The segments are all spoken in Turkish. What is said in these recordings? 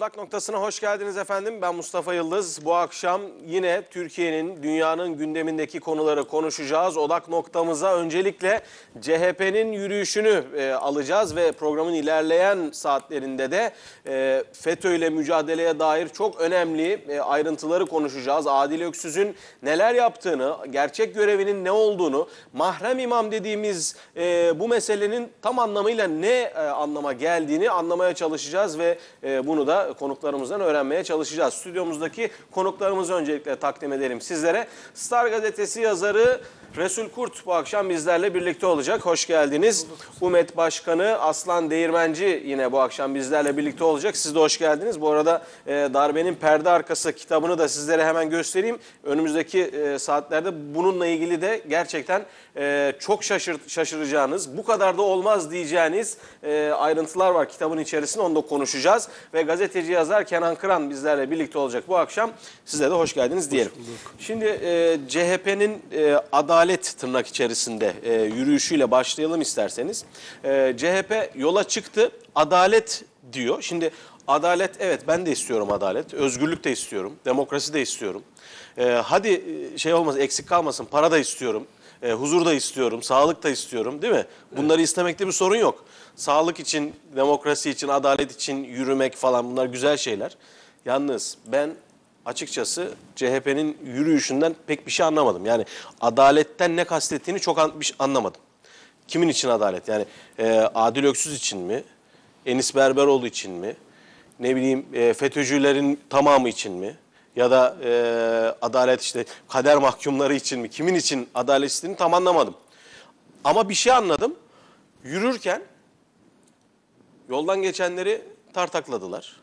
Odak noktasına hoş geldiniz efendim. Ben Mustafa Yıldız. Bu akşam yine Türkiye'nin, dünyanın gündemindeki konuları konuşacağız. Odak noktamıza öncelikle CHP'nin yürüyüşünü alacağız ve programın ilerleyen saatlerinde de FETÖ ile mücadeleye dair çok önemli ayrıntıları konuşacağız. Adil Öksüz'ün neler yaptığını, gerçek görevinin ne olduğunu, mahrem imam dediğimiz bu meselenin tam anlamıyla ne anlama geldiğini anlamaya çalışacağız ve bunu da konuklarımızdan öğrenmeye çalışacağız. Stüdyomuzdaki konuklarımızı öncelikle takdim edelim sizlere. Star Gazetesi yazarı Resul Kurt bu akşam bizlerle birlikte olacak. Hoş geldiniz. UMET Başkanı Aslan Değirmenci yine bu akşam bizlerle birlikte olacak. Siz de hoş geldiniz. Bu arada Darbenin Perde Arkası kitabını da sizlere hemen göstereyim. Önümüzdeki saatlerde bununla ilgili de gerçekten çok şaşıracağınız, bu kadar da olmaz diyeceğiniz ayrıntılar var kitabın içerisinde. Onu da konuşacağız. Ve gazeteci yazar Kenan Kıran bizlerle birlikte olacak bu akşam. Size de hoş geldiniz diyelim. Şimdi CHP'nin adalet tırnak içerisinde yürüyüşüyle başlayalım isterseniz. CHP yola çıktı, adalet diyor. Şimdi adalet, evet ben de istiyorum adalet, özgürlük de istiyorum, demokrasi de istiyorum. Hadi şey olmasın, eksik kalmasın, para da istiyorum. Huzur da istiyorum, sağlık da istiyorum, değil mi? Bunları istemekte bir sorun yok. Sağlık için, demokrasi için, adalet için yürümek falan bunlar güzel şeyler. Yalnız ben açıkçası CHP'nin yürüyüşünden pek bir şey anlamadım. Yani adaletten ne kastettiğini çok anlamadım. Kimin için adalet? Yani Adil Öksüz için mi? Enis Berberoğlu için mi? Ne bileyim FETÖ'cülerin tamamı için mi? Ya da adalet işte kader mahkumları için mi? Kimin için adalet istediğini tam anlamadım. Ama bir şey anladım. Yürürken yoldan geçenleri tartakladılar.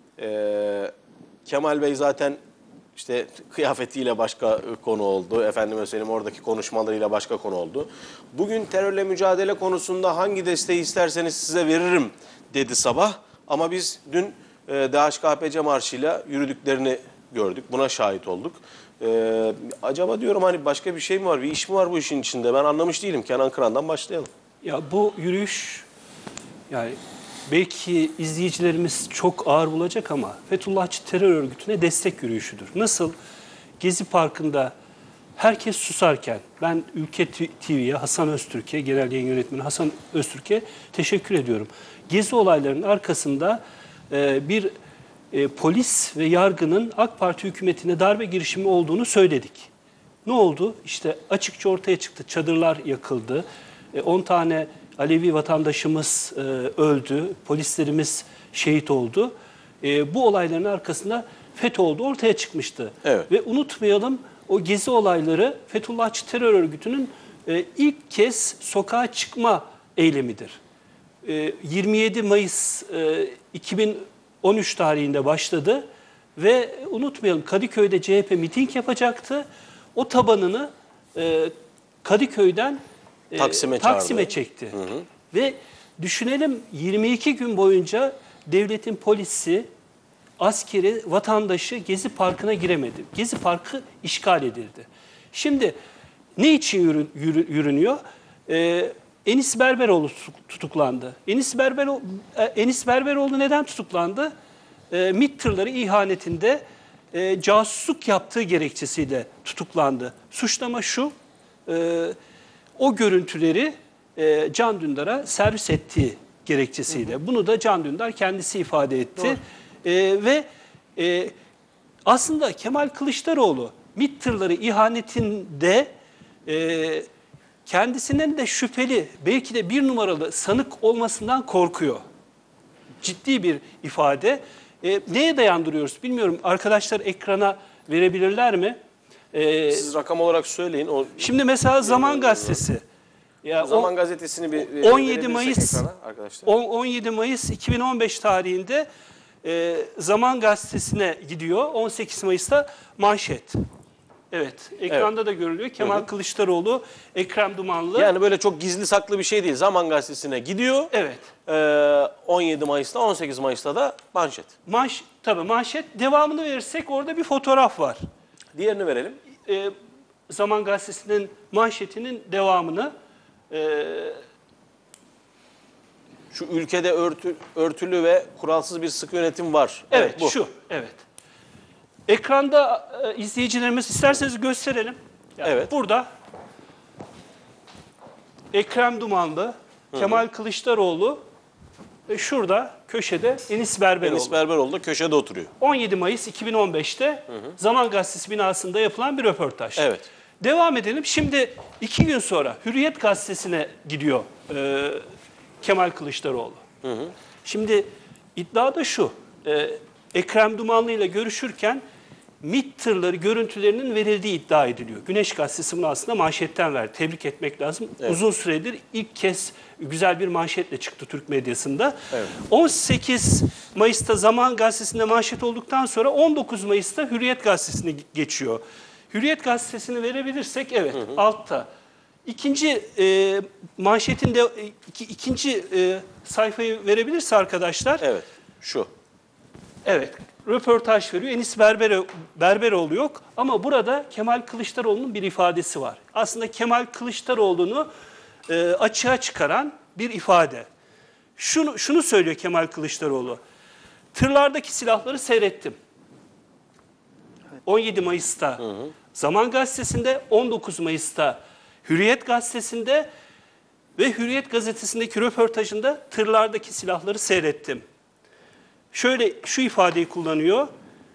Kemal Bey zaten işte kıyafetiyle başka konu oldu. Efendime söyleyeyim oradaki konuşmalarıyla başka konu oldu. Bugün terörle mücadele konusunda hangi desteği isterseniz size veririm dedi sabah. Ama biz dün DHKPC marşıyla yürüdüklerini gördük. Buna şahit olduk. Acaba diyorum hani başka bir şey mi var? Bir iş mi var bu işin içinde? Ben anlamış değilim. Kenan Kıran'dan başlayalım. Ya bu yürüyüş yani belki izleyicilerimiz çok ağır bulacak ama Fethullahçı terör örgütüne destek yürüyüşüdür. Nasıl Gezi Parkı'nda herkes susarken ben Ülke TV'ye, Hasan Öztürk'e, genel yayın yönetmeni Hasan Öztürk'e teşekkür ediyorum. Gezi olaylarının arkasında bir polis ve yargının AK Parti hükümetine darbe girişimi olduğunu söyledik. Ne oldu? İşte açıkça ortaya çıktı. Çadırlar yakıldı. 10 tane Alevi vatandaşımız öldü. Polislerimiz şehit oldu. Bu olayların arkasında FETÖ oldu. Ortaya çıkmıştı. Evet. Ve unutmayalım o gezi olayları Fethullahçı terör örgütünün ilk kez sokağa çıkma eylemidir. 27 Mayıs 2013 tarihinde başladı ve unutmayalım Kadıköy'de CHP miting yapacaktı. O tabanını Kadıköy'den Taksim'e çekti. Hı hı. Ve düşünelim 22 gün boyunca devletin polisi, askeri, vatandaşı Gezi Parkı'na giremedi. Gezi Parkı işgal edildi. Şimdi ne için yürünüyor? Enis Berberoğlu tutuklandı. Enis Berberoğlu neden tutuklandı? MİT tırları ihanetinde casusluk yaptığı gerekçesiyle tutuklandı. Suçlama şu, o görüntüleri Can Dündar'a servis ettiği gerekçesiyle. Hı hı. Bunu da Can Dündar kendisi ifade etti. Ve aslında Kemal Kılıçdaroğlu MİT tırları ihanetinde kendisinden de şüpheli, belki de bir numaralı sanık olmasından korkuyor. Ciddi bir ifade. Neye dayandırıyoruz bilmiyorum. Arkadaşlar ekrana verebilirler mi? Siz rakam olarak söyleyin. Şimdi mesela Zaman Gazetesi. Ya Zaman Gazetesi'ni bir 17 Mayıs arkadaşlar. 17 Mayıs 2015 tarihinde Zaman Gazetesi'ne gidiyor. 18 Mayıs'ta manşet. Evet, ekranda da görülüyor. Kemal Kılıçdaroğlu, Ekrem Dumanlı. Yani böyle çok gizli saklı bir şey değil. Zaman Gazetesi'ne gidiyor. Evet. 17 Mayıs'ta, 18 Mayıs'ta da manşet. Tabii manşet. Devamını verirsek orada bir fotoğraf var. Diğerini verelim. Zaman Gazetesi'nin manşetinin devamını Şu ülkede örtülü ve kuralsız bir sıkı yönetim var. Evet, bu. şu. Evet. Ekranda izleyicilerimiz isterseniz gösterelim. Yani Evet. Burada Ekrem Dumanlı, Kemal Kılıçdaroğlu ve şurada köşede Enis Berberoğlu. Enis Berberoğlu da köşede oturuyor. 17 Mayıs 2015'te Zaman Gazetesi binasında yapılan bir röportaj. Evet. Devam edelim. Şimdi 2 gün sonra Hürriyet Gazetesi'ne gidiyor Kemal Kılıçdaroğlu. Şimdi iddia da şu. Ekrem Dumanlı ile görüşürken MİT tırları görüntülerinin verildiği iddia ediliyor. Güneş Gazetesi bunu aslında manşetten verdi. Tebrik etmek lazım. Evet. Uzun süredir ilk kez güzel bir manşetle çıktı Türk medyasında. Evet. 18 Mayıs'ta Zaman Gazetesi'nde manşet olduktan sonra 19 Mayıs'ta Hürriyet Gazetesi'ne geçiyor. Hürriyet Gazetesi'ni verebilirsek evet altta. İkinci manşetin de ikinci sayfayı verebilirse arkadaşlar. Evet. Şu. Evet, röportaj veriyor. Enis Berberoğlu yok ama burada Kemal Kılıçdaroğlu'nun bir ifadesi var. Aslında Kemal Kılıçdaroğlu'nu açığa çıkaran bir ifade. Şunu söylüyor Kemal Kılıçdaroğlu. Tırlardaki silahları seyrettim. 17 Mayıs'ta Zaman Gazetesi'nde, 19 Mayıs'ta Hürriyet Gazetesi'nde ve Hürriyet Gazetesi'ndeki röportajında tırlardaki silahları seyrettim. Şöyle şu ifadeyi kullanıyor.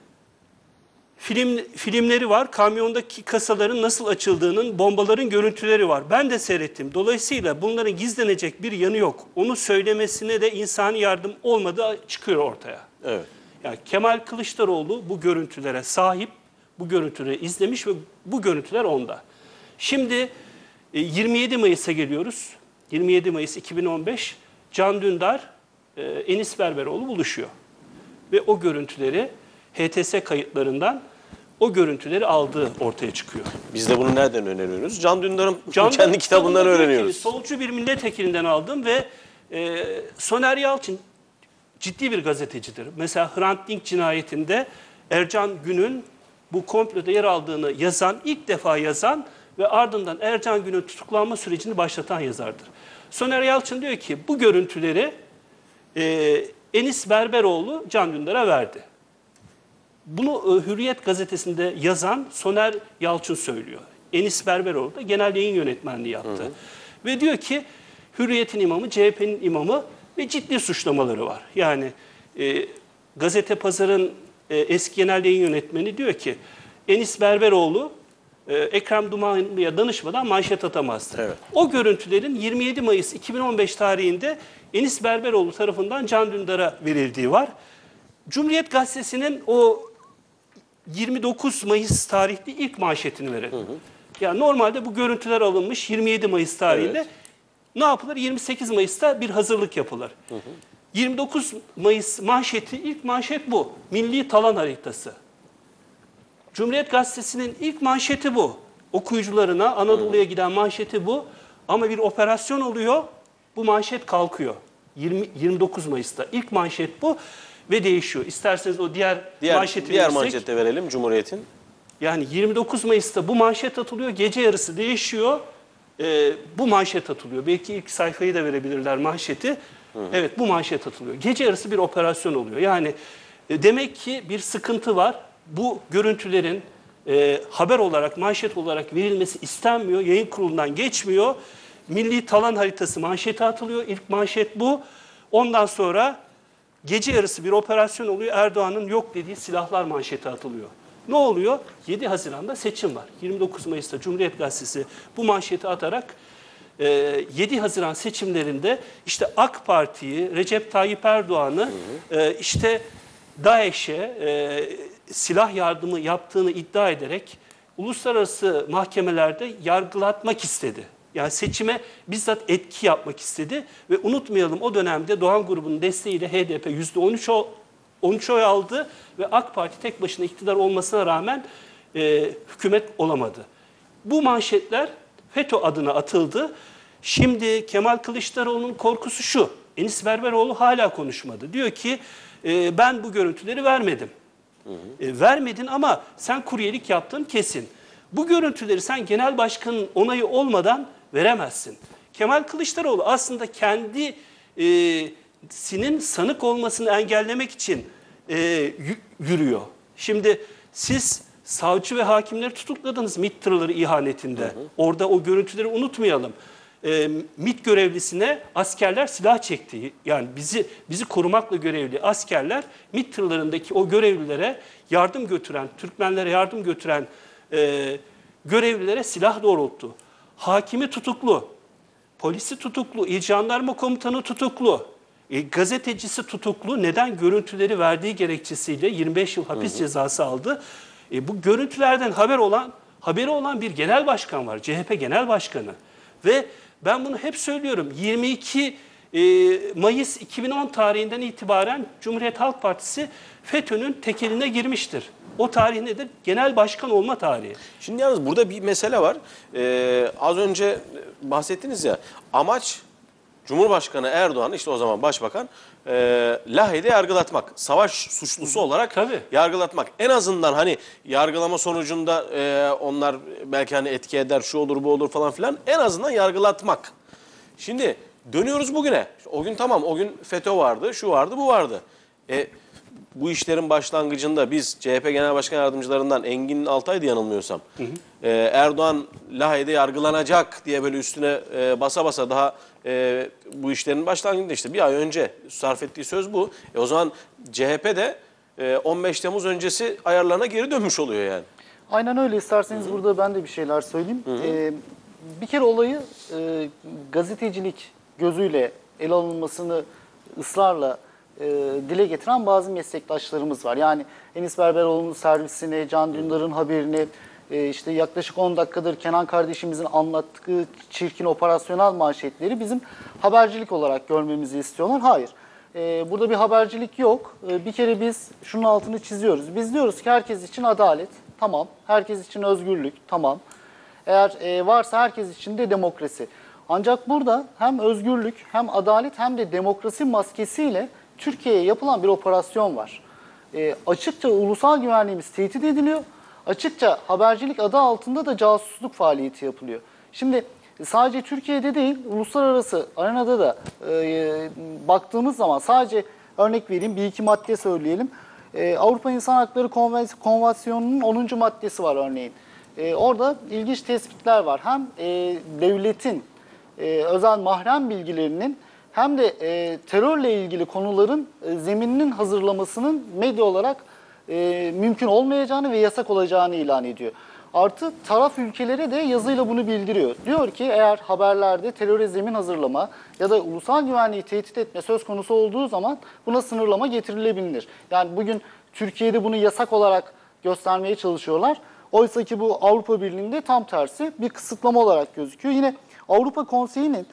Filmleri var, kamyondaki kasaların nasıl açıldığının, bombaların görüntüleri var. Ben de seyrettim. Dolayısıyla bunların gizlenecek bir yanı yok. Onu söylemesine de insani yardım olmadığı çıkıyor ortaya. Evet. Yani Kemal Kılıçdaroğlu bu görüntülere sahip, bu görüntüleri izlemiş ve bu görüntüler onda. Şimdi 27 Mayıs'a geliyoruz. 27 Mayıs 2015, Can Dündar, Enis Berberoğlu buluşuyor. Ve o görüntüleri HTS kayıtlarından o görüntüleri aldığı ortaya çıkıyor. Biz de bunu nereden öğreniyoruz? Can Dündar'ın Can kendi Dündar kitabından diyor ki, öğreniyoruz. solcu bir milletvekilinden aldım ve Soner Yalçın ciddi bir gazetecidir. Mesela Hrant Dink cinayetinde Ercan Gün'ün bu komploda yer aldığını yazan, ilk defa yazan ve ardından Ercan Gün'ün tutuklanma sürecini başlatan yazardır. Soner Yalçın diyor ki bu görüntüleri Enis Berberoğlu Can Dündar'a verdi. Bunu Hürriyet Gazetesi'nde yazan Soner Yalçın söylüyor. Enis Berberoğlu da genel yayın yönetmenliği yaptı. Ve diyor ki Hürriyet'in imamı, CHP'nin imamı ve ciddi suçlamaları var. Yani Gazete Pazar'ın eski genel yayın yönetmeni diyor ki Enis Berberoğlu Ekrem Dumanlı'ya danışmadan manşet atamazdı. Evet. O görüntülerin 27 Mayıs 2015 tarihinde Enis Berberoğlu tarafından Can Dündar'a verildiği var. Cumhuriyet Gazetesi'nin o 29 Mayıs tarihli ilk manşetini verelim. Yani normalde bu görüntüler alınmış 27 Mayıs tarihinde. Evet. Ne yapılır? 28 Mayıs'ta bir hazırlık yapılır. 29 Mayıs manşeti, ilk manşet bu. Milli Talan Haritası. Cumhuriyet Gazetesi'nin ilk manşeti bu. Okuyucularına, Anadolu'ya giden manşeti bu. Ama bir operasyon oluyor, bu manşet kalkıyor. 29 Mayıs'ta. İlk manşet bu ve değişiyor. İsterseniz o diğer manşeti diğer verirsek. manşette verelim Cumhuriyet'in. Yani 29 Mayıs'ta bu manşet atılıyor, gece yarısı değişiyor. Bu manşet atılıyor. Belki ilk sayfayı da verebilirler manşeti. Evet, bu manşet atılıyor. Gece yarısı bir operasyon oluyor. Yani demek ki bir sıkıntı var. Bu görüntülerin haber olarak, manşet olarak verilmesi istenmiyor. Yayın kurulundan geçmiyor. Milli Talan Haritası manşeti atılıyor. İlk manşet bu. Ondan sonra gece yarısı bir operasyon oluyor. Erdoğan'ın yok dediği silahlar manşeti atılıyor. Ne oluyor? 7 Haziran'da seçim var. 29 Mayıs'ta Cumhuriyet Gazetesi bu manşeti atarak 7 Haziran seçimlerinde işte AK Parti'yi, Recep Tayyip Erdoğan'ı işte DAEŞ'e silah yardımı yaptığını iddia ederek uluslararası mahkemelerde yargılatmak istedi. Yani seçime bizzat etki yapmak istedi ve unutmayalım o dönemde Doğan grubunun desteğiyle HDP %13 oy aldı ve AK Parti tek başına iktidar olmasına rağmen hükümet olamadı. Bu manşetler FETÖ adına atıldı. Şimdi Kemal Kılıçdaroğlu'nun korkusu şu. Enis Berberoğlu hala konuşmadı. Diyor ki ben bu görüntüleri vermedim. Vermedin ama sen kuryelik yaptın kesin. Bu görüntüleri sen genel başkanın onayı olmadan veremezsin. Kemal Kılıçdaroğlu aslında kendi sinin sanık olmasını engellemek için yürüyor. Şimdi siz savcı ve hakimleri tutukladınız MİT tırları ihanetinde. Orada o görüntüleri unutmayalım. MİT görevlisine askerler silah çekti. Yani bizi korumakla görevli askerler MİT tırlarındaki o görevlilere yardım götüren, Türkmenlere yardım götüren görevlilere silah doğrulttu. Hakimi tutuklu, polisi tutuklu, İl Jandarma Komutanı tutuklu, gazetecisi tutuklu. Neden? Görüntüleri verdiği gerekçesiyle 25 yıl hapis cezası aldı. Bu görüntülerden haberi olan bir genel başkan var, CHP Genel Başkanı. Ve ben bunu hep söylüyorum, 22 Mayıs 2010 tarihinden itibaren Cumhuriyet Halk Partisi FETÖ'nün tekeline girmiştir. O tarih nedir? Genel başkan olma tarihi. Şimdi yalnız burada bir mesele var. Az önce bahsettiniz ya, amaç Cumhurbaşkanı Erdoğan, işte o zaman Başbakan, Lahey'de yargılatmak. Savaş suçlusu olarak yargılatmak. En azından hani yargılama sonucunda onlar belki hani etki eder, şu olur bu olur falan filan. En azından yargılatmak. Şimdi dönüyoruz bugüne. O gün tamam, o gün FETÖ vardı, şu vardı, bu vardı. Bu işlerin başlangıcında biz CHP Genel Başkan Yardımcılarından Engin Altay'dı yanılmıyorsam. Erdoğan Lahey'de yargılanacak diye böyle üstüne basa basa daha bu işlerin başlangıcında işte bir ay önce sarf ettiği söz bu. O zaman CHP de 15 Temmuz öncesi ayarlarına geri dönmüş oluyor yani. Aynen öyle. İsterseniz burada ben de bir şeyler söyleyeyim. Bir kere olayı gazetecilik gözüyle ele alınmasını ısrarla dile getiren bazı meslektaşlarımız var. Yani Enis Berberoğlu'nun servisini, Can Dündar'ın haberini, işte yaklaşık 10 dakikadır Kenan kardeşimizin anlattığı çirkin operasyonel manşetleri bizim habercilik olarak görmemizi istiyorlar. Hayır. Burada bir habercilik yok. Bir kere biz şunun altını çiziyoruz. Biz diyoruz ki herkes için adalet, tamam. Herkes için özgürlük, tamam. Eğer varsa herkes için de demokrasi. Ancak burada hem özgürlük, hem adalet, hem de demokrasi maskesiyle Türkiye'ye yapılan bir operasyon var. Açıkça ulusal güvenliğimiz tehdit ediliyor. Açıkça habercilik adı altında da casusluk faaliyeti yapılıyor. Şimdi sadece Türkiye'de değil, uluslararası arenada da baktığımız zaman sadece örnek vereyim, bir iki madde söyleyelim. Avrupa İnsan Hakları Konvansiyonu'nun 10. maddesi var örneğin. Orada ilginç tespitler var. Hem devletin özel mahrem bilgilerinin hem de terörle ilgili konuların zemininin hazırlamasının medya olarak mümkün olmayacağını ve yasak olacağını ilan ediyor. Artı taraf ülkelere de yazıyla bunu bildiriyor. Diyor ki eğer haberlerde teröre zemin hazırlama ya da ulusal güvenliği tehdit etme söz konusu olduğu zaman buna sınırlama getirilebilir. Yani bugün Türkiye'de bunu yasak olarak göstermeye çalışıyorlar. Oysa ki bu Avrupa Birliği'nde tam tersi bir kısıtlama olarak gözüküyor. Yine Avrupa Konseyi'nin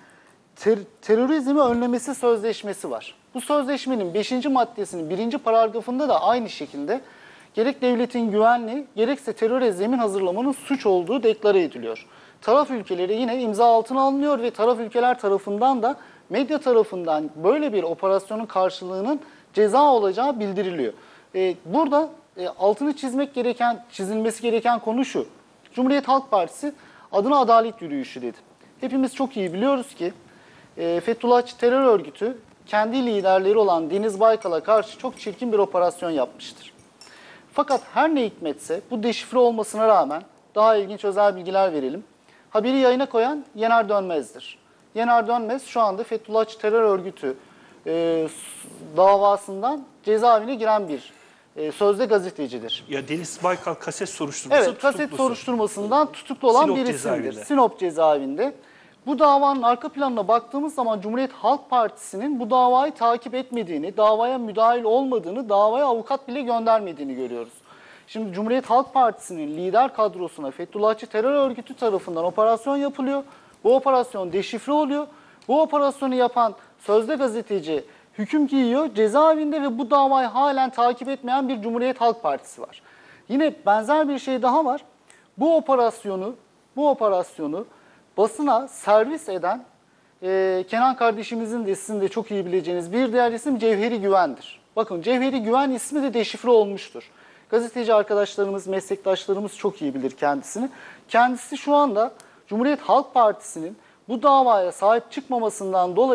terörizmi önlemesi sözleşmesi var. Bu sözleşmenin 5. maddesinin 1. paragrafında da aynı şekilde gerek devletin güvenliği gerekse teröre zemin hazırlamanın suç olduğu deklare ediliyor. Taraf ülkeleri yine imza altına alınıyor ve taraf ülkeler tarafından da medya tarafından böyle bir operasyonun karşılığının ceza olacağı bildiriliyor. Burada altını çizilmesi gereken konu şu. Cumhuriyet Halk Partisi adına adalet yürüyüşü dedi. Hepimiz çok iyi biliyoruz ki Fethullahçı terör örgütü kendi liderleri olan Deniz Baykal'a karşı çok çirkin bir operasyon yapmıştır. Fakat her ne hikmetse bu deşifre olmasına rağmen daha ilginç özel bilgiler verelim. Haberi yayına koyan Yener Dönmez'dir. Yener Dönmez şu anda Fethullahçı terör örgütü davasından cezaevine giren bir sözde gazetecidir. Ya Deniz Baykal kaset soruşturması Evet, kaset soruşturmasından tutuklu olan Sinop bir isimdir. cezaevinde. Sinop cezaevinde. Bu davanın arka planına baktığımız zaman Cumhuriyet Halk Partisi'nin bu davayı takip etmediğini, davaya müdahil olmadığını, davaya avukat bile göndermediğini görüyoruz. Şimdi Cumhuriyet Halk Partisi'nin lider kadrosuna Fethullahçı terör örgütü tarafından operasyon yapılıyor. Bu operasyon deşifre oluyor. Bu operasyonu yapan sözde gazeteci hüküm giyiyor cezaevinde ve bu davayı halen takip etmeyen bir Cumhuriyet Halk Partisi var. Yine benzer bir şey daha var. Bu operasyonu basına servis eden Kenan kardeşimizin de sizin de çok iyi bileceğiniz bir diğer isim Cevheri Güven'dir. Bakın Cevheri Güven ismi de deşifre olmuştur. Gazeteci arkadaşlarımız, meslektaşlarımız çok iyi bilir kendisini. Kendisi şu anda Cumhuriyet Halk Partisi'nin bu davaya sahip çıkmamasından dolayı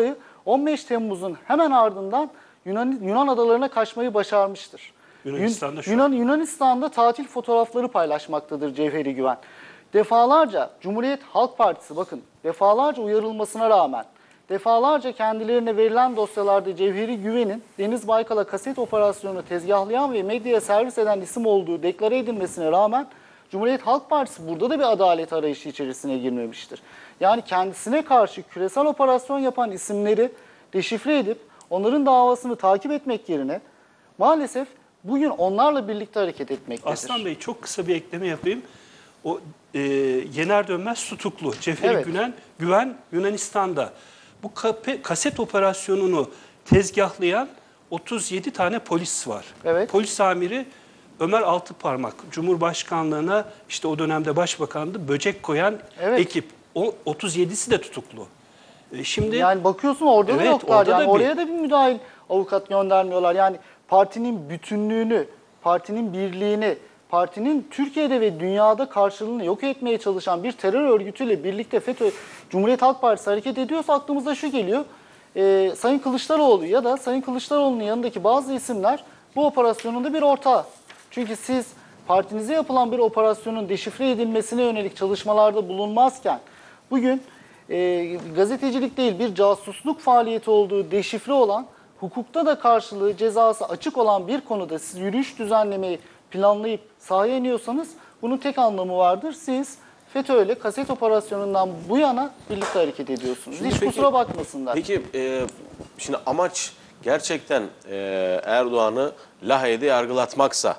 15 Temmuz'un hemen ardından Yunan adalarına kaçmayı başarmıştır. Yunanistan'da şu an. Yunanistan'da tatil fotoğrafları paylaşmaktadır Cevheri Güven. Defalarca Cumhuriyet Halk Partisi, bakın, defalarca uyarılmasına rağmen, defalarca kendilerine verilen dosyalarda Cevheri Güven'in Deniz Baykal'a kaset operasyonunu tezgahlayan ve medyaya servis eden isim olduğu deklare edilmesine rağmen Cumhuriyet Halk Partisi burada da bir adalet arayışı içerisine girmemiştir. Yani kendisine karşı küresel operasyon yapan isimleri deşifre edip onların davasını takip etmek yerine maalesef bugün onlarla birlikte hareket etmektedir. Aslan Bey, çok kısa bir ekleme yapayım. O Yener Dönmez tutuklu. Cevheri Evet. Güven Yunanistan'da. Bu kaset operasyonunu tezgahlayan 37 tane polis var. Evet. Polis amiri Ömer Altıparmak, Cumhurbaşkanlığına işte o dönemde başbakandı, böcek koyan Evet. ekip. O 37'si de tutuklu. Şimdi Yani bakıyorsun orada da Evet, yoklar. orada Yani da bir- oraya da bir müdahil avukat göndermiyorlar. Yani partinin bütünlüğünü, partinin birliğini, partinin Türkiye'de ve dünyada karşılığını yok etmeye çalışan bir terör örgütüyle birlikte FETÖ, Cumhuriyet Halk Partisi hareket ediyorsa aklımıza şu geliyor. Sayın Kılıçdaroğlu ya da Sayın Kılıçdaroğlu'nun yanındaki bazı isimler bu operasyonun da bir ortağı. Çünkü siz partinize yapılan bir operasyonun deşifre edilmesine yönelik çalışmalarda bulunmazken bugün gazetecilik değil bir casusluk faaliyeti olduğu deşifre olan, hukukta da karşılığı cezası açık olan bir konuda siz yürüyüş düzenlemeyi planlayıp sahaya iniyorsanız bunun tek anlamı vardır. Siz FETÖ ile kaset operasyonundan bu yana birlikte hareket ediyorsunuz. Şimdi Hiç peki- kusura bakmasınlar. Peki şimdi amaç gerçekten Erdoğan'ı Lahey'de yargılatmaksa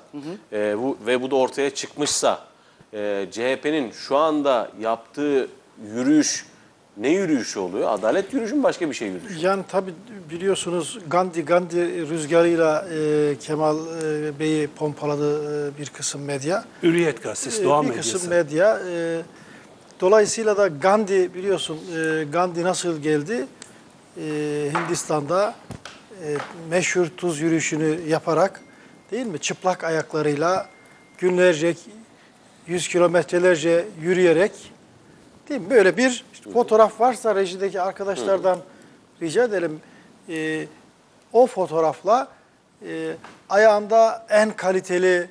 ve bu da ortaya çıkmışsa CHP'nin şu anda yaptığı yürüyüş ne yürüyüşü oluyor? Adalet yürüyüşü mü, başka bir şey yürüyüşü? Yani tabii biliyorsunuz Gandhi rüzgarıyla Kemal Bey'i pompaladı bir kısım medya. Hürriyet Gazetesi, Doğan Bir Medyası. kısım medya. Dolayısıyla da Gandhi biliyorsun Gandhi nasıl geldi? Hindistan'da meşhur tuz yürüyüşünü yaparak değil mi? Çıplak ayaklarıyla günlerce 100 kilometrelerce yürüyerek değil mi? Böyle bir fotoğraf varsa rejideki arkadaşlardan rica edelim. O fotoğrafla ayağında en kaliteli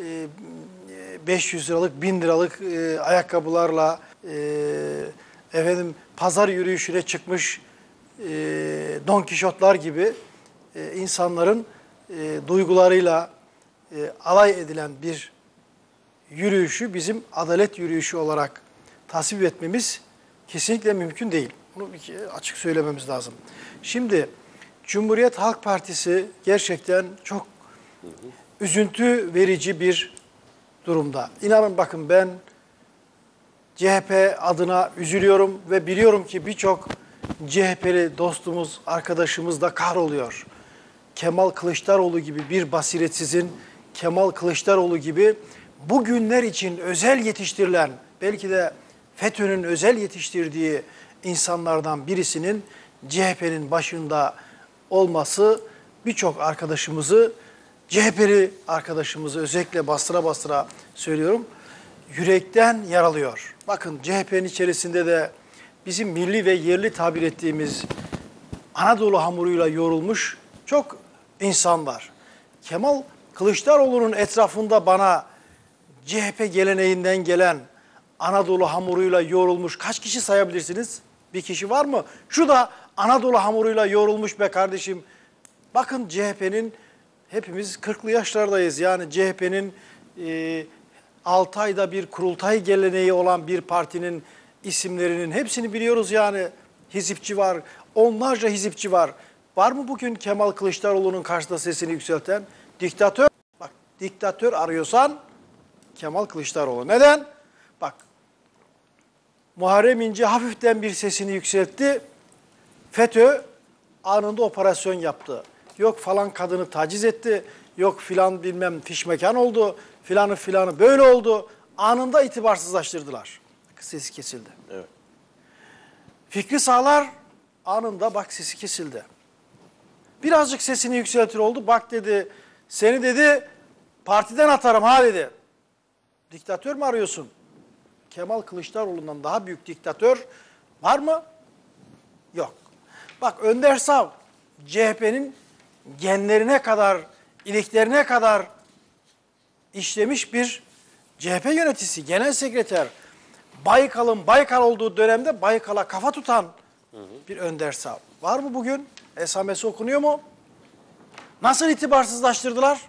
500 liralık, 1000 liralık ayakkabılarla efendim pazar yürüyüşüne çıkmış Don Kişotlar gibi insanların duygularıyla alay edilen bir yürüyüşü bizim adalet yürüyüşü olarak tasvip etmemiz kesinlikle mümkün değil. Bunu açık söylememiz lazım. Şimdi Cumhuriyet Halk Partisi gerçekten çok üzüntü verici bir durumda. İnanın bakın ben CHP adına üzülüyorum ve biliyorum ki birçok CHP'li dostumuz, arkadaşımız da kahroluyor. Kemal Kılıçdaroğlu gibi bir basiretsizin, Kemal Kılıçdaroğlu gibi bugünler için özel yetiştirilen, belki de FETÖ'nün özel yetiştirdiği insanlardan birisinin CHP'nin başında olması birçok arkadaşımızı, CHP'li arkadaşımızı özellikle bastıra bastıra söylüyorum, yürekten yaralıyor. Bakın CHP'nin içerisinde de bizim milli ve yerli tabir ettiğimiz Anadolu hamuruyla yoğrulmuş çok insan var. Kemal Kılıçdaroğlu'nun etrafında bana CHP geleneğinden gelen Anadolu hamuruyla yoğrulmuş kaç kişi sayabilirsiniz? Bir kişi var mı? Şu da Anadolu hamuruyla yoğrulmuş be kardeşim. Bakın CHP'nin hepimiz 40'lı yaşlardayız. Yani CHP'nin 6 ayda bir kurultay geleneği olan bir partinin isimlerinin hepsini biliyoruz yani. Hizipçi var, onlarca hizipçi var. Var mı bugün Kemal Kılıçdaroğlu'nun karşısında sesini yükselten? Diktatör. Bak diktatör arıyorsan Kemal Kılıçdaroğlu. Neden? Bak Muharrem İnce hafiften bir sesini yükseltti. FETÖ anında operasyon yaptı. Yok falan kadını taciz etti. Yok filan bilmem fişmekan oldu. Filanı böyle oldu. Anında itibarsızlaştırdılar. Sesi kesildi. Evet. Fikri Sağlar anında bak sesi kesildi. Birazcık sesini yükseltir oldu. Bak dedi seni dedi partiden atarım ha dedi. Diktatör mü arıyorsun? Kemal Kılıçdaroğlu'ndan daha büyük diktatör var mı? Yok. Bak Önder Sav, CHP'nin genlerine kadar, iliklerine kadar işlemiş bir CHP yöneticisi, genel sekreter. Baykal'ın Baykal olduğu dönemde Baykal'a kafa tutan bir Önder Sav. Var mı bugün? Esamesi okunuyor mu? Nasıl itibarsızlaştırdılar?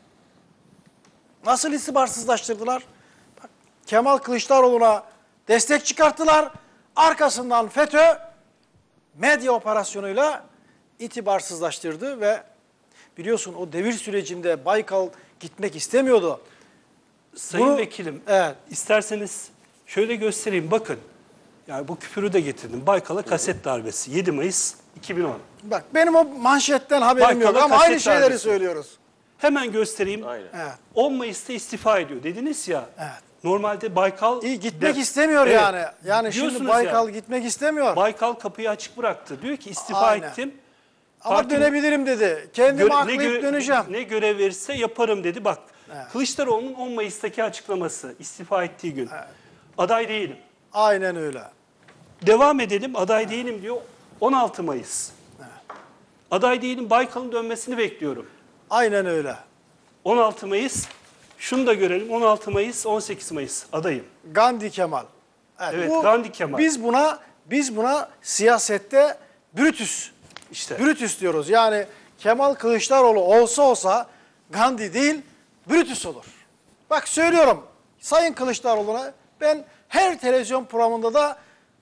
Nasıl itibarsızlaştırdılar? Bak, Kemal Kılıçdaroğlu'na destek çıkarttılar. Arkasından FETÖ medya operasyonuyla itibarsızlaştırdı ve biliyorsun o devir sürecinde Baykal gitmek istemiyordu. Sayın Bunu- Vekilim, Evet. isterseniz şöyle göstereyim. Bakın, yani bu küpürü de getirdim. Baykal'a kaset darbesi 7 Mayıs 2010. Bak benim o manşetten haberim Baykal'a yok ama kaset aynı şeyleri darbesi. söylüyoruz. Hemen göstereyim. Aynen. Evet. 10 Mayıs'ta istifa ediyor dediniz ya. Evet. Normalde Baykal... İyi gitmek de- istemiyor Evet. yani. Yani şimdi Diyorsunuz Baykal ya, gitmek istemiyor. Baykal kapıyı açık bıraktı. Diyor ki istifa Aynen. ettim. Ama Partim- dönebilirim dedi. Kendimi Ne aklayıp döneceğim. Ne görev verirse yaparım dedi. Bak, Evet. Kılıçdaroğlu'nun 10 Mayıs'taki açıklaması, istifa ettiği gün. Aday değilim. Aynen öyle. Devam edelim, aday değilim diyor. 16 Mayıs. Aday değilim, Baykal'ın dönmesini bekliyorum. Aynen öyle. 16 Mayıs, şunu da görelim. 16 Mayıs, 18 Mayıs adayım. Gandhi Kemal. Evet, Gandhi Kemal. Biz buna siyasette Brutus. İşte. Brutus diyoruz. Yani Kemal Kılıçdaroğlu olsa Gandhi değil, Brutus olur. Bak söylüyorum Sayın Kılıçdaroğlu'na ben her televizyon programında da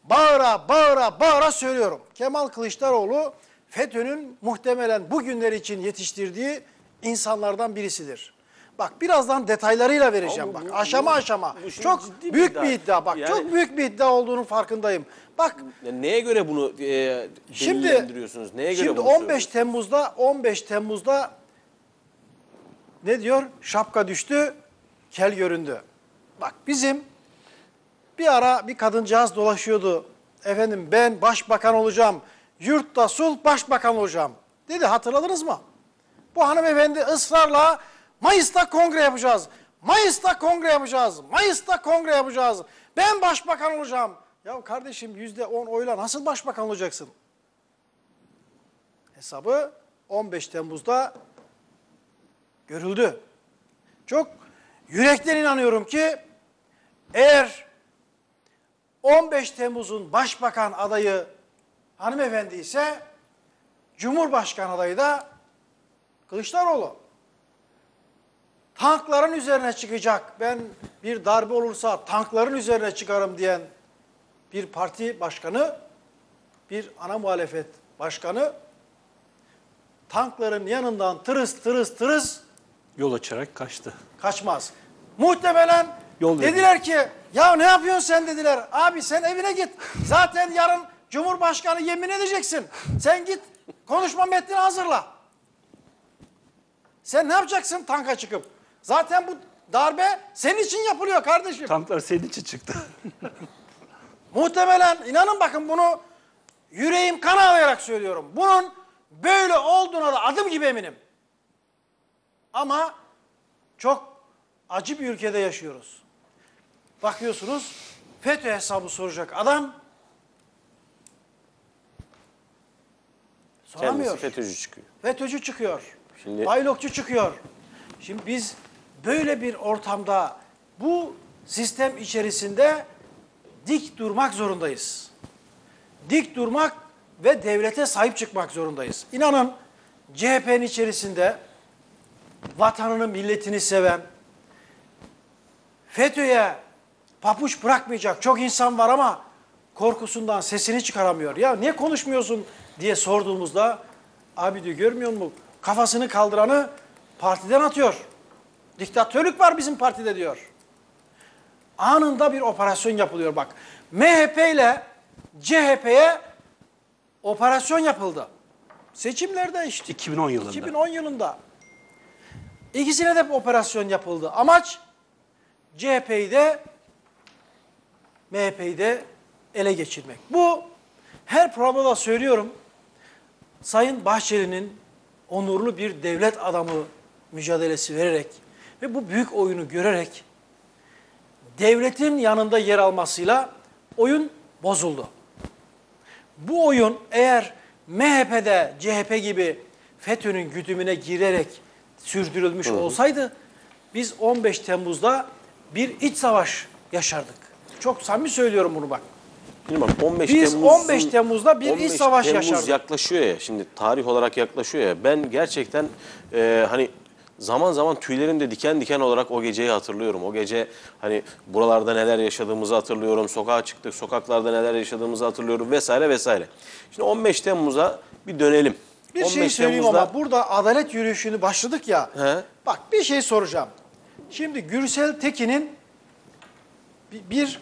bağıra söylüyorum. Kemal Kılıçdaroğlu FETÖ'nün muhtemelen bugünler için yetiştirdiği insanlardan birisidir. Bak birazdan detaylarıyla vereceğim. Ama Bak bu- aşama aşama. bu şimdi Çok ciddi bir büyük iddia. bir iddia. Bak Yani- çok büyük bir iddia olduğunun farkındayım. Bak Ya neye göre bunu Şimdi delillendiriyorsunuz? Neye göre şimdi bunu 15 söylüyorsunuz? Temmuz'da ne diyor? Şapka düştü, kel göründü. Bak bizim bir ara bir kadıncağız dolaşıyordu. Efendim ben başbakan olacağım. Yurtta sulh başbakan olacağım. Dedi hatırladınız mı? Bu hanımefendi ısrarla Mayıs'ta kongre yapacağız. Mayıs'ta kongre yapacağız. Mayıs'ta kongre yapacağız. Ben başbakan olacağım. Ya kardeşim %10 oyla nasıl başbakan olacaksın? Hesabı 15 Temmuz'da görüldü. Çok yürekten inanıyorum ki eğer 15 Temmuz'un başbakan adayı hanımefendi ise Cumhurbaşkanı adayı da Kılıçdaroğlu. Tankların üzerine çıkacak, ben bir darbe olursa tankların üzerine çıkarım diyen bir parti başkanı, bir ana muhalefet başkanı tankların yanından tırıs Yol açarak kaçtı. kaçmaz. Muhtemelen Yol dediler ki ya ne yapıyorsun sen dediler. Abi sen evine git. Zaten yarın Cumhurbaşkanı yemin edeceksin. Sen git konuşma metnini hazırla. Sen ne yapacaksın tanka çıkıp? Zaten bu darbe senin için yapılıyor kardeşim. Tanklar senin için çıktı. Muhtemelen inanın bakın bunu yüreğim kan ağlayarak söylüyorum. Bunun böyle olduğuna da adım gibi eminim. Ama çok acı bir ülkede yaşıyoruz. Bakıyorsunuz FETÖ hesabı soracak adam soramıyor. Kendisi FETÖ'cü çıkıyor. FETÖ'cü çıkıyor. Şimdi- Baylokçu çıkıyor. Şimdi biz böyle bir ortamda bu sistem içerisinde dik durmak zorundayız. Dik durmak ve devlete sahip çıkmak zorundayız. İnanın CHP'nin içerisinde vatanını, milletini seven, FETÖ'ye papuç bırakmayacak çok insan var ama korkusundan sesini çıkaramıyor. Ya niye konuşmuyorsun diye sorduğumuzda abi diyor görmüyor musun? Kafasını kaldıranı partiden atıyor. Diktatörlük var bizim partide diyor. Anında bir operasyon yapılıyor bak. MHP ile CHP'ye operasyon yapıldı. Seçimlerde işte. 2010 yılında. 2010 yılında. İkisine de bir operasyon yapıldı. Amaç CHP'yi de MHP'yi de ele geçirmek. Bu her programda da söylüyorum. Sayın Bahçeli'nin onurlu bir devlet adamı mücadelesi vererek ve bu büyük oyunu görerek devletin yanında yer almasıyla oyun bozuldu. Bu oyun eğer MHP'de CHP gibi FETÖ'nün güdümüne girerek sürdürülmüş olsaydı biz 15 Temmuz'da bir iç savaş yaşardık. Çok samimi söylüyorum bunu bak. Bilmiyorum, 15 Biz Temmuz'un- 15 Temmuz'da bir 15 iç savaş Temmuz yaşardık. yaklaşıyor ya, şimdi tarih olarak yaklaşıyor ya. Ben gerçekten hani zaman zaman tüylerim de diken diken olarak o geceyi hatırlıyorum. O gece hani buralarda neler yaşadığımızı hatırlıyorum. Sokağa çıktık, sokaklarda neler yaşadığımızı hatırlıyorum vesaire vesaire. Şimdi 15 Temmuz'a bir dönelim. Bir şey söyleyeyim ama burada adalet yürüyüşünü başladık ya. He? Bak bir şey soracağım. Şimdi Gürsel Tekin'in bir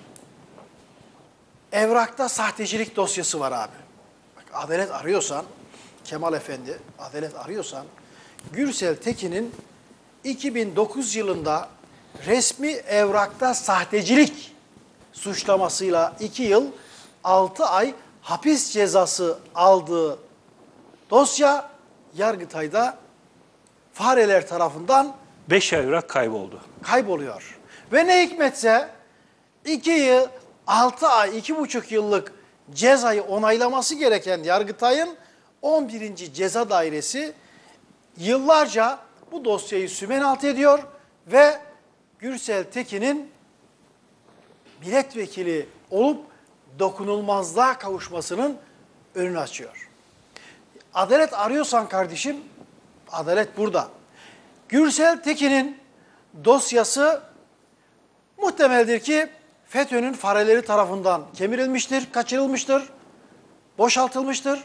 evrakta sahtecilik dosyası var abi. Bak, adalet arıyorsan, Kemal Efendi, adalet arıyorsan, Gürsel Tekin'in 2009 yılında resmi evrakta sahtecilik suçlamasıyla 2 yıl 6 ay hapis cezası aldığı dosya Yargıtay'da fareler tarafından 5 evrak kayboldu. kayboluyor. Ve ne hikmetse 2 yıl 6 ay 2,5 yıllık cezayı onaylaması gereken Yargıtay'ın 11. Ceza Dairesi yıllarca bu dosyayı sümenalt ediyor ve Gürsel Tekin'in milletvekili olup dokunulmazlığa kavuşmasının önünü açıyor. Adalet arıyorsan kardeşim, adalet burada. Gürsel Tekin'in dosyası muhtemeldir ki FETÖ'nün fareleri tarafından kemirilmiştir, kaçırılmıştır, boşaltılmıştır.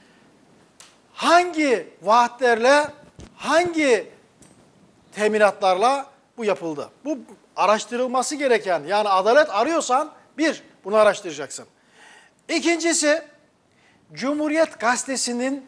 Hangi vaatlerle, hangi teminatlarla bu yapıldı? Bu araştırılması gereken, yani adalet arıyorsan bir, bunu araştıracaksın. İkincisi, Cumhuriyet Gazetesi'nin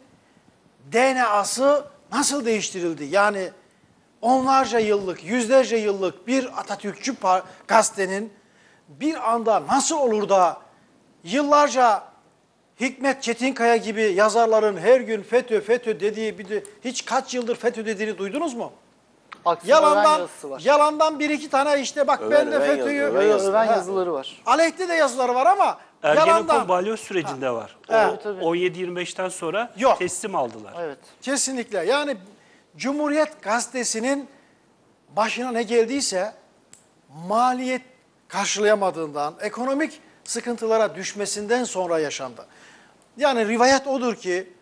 DNA'sı nasıl değiştirildi? Yani onlarca yıllık, yüzlerce yıllık bir Atatürkçü gazetenin bir anda nasıl olur da yıllarca Hikmet Çetinkaya gibi yazarların her gün FETÖ, FETÖ dediği, bir de hiç kaç yıldır FETÖ dediğini duydunuz mu? Aksine öven Yalandan, yazısı var. yalandan bir iki tane işte bak ben de öven FETÖ'yü... yazıyor, Öven Ha. yazıları var. Aleyhte de yazıları var ama yalandan. Ergenekon balyoz sürecinde var. O Evet, tabii. 17-25'ten sonra Yok. teslim aldılar. Evet. Kesinlikle. Yani Cumhuriyet Gazetesi'nin başına ne geldiyse maliyet karşılayamadığından, ekonomik sıkıntılara düşmesinden sonra yaşandı. Yani rivayet odur ki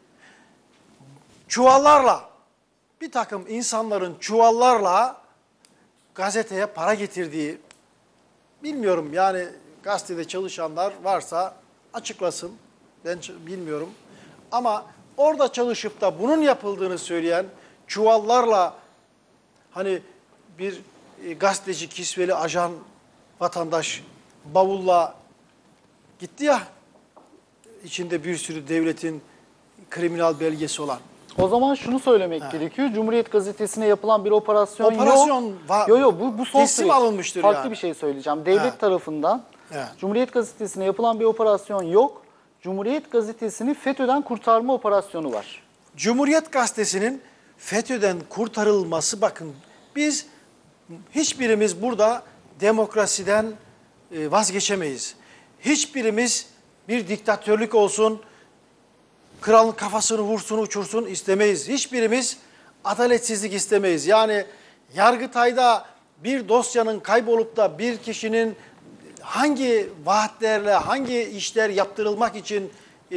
çuvallarla, bir takım insanların çuvallarla gazeteye para getirdiği, bilmiyorum yani gazetede çalışanlar varsa açıklasın, ben bilmiyorum. Ama orada çalışıp da bunun yapıldığını söyleyen çuvallarla, hani bir gazeteci, kisveli ajan vatandaş bavulla gitti ya, içinde bir sürü devletin kriminal belgesi olan. O zaman şunu söylemek gerekiyor. Cumhuriyet Gazetesi'ne yapılan bir operasyon, Operasyon var. Yok bu son Teslim süreç. alınmıştır Farklı yani. bir şey söyleyeceğim. Devlet Evet. tarafından Evet. Cumhuriyet Gazetesi'ne yapılan bir operasyon yok. Cumhuriyet Gazetesi'ni FETÖ'den kurtarma operasyonu var. Cumhuriyet Gazetesi'nin FETÖ'den kurtarılması, bakın biz hiçbirimiz burada demokrasiden vazgeçemeyiz. Hiçbirimiz bir diktatörlük olsun, kralın kafasını vursun, uçursun istemeyiz. Hiçbirimiz adaletsizlik istemeyiz. Yani Yargıtay'da bir dosyanın kaybolup da bir kişinin hangi vaatlerle, hangi işler yaptırılmak için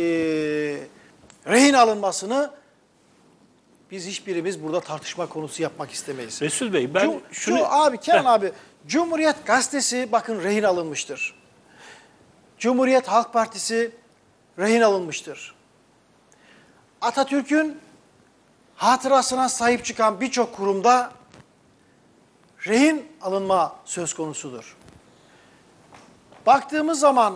rehin alınmasını biz hiçbirimiz burada tartışma konusu yapmak istemeyiz. Resul Bey ben Kenan abi, Cumhuriyet Gazetesi bakın rehin alınmıştır. Cumhuriyet Halk Partisi rehin alınmıştır. Atatürk'ün hatırasına sahip çıkan birçok kurumda rehin alınma söz konusudur. Baktığımız zaman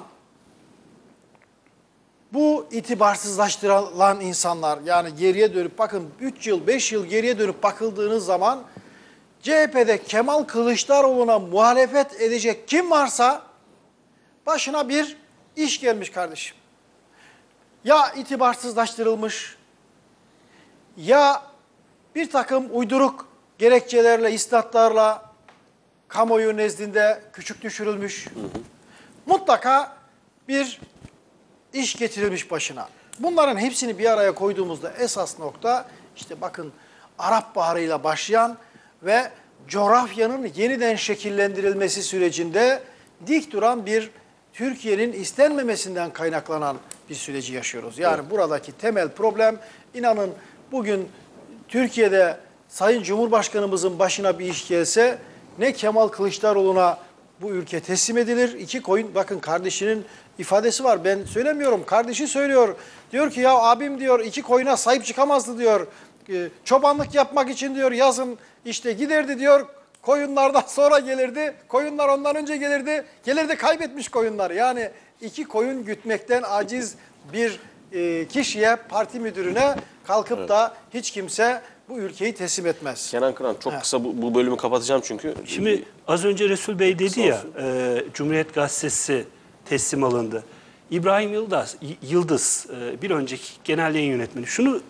bu itibarsızlaştırılan insanlar, yani geriye dönüp bakın 3 yıl 5 yıl geriye dönüp bakıldığınız zaman CHP'de Kemal Kılıçdaroğlu'na muhalefet edecek kim varsa başına bir iş gelmiş kardeşim. Ya itibarsızlaştırılmış, ya bir takım uyduruk gerekçelerle, isnatlarla kamuoyu nezdinde küçük düşürülmüş. Mutlaka bir iş getirilmiş başına. Bunların hepsini bir araya koyduğumuzda esas nokta işte bakın Arap Baharı'yla başlayan ve coğrafyanın yeniden şekillendirilmesi sürecinde dik duran bir Türkiye'nin istenmemesinden kaynaklanan bir süreci yaşıyoruz. Yani buradaki temel problem, inanın bugün Türkiye'de Sayın Cumhurbaşkanımızın başına bir iş gelse ne Kemal Kılıçdaroğlu'na bu ülke teslim edilir. İki koyun, bakın kardeşinin ifadesi var, ben söylemiyorum, kardeşi söylüyor. Diyor ki ya abim diyor 2 koyuna sahip çıkamazdı diyor. Çobanlık yapmak için diyor yazın işte giderdi diyor. Koyunlardan sonra gelirdi. Koyunlar ondan önce gelirdi. Gelirdi kaybetmiş koyunlar. Yani 2 koyun gütmekten aciz bir kişiye, parti müdürüne kalkıp da hiç kimse bu ülkeyi teslim etmez. Kenan Kıran, çok kısa bu bölümü kapatacağım çünkü. Şimdi az önce Resul Bey dedi ya, Cumhuriyet Gazetesi teslim alındı. İbrahim Yıldız bir önceki genel yayın yönetmeni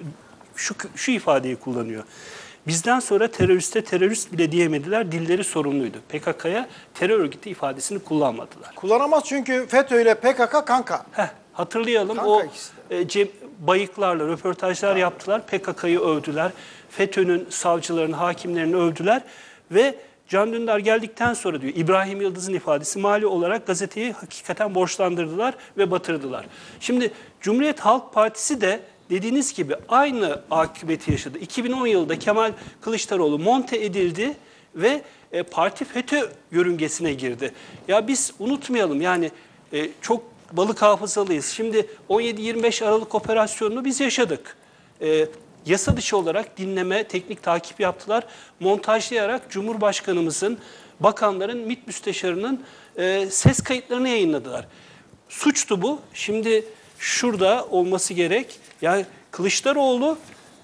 şu ifadeyi kullanıyor. Bizden sonra teröriste terörist bile diyemediler, dilleri sorumluydu. PKK'ya terör örgütü ifadesini kullanmadılar. Kullanamaz çünkü FETÖ ile PKK kanka. Hatırlayalım, Kanka o ikisi bayıklarla röportajlar yaptılar, PKK'yı övdüler, FETÖ'nün savcılarını, hakimlerini övdüler ve Can Dündar geldikten sonra diyor, İbrahim Yıldız'ın ifadesi, mali olarak gazeteyi hakikaten borçlandırdılar ve batırdılar. Şimdi Cumhuriyet Halk Partisi de dediğiniz gibi aynı akıbeti yaşadı. 2010 yılında Kemal Kılıçdaroğlu monte edildi ve parti FETÖ yörüngesine girdi. Ya biz unutmayalım, yani çok balık hafızalıyız. Şimdi 17-25 Aralık operasyonunu biz yaşadık. Yasa dışı olarak dinleme, teknik takip yaptılar. Montajlayarak Cumhurbaşkanımızın, bakanların, MİT müsteşarının ses kayıtlarını yayınladılar. Suçtu bu. Şimdi şurada olması gerek. Yani Kılıçdaroğlu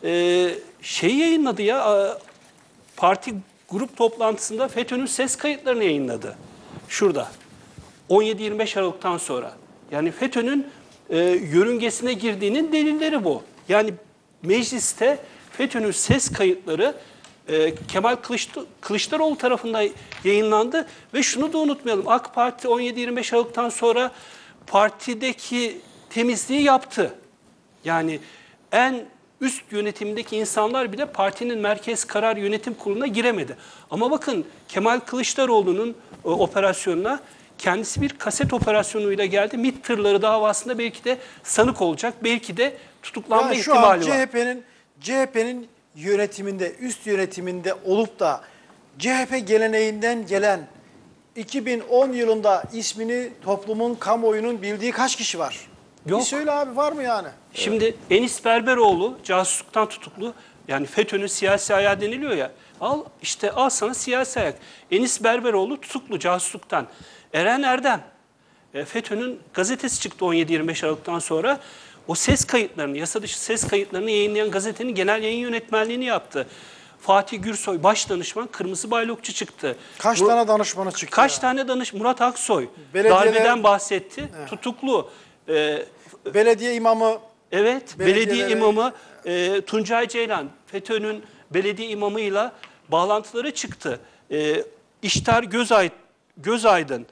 yayınladı ya, parti grup toplantısında FETÖ'nün ses kayıtlarını yayınladı. Şurada. 17-25 Aralık'tan sonra. Yani FETÖ'nün yörüngesine girdiğinin delilleri bu. Yani mecliste FETÖ'nün ses kayıtları Kemal Kılıçdaroğlu tarafından yayınlandı ve şunu da unutmayalım. AK Parti 17-25 Aralık'tan sonra partideki temizliği yaptı. Yani en üst yönetimdeki insanlar bile partinin Merkez Karar Yönetim Kurulu'na giremedi. Ama bakın Kemal Kılıçdaroğlu'nun operasyonuna kendisi bir kaset operasyonuyla geldi. MİT tırları davasında belki de sanık olacak, belki de tutuklanma ihtimali var. CHP'nin yönetiminde, üst yönetiminde olup da CHP geleneğinden gelen 2010 yılında ismini toplumun, kamuoyunun bildiği kaç kişi var? Yok. Bir söyle abi, var mı yani? Şimdi Enis Berberoğlu casusluktan tutuklu. Yani FETÖ'nün siyasi ayağı deniliyor ya. Al sana siyasi ayak. Enis Berberoğlu tutuklu casusluktan. Eren Erdem, FETÖ'nün gazetesi çıktı 17-25 Aralık'tan sonra. O ses kayıtlarını, yasa dışı ses kayıtlarını yayınlayan gazetenin genel yayın yönetmenliğini yaptı. Fatih Gürsoy, baş danışman, Kırmızı Baylokçu çıktı. Kaç tane danışmanı çıktı? Kaç tane Murat Aksoy, Belediyeler, darbeden bahsetti, tutuklu. Belediye imamı. Evet, belediye imamı Tuncay Ceylan, FETÖ'nün belediye imamıyla bağlantıları çıktı. İştar Gözaydın,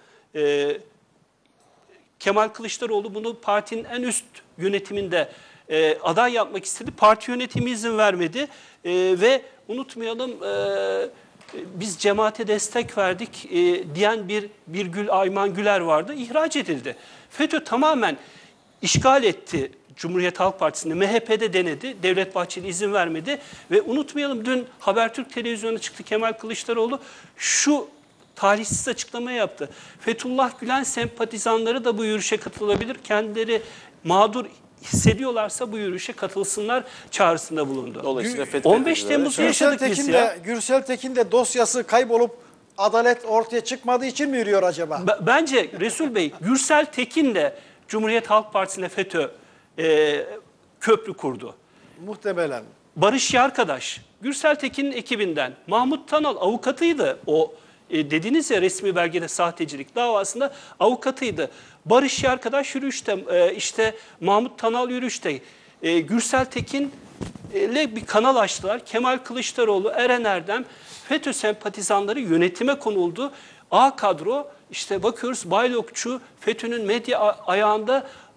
Kemal Kılıçdaroğlu bunu partinin en üst yönetiminde aday yapmak istedi. Parti yönetimi izin vermedi ve unutmayalım biz cemaate destek verdik diyen bir Ayman Güler vardı. İhraç edildi. FETÖ tamamen işgal etti Cumhuriyet Halk Partisi'ni. MHP'de denedi. Devlet Bahçeli izin vermedi. Ve unutmayalım, dün Habertürk televizyonuna çıktı Kemal Kılıçdaroğlu. Şu talihsiz açıklama yaptı. Fethullah Gülen sempatizanları da bu yürüyüşe katılabilir. Kendileri mağdur hissediyorlarsa bu yürüyüşe katılsınlar çağrısında bulundu. Dolayısıyla 15 Temmuz'u yaşadık biz ya. Gürsel Tekin de dosyası kaybolup adalet ortaya çıkmadığı için mi yürüyor acaba? Bence Resul Bey, Gürsel Tekin de Cumhuriyet Halk Partisi'ne FETÖ köprü kurdu. Muhtemelen. Barış Yarkadaş, Gürsel Tekin'in ekibinden. Mahmut Tanal avukatıydı. O dediniz ya, resmi belgede sahtecilik davasında avukatıydı. Barış Yarkadaş yürüyüşte, işte Mahmut Tanal yürüyüşte. Gürsel Tekin'le bir kanal açtılar. Kemal Kılıçdaroğlu, Eren Erdem, FETÖ sempatizanları yönetime konuldu. A kadro, işte bakıyoruz Baylokçu, FETÖ'nün medya ayağında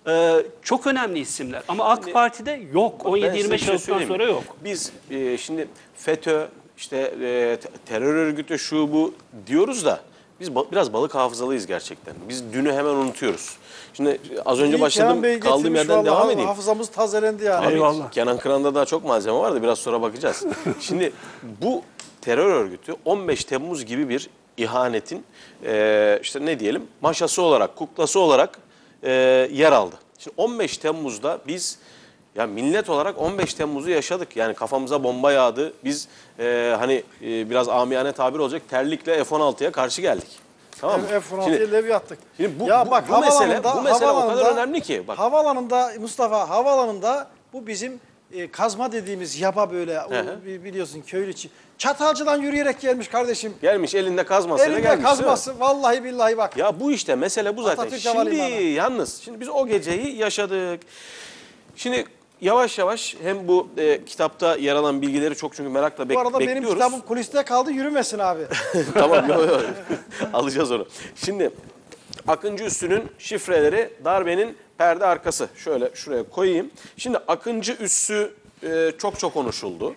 Çok önemli isimler. Ama AK Parti'de yok. Ben size 17-25 bir şey Ağustos'tan söyleyeyim mi? sonra yok. Biz şimdi FETÖ, işte terör örgütü şu bu diyoruz da biz biraz balık hafızalıyız gerçekten. Biz dünü hemen unutuyoruz. Şimdi az önce İyi, başladım, Kenan Bey kaldığım getirmiş yerden vallahi, devam edeyim. Hafızamız tazelendi yani. Abi, Eyvallah. Kenan Kıran'da daha çok malzeme var da biraz sonra bakacağız. Şimdi bu terör örgütü 15 Temmuz gibi bir ihanetin işte ne diyelim maşası olarak, kuklası olarak yer aldı. Şimdi 15 Temmuz'da biz ya millet olarak 15 Temmuz'u yaşadık. Yani kafamıza bomba yağdı. Biz biraz amiyane tabir olacak terlikle F-16'ya karşı geldik. Tamam mı? F-16'ya levi attık. Şimdi bu mesele o kadar önemli ki. Bak. Havaalanında Mustafa, havaalanında bu bizim kazma dediğimiz yaba böyle biliyorsun köylü için. Çatalcıdan yürüyerek gelmiş kardeşim. Gelmiş elinde kazmasıyla Elinde gelmiş. değil mi? kazması vallahi billahi bak. Ya bu işte mesele bu zaten. Atatürk Şimdi Havalimanı. şimdi biz o geceyi yaşadık. Şimdi yavaş yavaş hem bu kitapta yer alan bilgileri çok çünkü merakla Bu arada bekliyoruz. benim kitabım kuliste kaldı, yürümesin abi. Tamam yok. Alacağız onu. Şimdi Akıncı Üssü'nün şifreleri darbenin perde arkası. Şöyle şuraya koyayım. Şimdi Akıncı Üssü çok konuşuldu.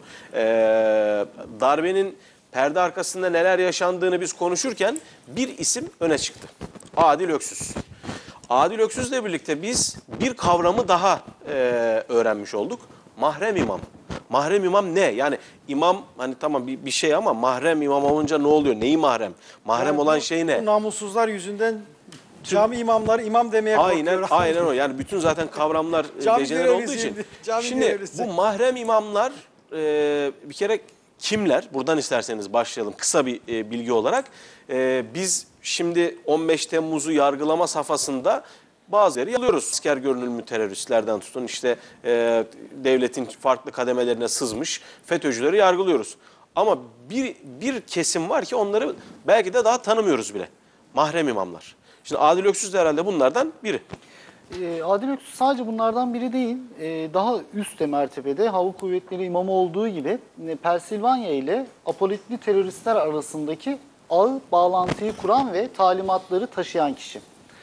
Darbenin perde arkasında neler yaşandığını biz konuşurken bir isim öne çıktı. Adil Öksüz. Adil Öksüz'le birlikte biz bir kavramı daha öğrenmiş olduk. Mahrem imam. Mahrem imam ne? Yani imam hani tamam bir şey ama mahrem imam olunca ne oluyor? Neyi mahrem? Mahrem Yani olan bu- şey ne? Bu namussuzlar yüzünden cami imamları imam demeye korkuyor. Aynen o. Yani bütün zaten kavramlar Cami dejener olduğu görevlisi, için. cami Şimdi görevlisi. bu mahrem imamlar bir kere kimler? Buradan isterseniz başlayalım kısa bir bilgi olarak. Biz şimdi 15 Temmuz'u yargılama safhasında bazıları alıyoruz. Asker görünümlü teröristlerden tutun işte devletin farklı kademelerine sızmış FETÖ'cüleri yargılıyoruz. Ama bir kesim var ki onları belki de daha tanımıyoruz bile. Mahrem imamlar. Şimdi Adil Öksüz de herhalde bunlardan biri. Adil Öksüz sadece bunlardan biri değil, daha üst mertebede Hava Kuvvetleri imamı olduğu gibi Pensilvanya ile apolitli teröristler arasındaki ağı bağlantıyı kuran ve talimatları taşıyan kişi.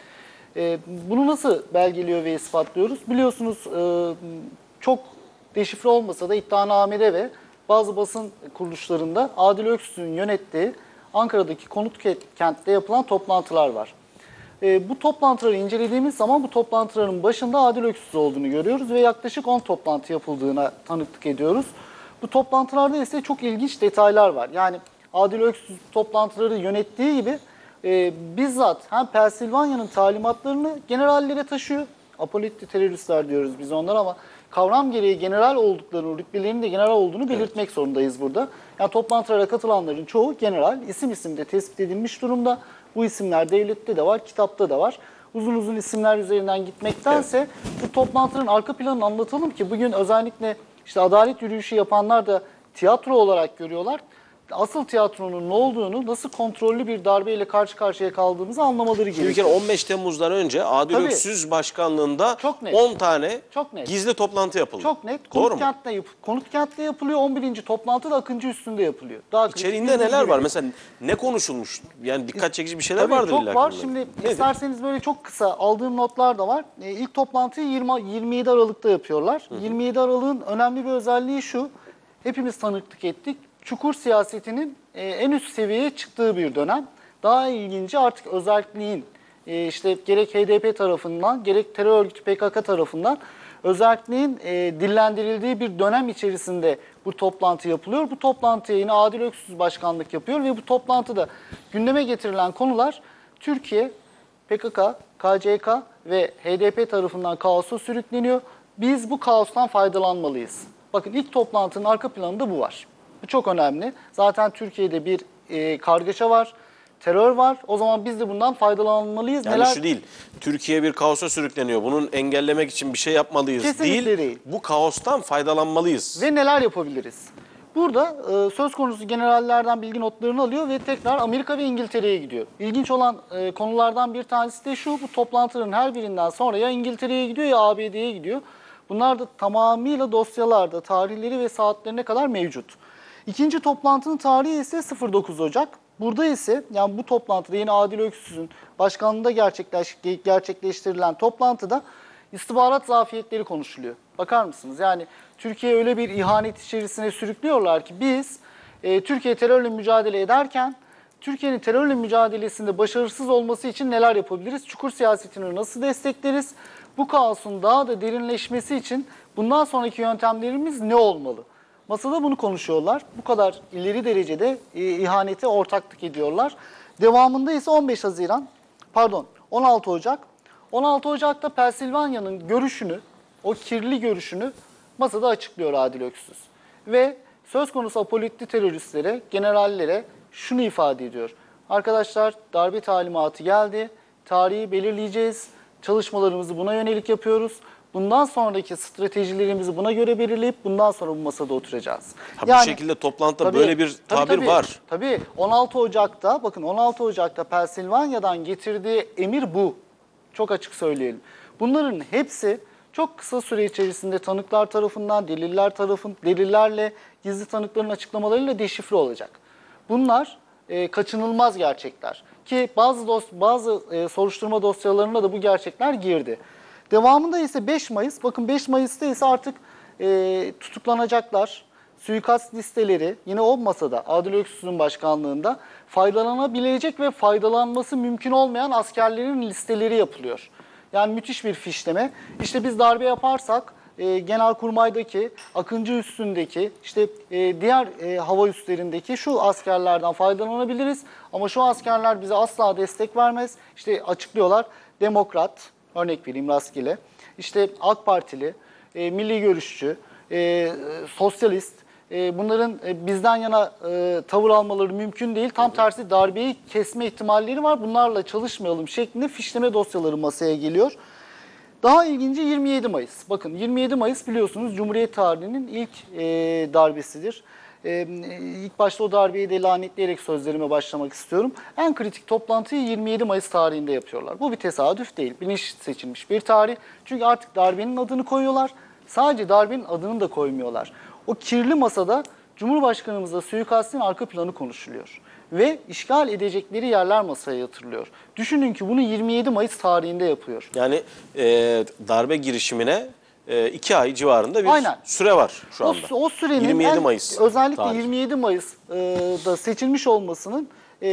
Bunu nasıl belgeliyor ve ispatlıyoruz? Biliyorsunuz çok deşifre olmasa da iddianamede ve bazı basın kuruluşlarında Adil Öksüz'ün yönettiği Ankara'daki konut kentte yapılan toplantılar var. Bu toplantıları incelediğimiz zaman bu toplantıların başında Adil Öksüz olduğunu görüyoruz ve yaklaşık 10 toplantı yapıldığına tanıklık ediyoruz. Bu toplantılarda ise çok ilginç detaylar var. Yani Adil Öksüz toplantıları yönettiği gibi bizzat hem Pensilvanya'nın talimatlarını generallere taşıyor. Apolitli teröristler diyoruz biz onlara ama kavram gereği general olduklarını, rütbelerinin de general olduğunu belirtmek zorundayız burada. Yani toplantılara katılanların çoğu general, isim de tespit edilmiş durumda. Bu isimler devlette de var, kitapta da var. Uzun isimler üzerinden gitmektense bu toplantıların arka planını anlatalım ki bugün özellikle işte adalet yürüyüşü yapanlar da tiyatro olarak görüyorlar. Asıl tiyatronun ne olduğunu, nasıl kontrollü bir darbeyle karşı karşıya kaldığımızı anlamaları Şimdi bir gerekiyor. kere 15 Temmuz'dan önce Adil Tabii. Öksüz başkanlığında Çok net. 10 tane Çok net. gizli toplantı yapıldı. Çok net. Doğru mu? Konut kentte yapılıyor. 11. toplantı da Akıncı Üstü'nde yapılıyor. Daha kritik İçeriğinde bir neler bilgi var? verin. Mesela ne konuşulmuş? Yani dikkat çekici bir şeyler Tabii vardır çok illa ki var. bunların. Şimdi Nedir? isterseniz böyle çok kısa aldığım notlar da var. İlk toplantıyı 27 Aralık'ta yapıyorlar. 27 Aralık'ın önemli bir özelliği şu. Hepimiz tanıklık ettik. Çukur siyasetinin en üst seviyeye çıktığı bir dönem. Daha ilginci artık özerkliğin işte gerek HDP tarafından gerek terör örgütü PKK tarafından özerkliğin dillendirildiği bir dönem içerisinde bu toplantı yapılıyor. Bu toplantıya yine Adil Öksüz başkanlık yapıyor ve bu toplantıda gündeme getirilen konular Türkiye, PKK, KCK ve HDP tarafından kaosa sürükleniyor. Biz bu kaostan faydalanmalıyız. Bakın ilk toplantının arka planında bu var. Bu çok önemli. Zaten Türkiye'de bir kargaşa var, terör var. O zaman biz de bundan faydalanmalıyız. Yani şu değil, Türkiye bir kaosa sürükleniyor. Bunun engellemek için bir şey yapmalıyız Kesinlikle değil. Bu kaostan faydalanmalıyız. Ve neler yapabiliriz? Burada söz konusu generallerden bilgi notlarını alıyor ve tekrar Amerika ve İngiltere'ye gidiyor. İlginç olan konulardan bir tanesi de şu, bu toplantıların her birinden sonra ya İngiltere'ye gidiyor ya ABD'ye gidiyor. Bunlar da tamamıyla dosyalarda, tarihleri ve saatlerine kadar mevcut. İkinci toplantının tarihi ise 09 Ocak. Burada ise yani bu toplantıda yine Adil Öksüz'ün başkanlığında gerçekleştirilen toplantıda istihbarat zafiyetleri konuşuluyor. Bakar mısınız? Yani Türkiye öyle bir ihanet içerisine sürüklüyorlar ki biz Türkiye terörle mücadele ederken Türkiye'nin terörle mücadelesinde başarısız olması için neler yapabiliriz? Çukur siyasetini nasıl destekleriz? Bu kaosun daha da derinleşmesi için bundan sonraki yöntemlerimiz ne olmalı? Masada bunu konuşuyorlar. Bu kadar ileri derecede ihanete ortaklık ediyorlar. Devamında ise 16 Ocak. 16 Ocak'ta Pensilvanya'nın görüşünü, o kirli görüşünü masada açıklıyor Adil Öksüz. Ve söz konusu apolitik teröristlere, generallere şunu ifade ediyor. Arkadaşlar darbe talimatı geldi, tarihi belirleyeceğiz, çalışmalarımızı buna yönelik yapıyoruz. Bundan sonraki stratejilerimizi buna göre belirleyip bundan sonra bu masada oturacağız. Bu şekilde toplantıda böyle bir tabir var. Tabii 16 Ocak'ta bakın 16 Ocak'ta Pensilvanya'dan getirdiği emir bu. Çok açık söyleyelim. Bunların hepsi çok kısa süre içerisinde tanıklar tarafından, delillerle, gizli tanıkların açıklamalarıyla deşifre olacak. Bunlar kaçınılmaz gerçekler. Ki bazı soruşturma dosyalarına da bu gerçekler girdi. Devamında ise 5 Mayıs, bakın 5 Mayıs'ta ise artık tutuklanacaklar. Suikast listeleri yine o masada Adil Öksüz'ün başkanlığında faydalanabilecek ve faydalanması mümkün olmayan askerlerin listeleri yapılıyor. Yani müthiş bir fişleme. İşte biz darbe yaparsak Genelkurmay'daki, Akıncı üssündeki, işte diğer hava üslerindeki şu askerlerden faydalanabiliriz. Ama şu askerler bize asla destek vermez. İşte açıklıyorlar. Demokrat, örnek vereyim rastgele, işte AK Partili, milli görüşçü, sosyalist, bunların bizden yana tavır almaları mümkün değil. Tam tersi darbeyi kesme ihtimalleri var. Bunlarla çalışmayalım şeklinde fişleme dosyaları masaya geliyor. Daha ilginci 27 Mayıs. Bakın 27 Mayıs biliyorsunuz Cumhuriyet tarihinin ilk darbesidir. İlk başta o darbeyi de lanetleyerek sözlerime başlamak istiyorum. En kritik toplantıyı 27 Mayıs tarihinde yapıyorlar. Bu bir tesadüf değil. Bilinçli seçilmiş bir tarih. Çünkü artık darbenin adını koyuyorlar. Sadece darbenin adını da koymuyorlar. O kirli masada Cumhurbaşkanımızla suikastin arka planı konuşuluyor. Ve işgal edecekleri yerler masaya yatırılıyor. Düşünün ki bunu 27 Mayıs tarihinde yapıyor. Yani darbe girişimine 2 ay civarında bir süre var şu anda. O sürenin 27 Mayıs özellikle tarihi. 27 Mayıs'da seçilmiş olmasının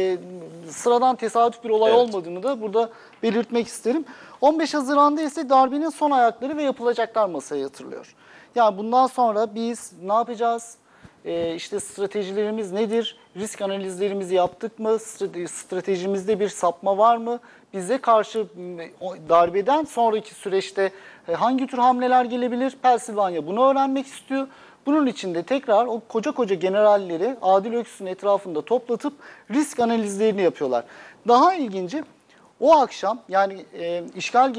sıradan tesadüf bir olay olmadığını da burada belirtmek isterim. 15 Haziran'da ise darbenin son ayakları ve yapılacaklar masaya yatırılıyor. Yani bundan sonra biz ne yapacağız? İşte stratejilerimiz nedir? Risk analizlerimizi yaptık mı? Stratejimizde bir sapma var mı? Bize karşı darbeden sonraki süreçte hangi tür hamleler gelebilir? Pensilvanya bunu öğrenmek istiyor. Bunun için de tekrar o koca generalleri Adil Öksüz'ün etrafında toplatıp risk analizlerini yapıyorlar. Daha ilginci o akşam yani işgal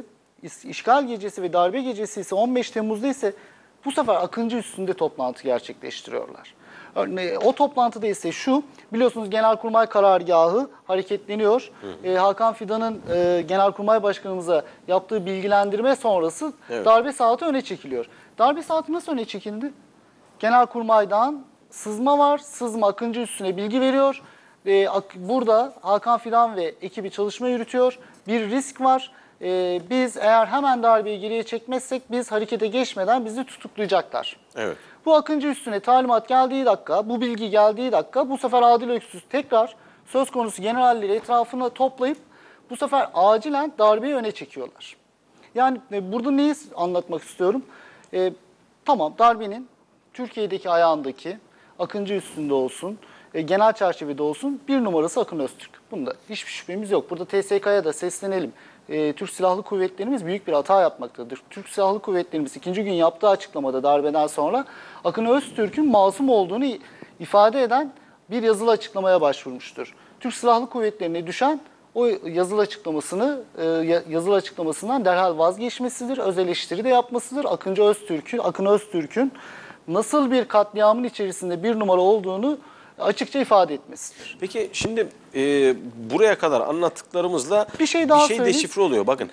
gecesi ve darbe gecesi ise 15 Temmuz'da ise bu sefer Akıncı üstünde toplantı gerçekleştiriyorlar. O toplantıda ise şu, biliyorsunuz Genelkurmay karargahı hareketleniyor. Hakan Fidan'ın Genelkurmay Başkanımıza yaptığı bilgilendirme sonrası darbe saati öne çekiliyor. Darbe saati nasıl öne çekildi? Genelkurmay'dan sızma var, sızma Akıncı üstüne bilgi veriyor. Burada Hakan Fidan ve ekibi çalışma yürütüyor. Bir risk var. Biz eğer hemen darbeyi geriye çekmezsek biz harekete geçmeden bizi tutuklayacaklar. Evet. Bu Akıncı üstüne talimat geldiği dakika, bu bilgi geldiği dakika bu sefer Adil Öksüz tekrar söz konusu generalleri etrafına toplayıp bu sefer acilen darbeyi öne çekiyorlar. Yani burada neyi anlatmak istiyorum? Tamam darbenin Türkiye'deki ayağındaki Akıncı üstünde olsun, genel çerçevede olsun bir numarası Akın Öztürk. Bunda hiçbir şüphemiz yok. Burada TSK'ya da seslenelim. Türk Silahlı Kuvvetlerimiz büyük bir hata yapmaktadır. Türk Silahlı Kuvvetlerimiz ikinci gün yaptığı açıklamada darbeden sonra Akın Öztürk'ün masum olduğunu ifade eden bir yazılı açıklamaya başvurmuştur. Türk Silahlı Kuvvetlerine düşen o yazılı açıklamasından derhal vazgeçmesidir. Öz eleştiri de yapmasıdır. Akın Öztürk'ün nasıl bir katliamın içerisinde bir numara olduğunu açıkça ifade etmesidir. Peki şimdi buraya kadar anlattıklarımızla bir şey deşifre oluyor. Bakın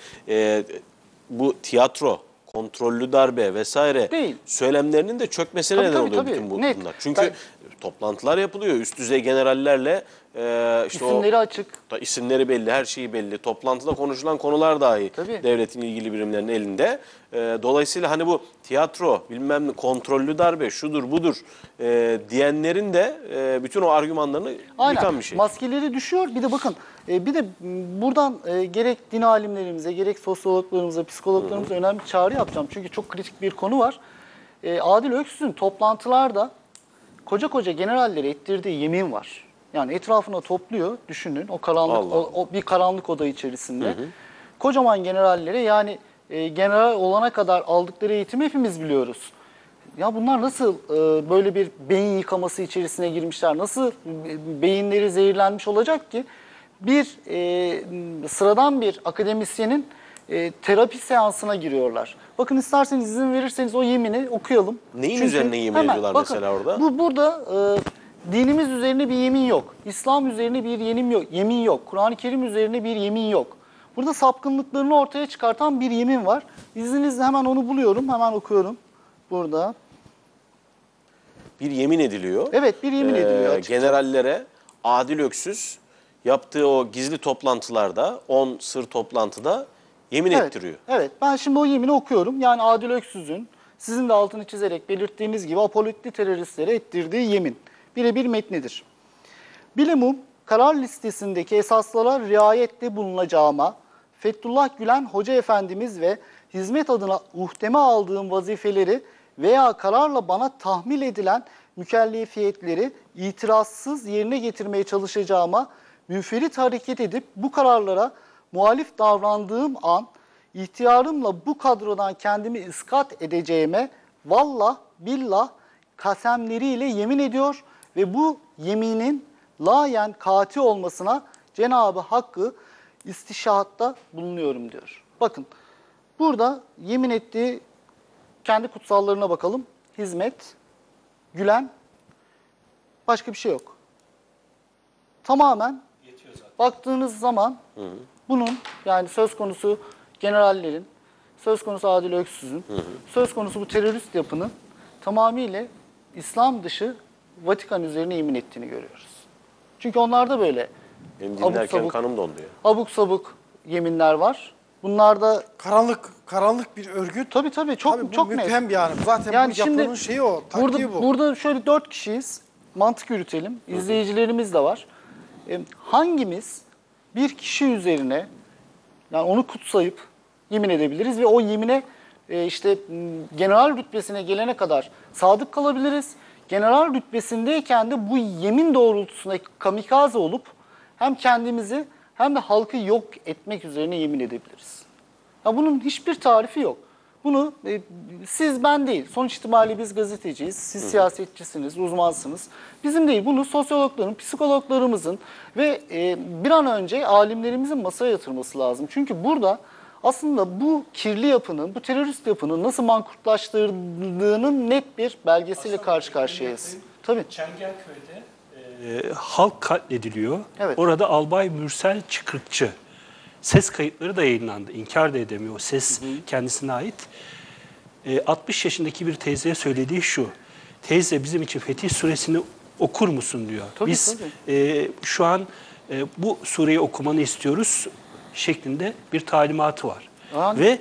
bu tiyatro, kontrollü darbe vesaire değil. Söylemlerinin de çökmesine neden oluyor bütün bunlar. Çünkü toplantılar yapılıyor. Üst düzey generallerle işte İsimleri açık. isimleri belli, her şeyi belli. Toplantıda konuşulan konular dahi Tabii. devletin ilgili birimlerinin elinde. Dolayısıyla hani bu tiyatro, bilmem ne, kontrollü darbe, şudur budur diyenlerin de bütün o argümanlarını yıkan bir şey. Maskeleri düşüyor. Bir de bakın, bir de buradan gerek din alimlerimize, gerek sosyologlarımıza, psikologlarımıza önemli bir çağrı yapacağım. Çünkü çok kritik bir konu var. Adil Öksüz'ün toplantılarda koca koca generallere ettirdiği yemin var. Yani etrafına topluyor, düşünün o karanlık, Allah. o bir karanlık oda içerisinde. Kocaman generallere, yani general olana kadar aldıkları eğitimi hepimiz biliyoruz. Ya bunlar nasıl böyle bir beyin yıkaması içerisine girmişler? Nasıl beyinleri zehirlenmiş olacak ki? Bir sıradan bir akademisyenin terapi seansına giriyorlar. Bakın, isterseniz izin verirseniz o yemini okuyalım. Neyin üzerine yemin ediyorlar mesela orada? Burada dinimiz üzerine bir yemin yok. İslam üzerine bir yemin yok. Kur'an-ı Kerim üzerine bir yemin yok. Burada sapkınlıklarını ortaya çıkartan bir yemin var. İzninizle hemen onu buluyorum, hemen okuyorum burada. Bir yemin ediliyor. Evet, bir yemin ediliyor açıkça. Generallere Adil Öksüz yaptığı o gizli toplantılarda, 10 sır toplantıda yemin ettiriyor. Evet, ben şimdi o yemini okuyorum. Yani Adil Öksüz'ün sizin de altını çizerek belirttiğiniz gibi apologeti teröristlere ettirdiği yemin. Birebir metnidir. Bilumum karar listesindeki esaslara riayetle bulunacağıma, Fethullah Gülen Hoca Efendimiz ve hizmet adına uhdeme aldığım vazifeleri veya kararla bana tahmil edilen mükellefiyetleri itirazsız yerine getirmeye çalışacağıma, münferit hareket edip bu kararlara muhalif davrandığım an, ihtiyarımla bu kadrodan kendimi iskat edeceğime vallah billah kasemleriyle yemin ediyor ve bu yeminin layen kati olmasına Cenab-ı Hakk'ı istişahatta bulunuyorum diyor. Bakın, burada yemin ettiği kendi kutsallarına bakalım. Hizmet, Gülen, başka bir şey yok. Tamamen baktığınız zaman bunun, yani söz konusu generallerin, söz konusu Adil Öksüz'ün, söz konusu bu terörist yapının tamamıyla İslam dışı Vatikan üzerine yemin ettiğini görüyoruz. Çünkü onlarda böyle Benim abuk dinlerken sabuk, kanım dondu ya. abuk sabuk yeminler var. Bunlarda Karanlık bir örgüt. tabii çok Tabii bu çok net. müphem yani. Zaten Yani bu yapının şeyi o, taktiği bu. Burada şöyle 4 kişiyiz. Mantık yürütelim. İzleyicilerimiz de var. Hangimiz bir kişi üzerine, yani onu kutsayıp yemin edebiliriz ve o yemine general rütbesine gelene kadar sadık kalabiliriz. General rütbesindeyken de bu yemin doğrultusunda kamikaze olup hem kendimizi hem de halkı yok etmek üzerine yemin edebiliriz. Ya bunun hiçbir tarifi yok. Bunu siz, ben değil. Sonuç itibariyle biz gazeteciyiz, siz siyasetçisiniz, uzmansınız. Bizim değil. Bunu sosyologların, psikologlarımızın ve bir an önce alimlerimizin masaya yatırması lazım. Çünkü burada aslında bu kirli yapının, bu terörist yapının nasıl mankurtlaştırdığının net bir belgesiyle karşı karşıyayız. Tabii. Çengelköy'de halk katlediliyor. Evet. Orada Albay Mürsel Çıkırıkçı. Ses kayıtları da yayınlandı. İnkar da edemiyor. O ses kendisine ait. 60 yaşındaki bir teyzeye söylediği şu. Teyze, bizim için Fetih Suresini okur musun diyor. Tabii, Biz şu an bu sureyi okumanı istiyoruz şeklinde bir talimatı var. Yani. Ve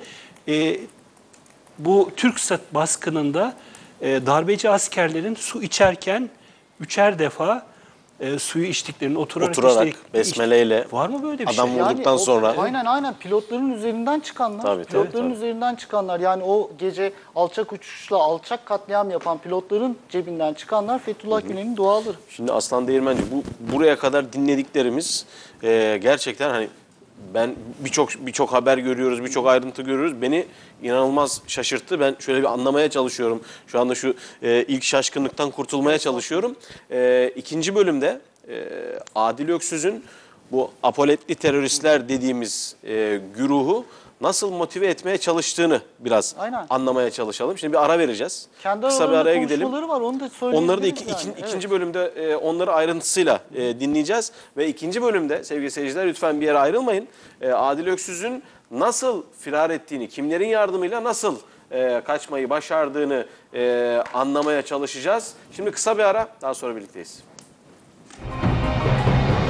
bu TürkSat baskınında darbeci askerlerin su içerken 3'er defa suyu içtiklerini oturarak besmeleyle var mı böyle bir adam şey? vurduktan sonra. Aynen pilotların üzerinden çıkanlar. Tabii. Üzerinden çıkanlar, yani o gece alçak uçuşla alçak katliam yapan pilotların cebinden çıkanlar Fethullah Gülen'in duaları. Şimdi Aslan Değirmenci, buraya kadar dinlediklerimiz gerçekten hani ben birçok haber görüyoruz, birçok ayrıntı görüyoruz. Beni inanılmaz şaşırttı. Ben şöyle bir anlamaya çalışıyorum. Şu anda şu ilk şaşkınlıktan kurtulmaya çalışıyorum. İkinci bölümde Adil Öksüz'ün bu apoletli teröristler dediğimiz güruhu nasıl motive etmeye çalıştığını biraz anlamaya çalışalım. Şimdi bir ara vereceğiz. Kendi Kısa bir araya gidelim. konuşmaları var, onu da söyleyebiliriz. Onları da yani. ikinci bölümde onları ayrıntısıyla dinleyeceğiz. Ve ikinci bölümde sevgili seyirciler lütfen bir yere ayrılmayın. Adil Öksüz'ün nasıl firar ettiğini, kimlerin yardımıyla nasıl kaçmayı başardığını anlamaya çalışacağız. Şimdi kısa bir ara, daha sonra birlikteyiz.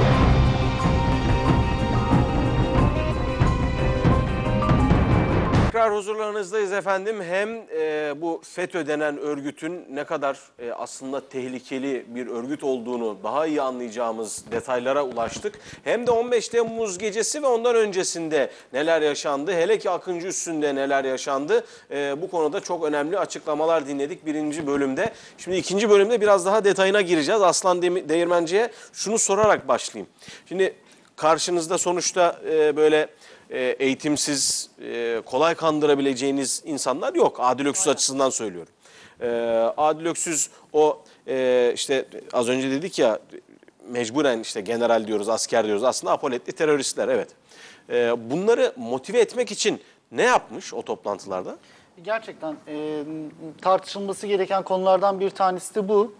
Tekrar huzurlarınızdayız efendim. Hem bu FETÖ denen örgütün ne kadar aslında tehlikeli bir örgüt olduğunu daha iyi anlayacağımız detaylara ulaştık. Hem de 15 Temmuz gecesi ve ondan öncesinde neler yaşandı, hele ki Akıncı Üssü'nde neler yaşandı. Bu konuda çok önemli açıklamalar dinledik birinci bölümde. Şimdi ikinci bölümde biraz daha detayına gireceğiz. Aslan Değirmenci'ye şunu sorarak başlayayım. Şimdi karşınızda sonuçta böyle eğitimsiz, kolay kandırabileceğiniz insanlar yok. Adil Öksüz açısından söylüyorum. Adil Öksüz o işte az önce dedik ya, mecburen işte general diyoruz, asker diyoruz. Aslında apoletli teröristler, evet. Bunları motive etmek için ne yapmış o toplantılarda? Gerçekten tartışılması gereken konulardan bir tanesi de bu.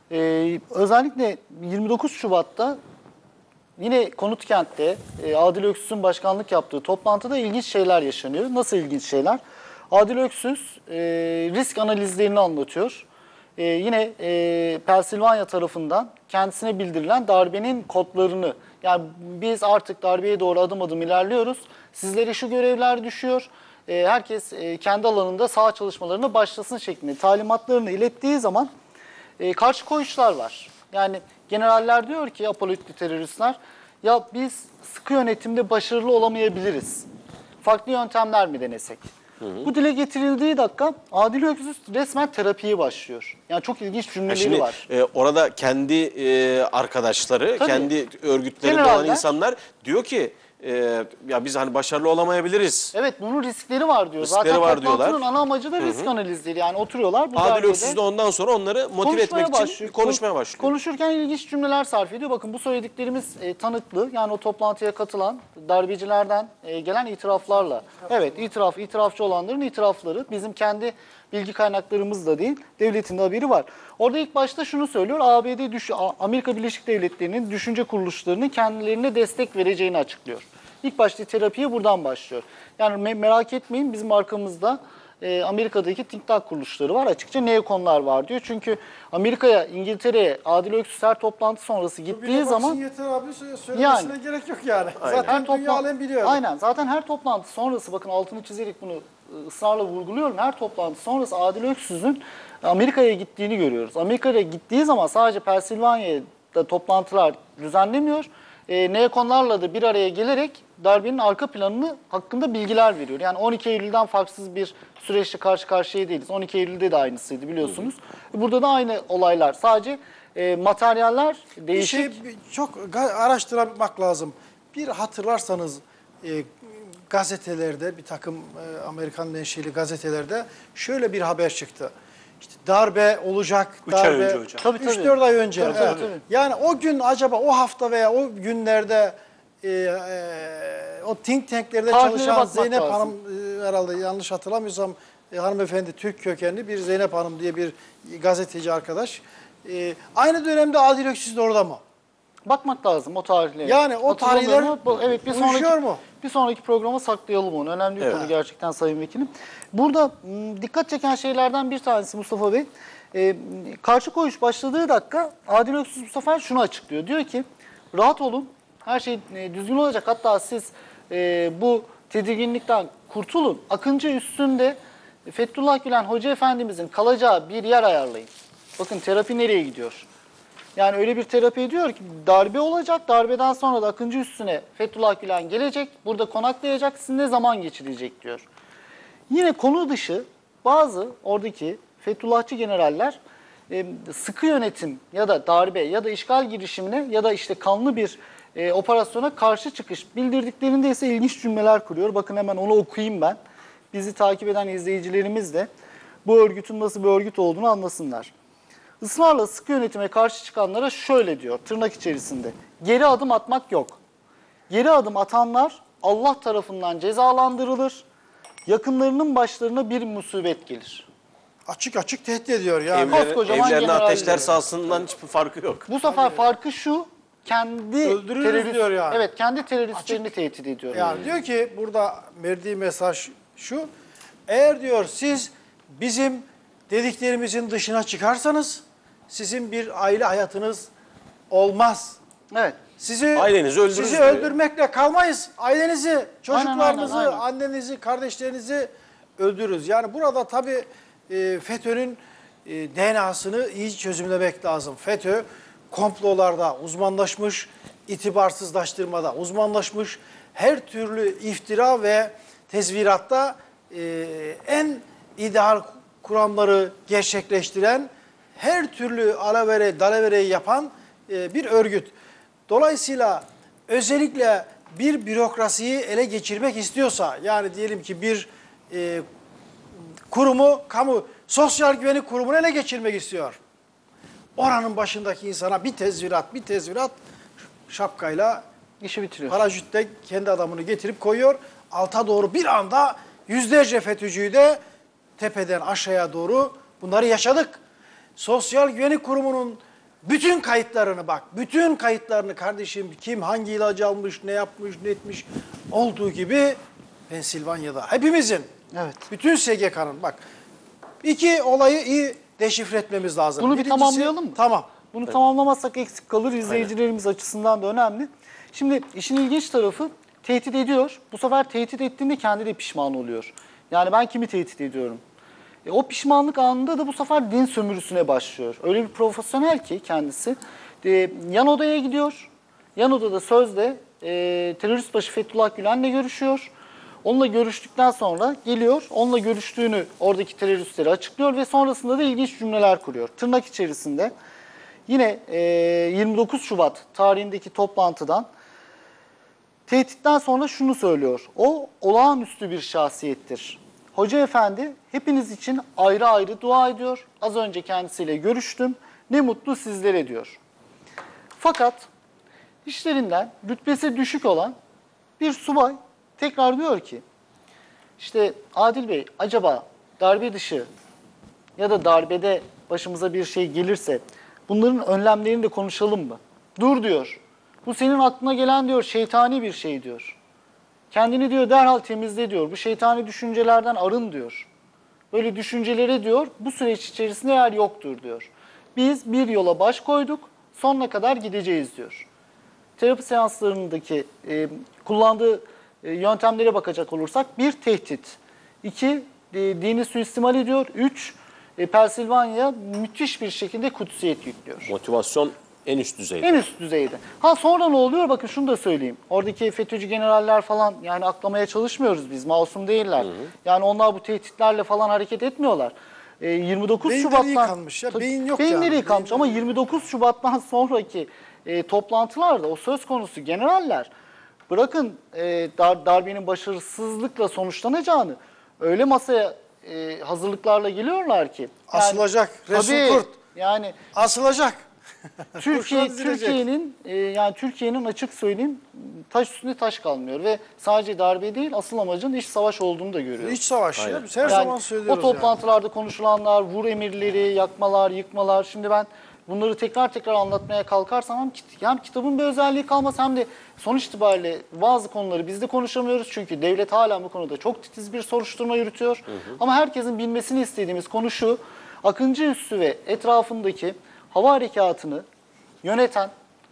Özellikle 29 Şubat'ta yine Konutkent'te Adil Öksüz'ün başkanlık yaptığı toplantıda ilginç şeyler yaşanıyor. Nasıl ilginç şeyler? Adil Öksüz risk analizlerini anlatıyor. Yine Pensilvanya tarafından kendisine bildirilen darbenin kodlarını, yani biz artık darbeye doğru adım adım ilerliyoruz. Sizlere şu görevler düşüyor. Herkes kendi alanında saha çalışmalarına başlasın şeklinde talimatlarını ilettiği zaman karşı koyuşlar var. Yani generaller diyor ki, apoletli teröristler, ya biz sıkı yönetimde başarılı olamayabiliriz. Farklı yöntemler mi denesek? Bu dile getirildiği dakika Adil Öksüz resmen terapiye başlıyor. Yani çok ilginç cümleleri Şimdi var. orada kendi arkadaşları, Tabii. kendi örgütlerinde olan Generaller, insanlar diyor ki ya biz hani başarılı olamayabiliriz. evet, bunun riskleri var diyor. Riskleri Zaten var toplantının diyorlar. ana amacı da risk analizleri. Yani oturuyorlar bu Adil darbede Öksüz de ondan sonra onları motive etmek için konuşmaya başlıyor. Konuşurken ilginç cümleler sarf ediyor. Bakın bu söylediklerimiz tanıklı. Yani o toplantıya katılan darbecilerden gelen itiraflarla. Evet, itirafçı olanların itirafları. Bizim kendi bilgi kaynaklarımız da değil, devletin de haberi var. Orada ilk başta şunu söylüyor. Amerika Birleşik Devletleri'nin düşünce kuruluşlarının kendilerine destek vereceğini açıklıyor. İlk başta terapiye buradan başlıyor. Yani merak etmeyin, bizim arkamızda Amerika'daki think tank kuruluşları var. Açıkça neokonlar var diyor. Çünkü Amerika'ya, İngiltere'ye Adil Öksüz her toplantı sonrası gittiği zaman yeter abi, söylemesine gerek yok yani. Zaten dünya alem biliyor. Aynen. Zaten her toplantı sonrası, bakın altını çizerek bunu ısrarla vurguluyorum. Her toplantı sonrası Adil Öksüz'ün Amerika'ya gittiğini görüyoruz. Amerika'ya gittiği zaman sadece Pensilvanya'da toplantılar düzenlemiyor. Neokonlarla da bir araya gelerek darbenin arka planını hakkında bilgiler veriyor. Yani 12 Eylül'den farksız bir süreçle karşı karşıya değiliz. 12 Eylül'de de aynısıydı biliyorsunuz. Burada da aynı olaylar. Sadece materyaller değişik. Bir şey çok araştırmak lazım. Bir hatırlarsanız gazetelerde, bir takım Amerikan menşeli gazetelerde şöyle bir haber çıktı. İşte darbe olacak. 3 ay önce hocam. Tabii, 3-4 ay önce. Tabii, Evet. tabii. Yani o gün acaba o hafta veya o günlerde o think tanklerde Tarihlere çalışan bakmak Zeynep lazım. Hanım, herhalde yanlış hatırlamıyorsam hanımefendi Türk kökenli bir Zeynep Hanım diye bir gazeteci arkadaş. Aynı dönemde Adil Öksüz de orada mı? Bakmak lazım o tarihlere. Yani o Hatırlamıyorum tarihler ama evet, uyuşuyor mu? Bir sonraki programa saklayalım onu. Önemli bir Evet. konu gerçekten Sayın Vekilim. Burada dikkat çeken şeylerden bir tanesi Mustafa Bey. Karşı koyuş başladığı dakika Adil Öksüz bu sefer şunu açıklıyor. Diyor ki rahat olun, her şey düzgün olacak. Hatta siz bu tedirginlikten kurtulun. Akıncı Üssü'nde Fethullah Gülen Hoca Efendimizin kalacağı bir yer ayarlayın. Bakın terapi nereye gidiyor? Yani öyle bir terapi ediyor ki darbe olacak, darbeden sonra da Akıncı Üssü'ne Fethullah Gülen gelecek, burada konaklayacak, sizinle zaman geçirecek diyor. Yine konu dışı bazı oradaki Fethullahçı generaller sıkı yönetim ya da darbe ya da işgal girişimine ya da işte kanlı bir operasyona karşı çıkış bildirdiklerinde ise ilginç cümleler kuruyor. Bakın hemen onu okuyayım ben. Bizi takip eden izleyicilerimiz de bu örgütün nasıl bir örgüt olduğunu anlasınlar. Israrla sıkı yönetime karşı çıkanlara şöyle diyor tırnak içerisinde. Geri adım atmak yok. Geri adım atanlar Allah tarafından cezalandırılır. Yakınlarının başlarına bir musibet gelir. Açık açık tehdit ediyor yani. Koskocaman Evlerine general ateşler diyor. sahasından hiçbir farkı yok. Bu sefer farkı şu, kendi Öldürürüz diyor yani. Evet, kendi teröristlerini tehdit ediyor. Yani diyor ki burada verdiği mesaj şu. Eğer diyor siz bizim dediklerimizin dışına çıkarsanız sizin bir aile hayatınız olmaz. Evet. Ailenizi öldürürüz Sizi diyor. öldürmekle kalmayız. Ailenizi, çocuklarınızı, aynen. annenizi, kardeşlerinizi öldürürüz. Yani burada tabii FETÖ'nün DNA'sını iyi çözümlemek lazım. FETÖ komplolarda uzmanlaşmış, itibarsızlaştırmada uzmanlaşmış, her türlü iftira ve tezviratta en ideal kuramları gerçekleştiren, her türlü alavere, dalavereyi yapan bir örgüt. Dolayısıyla özellikle bir bürokrasiyi ele geçirmek istiyorsa, yani diyelim ki bir kurumu, kamu sosyal güvenlik kurumunu ele geçirmek istiyor. Oranın başındaki insana bir tezvirat şapkayla, İşi bitiriyor. paraşütle kendi adamını getirip koyuyor. Alta doğru bir anda yüzlerce FETÖ'cüyü de tepeden aşağıya doğru bunları yaşadık. Sosyal Güvenlik Kurumu'nun bütün kayıtlarını bak, bütün kayıtlarını kardeşim, kim hangi ilacı almış, ne yapmış, ne etmiş olduğu gibi Pensilvanya'da hepimizin, Evet. bütün SGK'nın bak, iki olayı iyi deşifre etmemiz lazım. Bunu bir Birincisi- tamamlayalım mı? Tamam. Bunu tamamlamazsak eksik kalır, izleyicilerimiz açısından da önemli. Şimdi işin ilginç tarafı tehdit ediyor. Bu sefer tehdit ettiğinde kendi de pişman oluyor. Yani ben kimi tehdit ediyorum? O pişmanlık anında da bu sefer din sömürüsüne başlıyor. Öyle bir profesyonel ki kendisi. Yan odaya gidiyor. Yan odada sözde terörist başı Fethullah Gülen'le görüşüyor. Onunla görüştükten sonra geliyor, onunla görüştüğünü oradaki teröristlere açıklıyor ve sonrasında da ilginç cümleler kuruyor. Tırnak içerisinde yine 29 Şubat tarihindeki toplantıdan tehditten sonra şunu söylüyor. O olağanüstü bir şahsiyettir. Hoca efendi hepiniz için ayrı ayrı dua ediyor. Az önce kendisiyle görüştüm. Ne mutlu sizlere diyor. Fakat işlerinden rütbesi düşük olan bir subay tekrar diyor ki, işte Adil Bey acaba darbe dışı ya da darbede başımıza bir şey gelirse bunların önlemlerini de konuşalım mı? Dur diyor. Bu senin aklına gelen diyor şeytani bir şey diyor. Kendini diyor derhal temizle diyor. Bu şeytani düşüncelerden arın diyor. Böyle düşüncelere diyor bu süreç içerisinde yer yoktur diyor. Biz bir yola baş koyduk, sonuna kadar gideceğiz diyor. Terapi seanslarındaki kullandığı yöntemlere bakacak olursak bir tehdit, iki dini suistimal ediyor, üç Pensilvanya müthiş bir şekilde kutsiyet yüklüyor. Motivasyon en üst düzeyde. En üst düzeyde. Ha sonra ne oluyor? Bakın şunu da söyleyeyim. Oradaki FETÖ'cü generaller falan yani aklamaya çalışmıyoruz biz. Masum değiller. Yani onlar bu tehditlerle falan hareket etmiyorlar. 29 Beyinleri Şubat'tan... yıkanmış ya, beyin yok Beyinleri yani. yıkanmış ama 29 Şubat'tan sonraki toplantılarda o söz konusu generaller bırakın darbenin başarısızlıkla sonuçlanacağını öyle masaya hazırlıklarla geliyorlar ki. Asılacak, Resul tabii, Kurt. Yani Asılacak. Kurşuna dizilecek. Türkiye'nin açık söyleyeyim taş üstünde taş kalmıyor ve sadece darbe değil asıl amacın iç savaş olduğunu da görüyoruz. İç savaş ya. Aynen. Biz her zaman söylüyoruz o toplantılarda konuşulanlar, vur emirleri, yakmalar, yıkmalar. Şimdi ben bunları tekrar tekrar anlatmaya kalkarsam hem kitabın bir özelliği kalmaz hem de sonuç itibariyle bazı konuları biz de konuşamıyoruz. Çünkü devlet hala bu konuda çok titiz bir soruşturma yürütüyor. Ama herkesin bilmesini istediğimiz konu şu. Akıncı Üssü ve etrafındaki hava harekatını yöneten,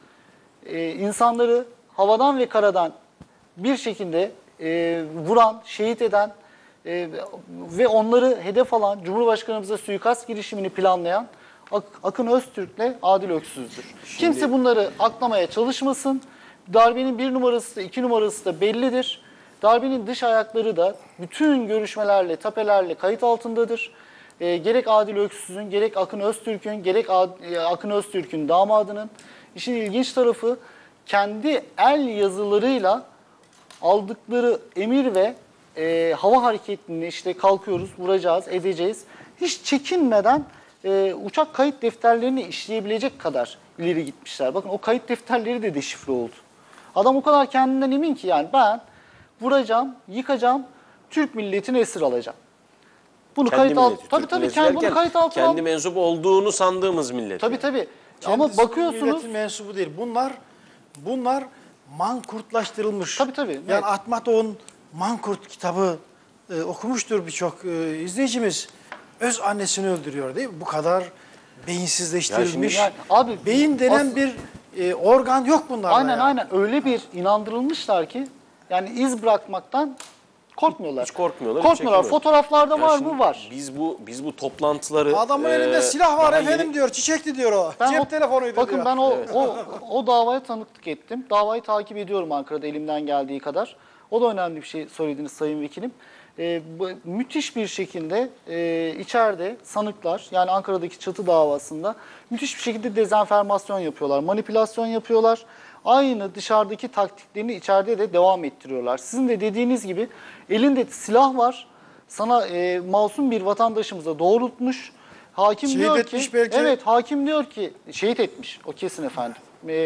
insanları havadan ve karadan bir şekilde vuran, şehit eden ve onları hedef alan, Cumhurbaşkanımıza suikast girişimini planlayan Akın Öztürk'le Adil Öksüz'dür. Kimse bunları aklamaya çalışmasın. Darbenin 1 numarası da 2 numarası da bellidir. Darbenin dış ayakları da bütün görüşmelerle, tapelerle kayıt altındadır. Gerek Adil Öksüz'ün, gerek Akın Öztürk'ün, gerek Akın Öztürk'ün damadının. İşin ilginç tarafı kendi el yazılarıyla aldıkları emir ve hava hareketini işte kalkıyoruz, vuracağız, edeceğiz. Hiç çekinmeden uçak kayıt defterlerini işleyebilecek kadar ileri gitmişler. Bakın o kayıt defterleri de deşifre oldu. Adam o kadar kendinden emin ki yani ben vuracağım, yıkacağım, Türk milletini esir alacağım. Bunu kayıt altına Bunu kayıt altına kendi mensup olduğunu sandığımız millet. Tabii. Ama Kendisi bakıyorsunuz milletin mensubu değil. Bunlar mankurtlaştırılmış. Tabii. Yani Evet. Atmatov'un Mankurt kitabı okumuştur birçok izleyicimiz. Öz annesini öldürüyor değil mi? Bu kadar beyinsizleştirilmiş. Yani abi, beyin denen bir organ yok bunlarda. Aynen. Öyle bir inandırılmışlar ki yani iz bırakmaktan Korkmuyorlar. Hiç korkmuyorlar, hiç Korkmuyorlar. çekinmiyorlar. Fotoğraflarda Ya var şimdi mı? Var. Biz bu toplantıları Adamın elinde silah var daha efendim yeni- diyor. Çiçekli diyor o. Ben Cep telefonuydu bakın diyor. ben o davaya tanıklık ettim. Davayı takip ediyorum Ankara'da elimden geldiği kadar. O da önemli bir şey söylediniz Sayın Vekilim. Müthiş bir şekilde içeride sanıklar, yani Ankara'daki çatı davasında müthiş bir şekilde dezenformasyon yapıyorlar, manipülasyon yapıyorlar. Aynı dışarıdaki taktiklerini içeride de devam ettiriyorlar. Sizin de dediğiniz gibi elinde silah var. Sana masum bir vatandaşımıza doğrultmuş. Hakim Şehit diyor etmiş ki, belki. evet hakim diyor ki, şehit etmiş o kesin efendim.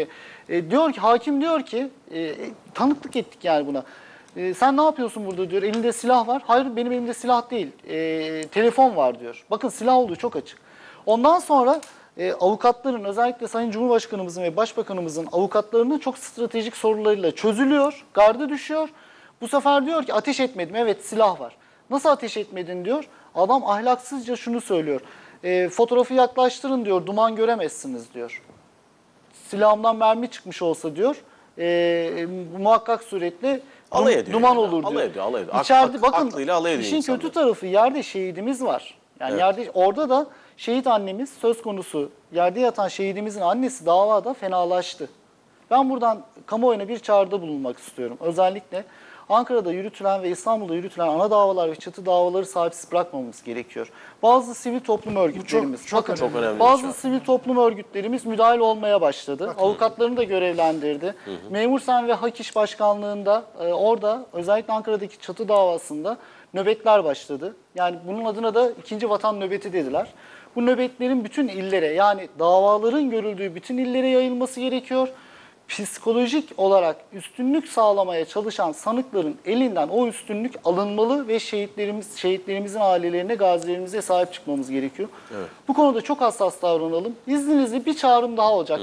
Diyor ki hakim diyor ki tanıklık ettik yani buna. Sen ne yapıyorsun burada diyor. Elinde silah var. Hayır benim elimde silah değil. Telefon var diyor. Bakın silah olduğu çok açık. Ondan sonra avukatların özellikle Sayın Cumhurbaşkanımızın ve Başbakanımızın avukatlarının çok stratejik sorularıyla çözülüyor. Gardı düşüyor. Bu sefer diyor ki ateş etmedim. Evet silah var. Nasıl ateş etmedin diyor. Adam ahlaksızca şunu söylüyor. Fotoğrafı yaklaştırın diyor. Duman göremezsiniz diyor. Silahımdan mermi çıkmış olsa diyor. Muhakkak suretle Alay ediyor duman yani. olur diyor. Alay ediyor. İçeride bakın aklıyla alay ediyor işin insanlar. kötü tarafı yerde şehidimiz var. Yani Evet. yerde orada da şehit annemiz söz konusu, yerde yatan şehidimizin annesi davada fenalaştı. Ben buradan kamuoyuna bir çağrıda bulunmak istiyorum. Özellikle Ankara'da yürütülen ve İstanbul'da yürütülen ana davalar ve çatı davaları sahipsiz bırakmamamız gerekiyor. Bazı sivil toplum örgütlerimiz, çok Çok önemli bir bazı şey. sivil toplum örgütlerimiz müdahil olmaya başladı. Avukatlarını da görevlendirdi. Memursen ve Hak İş Başkanlığı'nda orada özellikle Ankara'daki çatı davasında nöbetler başladı. Yani bunun adına da ikinci vatan nöbeti dediler. Bu nöbetlerin bütün illere, yani davaların görüldüğü bütün illere yayılması gerekiyor. Psikolojik olarak üstünlük sağlamaya çalışan sanıkların elinden o üstünlük alınmalı ve şehitlerimizin ailelerine, gazilerimize sahip çıkmamız gerekiyor. Evet. Bu konuda çok hassas davranalım. İzninizle bir çağrım daha olacak.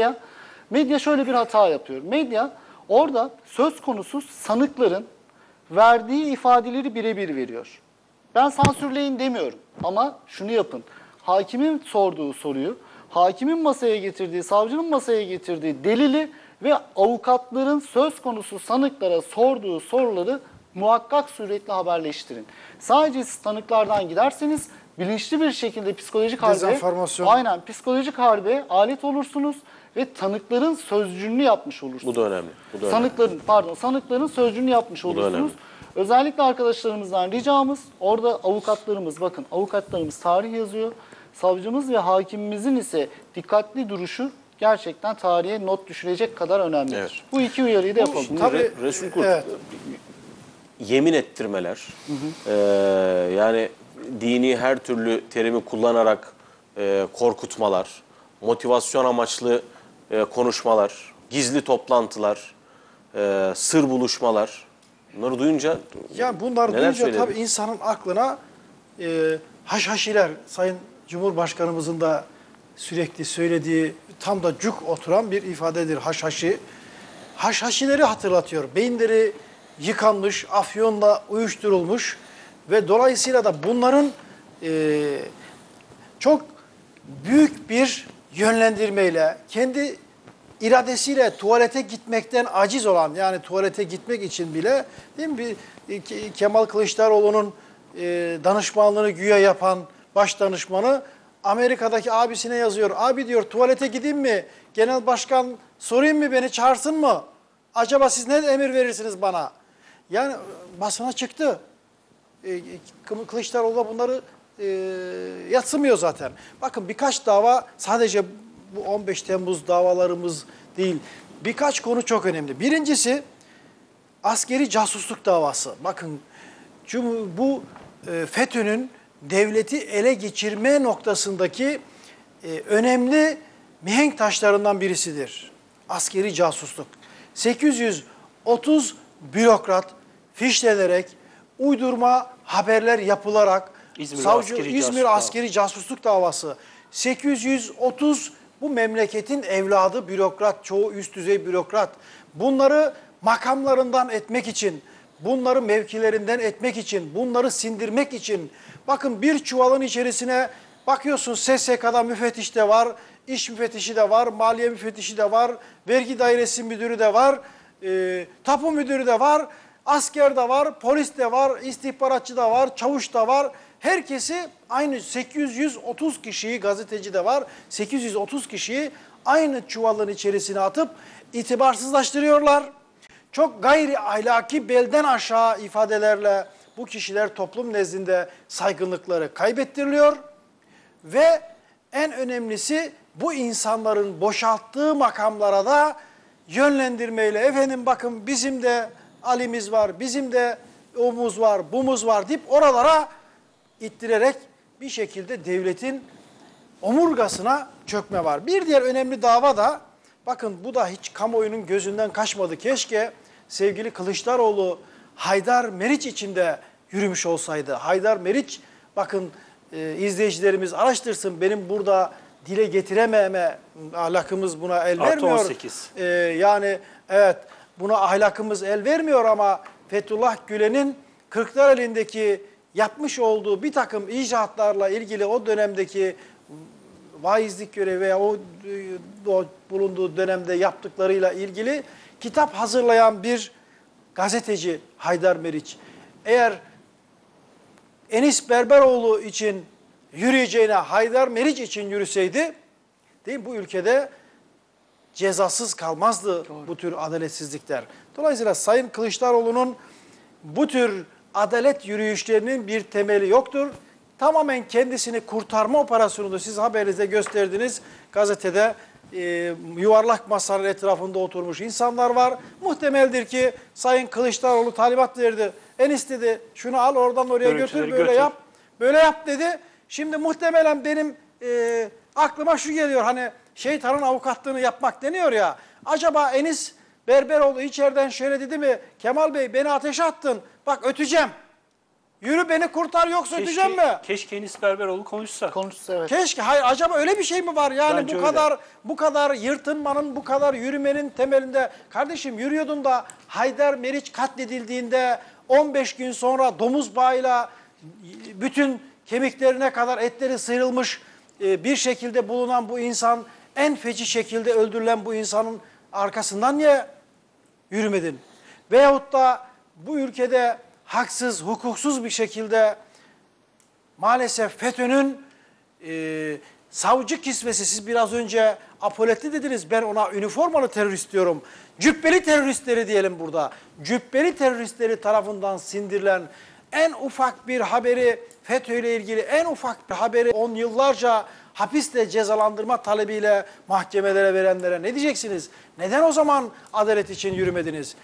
Medya şöyle bir hata yapıyor. Medya orada söz konusu sanıkların verdiği ifadeleri birebir veriyor. Ben sansürleyin demiyorum ama şunu yapın. Hakimin sorduğu soruyu, hakimin masaya getirdiği, savcının masaya getirdiği delili ve avukatların söz konusu sanıklara sorduğu soruları muhakkak suretle haberleştirin. Sadece siz tanıklardan giderseniz bilinçli bir şekilde psikolojik harbe, Dezenformasyon. aynen psikolojik harbe alet olursunuz ve tanıkların sözcülüğünü yapmış olursunuz. Bu da önemli. Bu da önemli. Sanıkların sözcülüğünü yapmış da olursunuz. önemli. Özellikle arkadaşlarımızdan ricamız orada avukatlarımız, bakın avukatlarımız tarih yazıyor. Savcımız ve hakimimizin ise dikkatli duruşu gerçekten tarihe not düşürecek kadar önemlidir. Evet. Bu iki uyarıyı da yapalım. Şimdi Tabii, Resul Kurt, evet. yemin ettirmeler, yani dini her türlü terimi kullanarak korkutmalar, motivasyon amaçlı konuşmalar, gizli toplantılar, sır buluşmalar, bunları duyunca Ya bunlar neler duyunca söyleyelim? tabii insanın aklına haşhaşiler, Sayın Cumhurbaşkanımızın da sürekli söylediği tam da cuk oturan bir ifadedir haşhaşi. Haşhaşileri hatırlatıyor. Beyinleri yıkanmış, afyonla uyuşturulmuş ve dolayısıyla da bunların çok büyük bir yönlendirmeyle, kendi iradesiyle tuvalete gitmekten aciz olan, yani tuvalete gitmek için bile değil mi, Kemal Kılıçdaroğlu'nun danışmanlığını güya yapan baş danışmanı Amerika'daki abisine yazıyor. Abi diyor tuvalete gideyim mi? Genel başkan sorayım mı, beni çağırsın mı? Acaba siz ne emir verirsiniz bana? Yani basına çıktı. Kılıçdaroğlu da bunları yatsımıyor zaten. Bakın birkaç dava, sadece bu 15 Temmuz davalarımız değil, birkaç konu çok önemli. Birincisi askeri casusluk davası. Bakın bu FETÖ'nün devleti ele geçirme noktasındaki önemli mihenk taşlarından birisidir. Askeri casusluk. 830 bürokrat fişlenerek, uydurma haberler yapılarak, İzmir askeri casusluk davası, 830 bu memleketin evladı bürokrat, çoğu üst düzey bürokrat. Bunları makamlarından etmek için, bunları mevkilerinden etmek için, bunları sindirmek için, bakın bir çuvalın içerisine bakıyorsun, SSK'da müfettiş de var, iş müfettişi de var, maliye müfettişi de var, vergi dairesi müdürü de var, tapu müdürü de var. Asker de var, polis de var, istihbaratçı da var, çavuş da var. Herkesi aynı 830 kişiyi, gazeteci de var, 830 kişiyi aynı çuvalın içerisine atıp itibarsızlaştırıyorlar. Çok gayri ahlaki, belden aşağı ifadelerle bu kişiler toplum nezdinde saygınlıkları kaybettiriliyor. Ve en önemlisi bu insanların boşalttığı makamlara da yönlendirmeyle, efendim bakın bizim de Ali'miz var, bizim de omuz var, bumuz var deyip oralara ittirerek bir şekilde devletin omurgasına çökme var. Bir diğer önemli dava da, bakın bu da hiç kamuoyunun gözünden kaçmadı. Keşke sevgili Kılıçdaroğlu Haydar Meriç içinde yürümüş olsaydı. Haydar Meriç, bakın izleyicilerimiz araştırsın, benim burada dile getirememe ahlakımız buna el vermiyor. 18. Yani evet, buna ahlakımız el vermiyor ama Fethullah Gülen'in Kırklareli'ndeki yapmış olduğu bir takım icraatlarla ilgili o dönemdeki vaizlik görevi veya o bulunduğu dönemde yaptıklarıyla ilgili kitap hazırlayan bir gazeteci Haydar Meriç. Eğer Enis Berberoğlu için yürüyeceğine Haydar Meriç için yürüseydi, değil mi, bu ülkede cezasız kalmazdı bu tür adaletsizlikler. Dolayısıyla Sayın Kılıçdaroğlu'nun bu tür adalet yürüyüşlerinin bir temeli yoktur. Tamamen kendisini kurtarma operasyonunu siz haberinizde gösterdiniz. Gazetede yuvarlak masaların etrafında oturmuş insanlar var. Muhtemeldir ki Sayın Kılıçdaroğlu talimat verdi. Enis dedi, şunu al oradan oraya götür, böyle yap. Böyle yap dedi. Şimdi muhtemelen benim aklıma şu geliyor, hani şeytanın avukatlığını yapmak deniyor ya. Acaba Enis Berberoğlu içeriden şöyle dedi mi? Kemal Bey, beni ateşe attın. Bak öteceğim. Yürü beni kurtar, yoksa öteceğim mi? Keşke Enis Berberoğlu konuşsa. Konuşsa, evet. Keşke. Hayır, acaba öyle bir şey mi var? Yani Bence bu kadar yırtınmanın, bu kadar yürümenin temelinde, kardeşim yürüyordun da Haydar Meriç katledildiğinde 15 gün sonra domuz bağıyla bütün kemiklerine kadar etleri sıyrılmış bir şekilde bulunan bu insan, en feci şekilde öldürülen bu insanın arkasından niye yürümedin? Veyahut da bu ülkede haksız, hukuksuz bir şekilde maalesef FETÖ'nün savcı kisvesi, siz biraz önce apoletli dediniz, ben ona üniformalı terörist diyorum. Cübbeli teröristleri diyelim burada. Cübbeli teröristleri tarafından sindirilen en ufak bir haberi, FETÖ ile ilgili en ufak bir haberi 10 yıllarca hapisle cezalandırma talebiyle mahkemelere verenlere ne diyeceksiniz? Neden o zaman adalet için yürümediniz?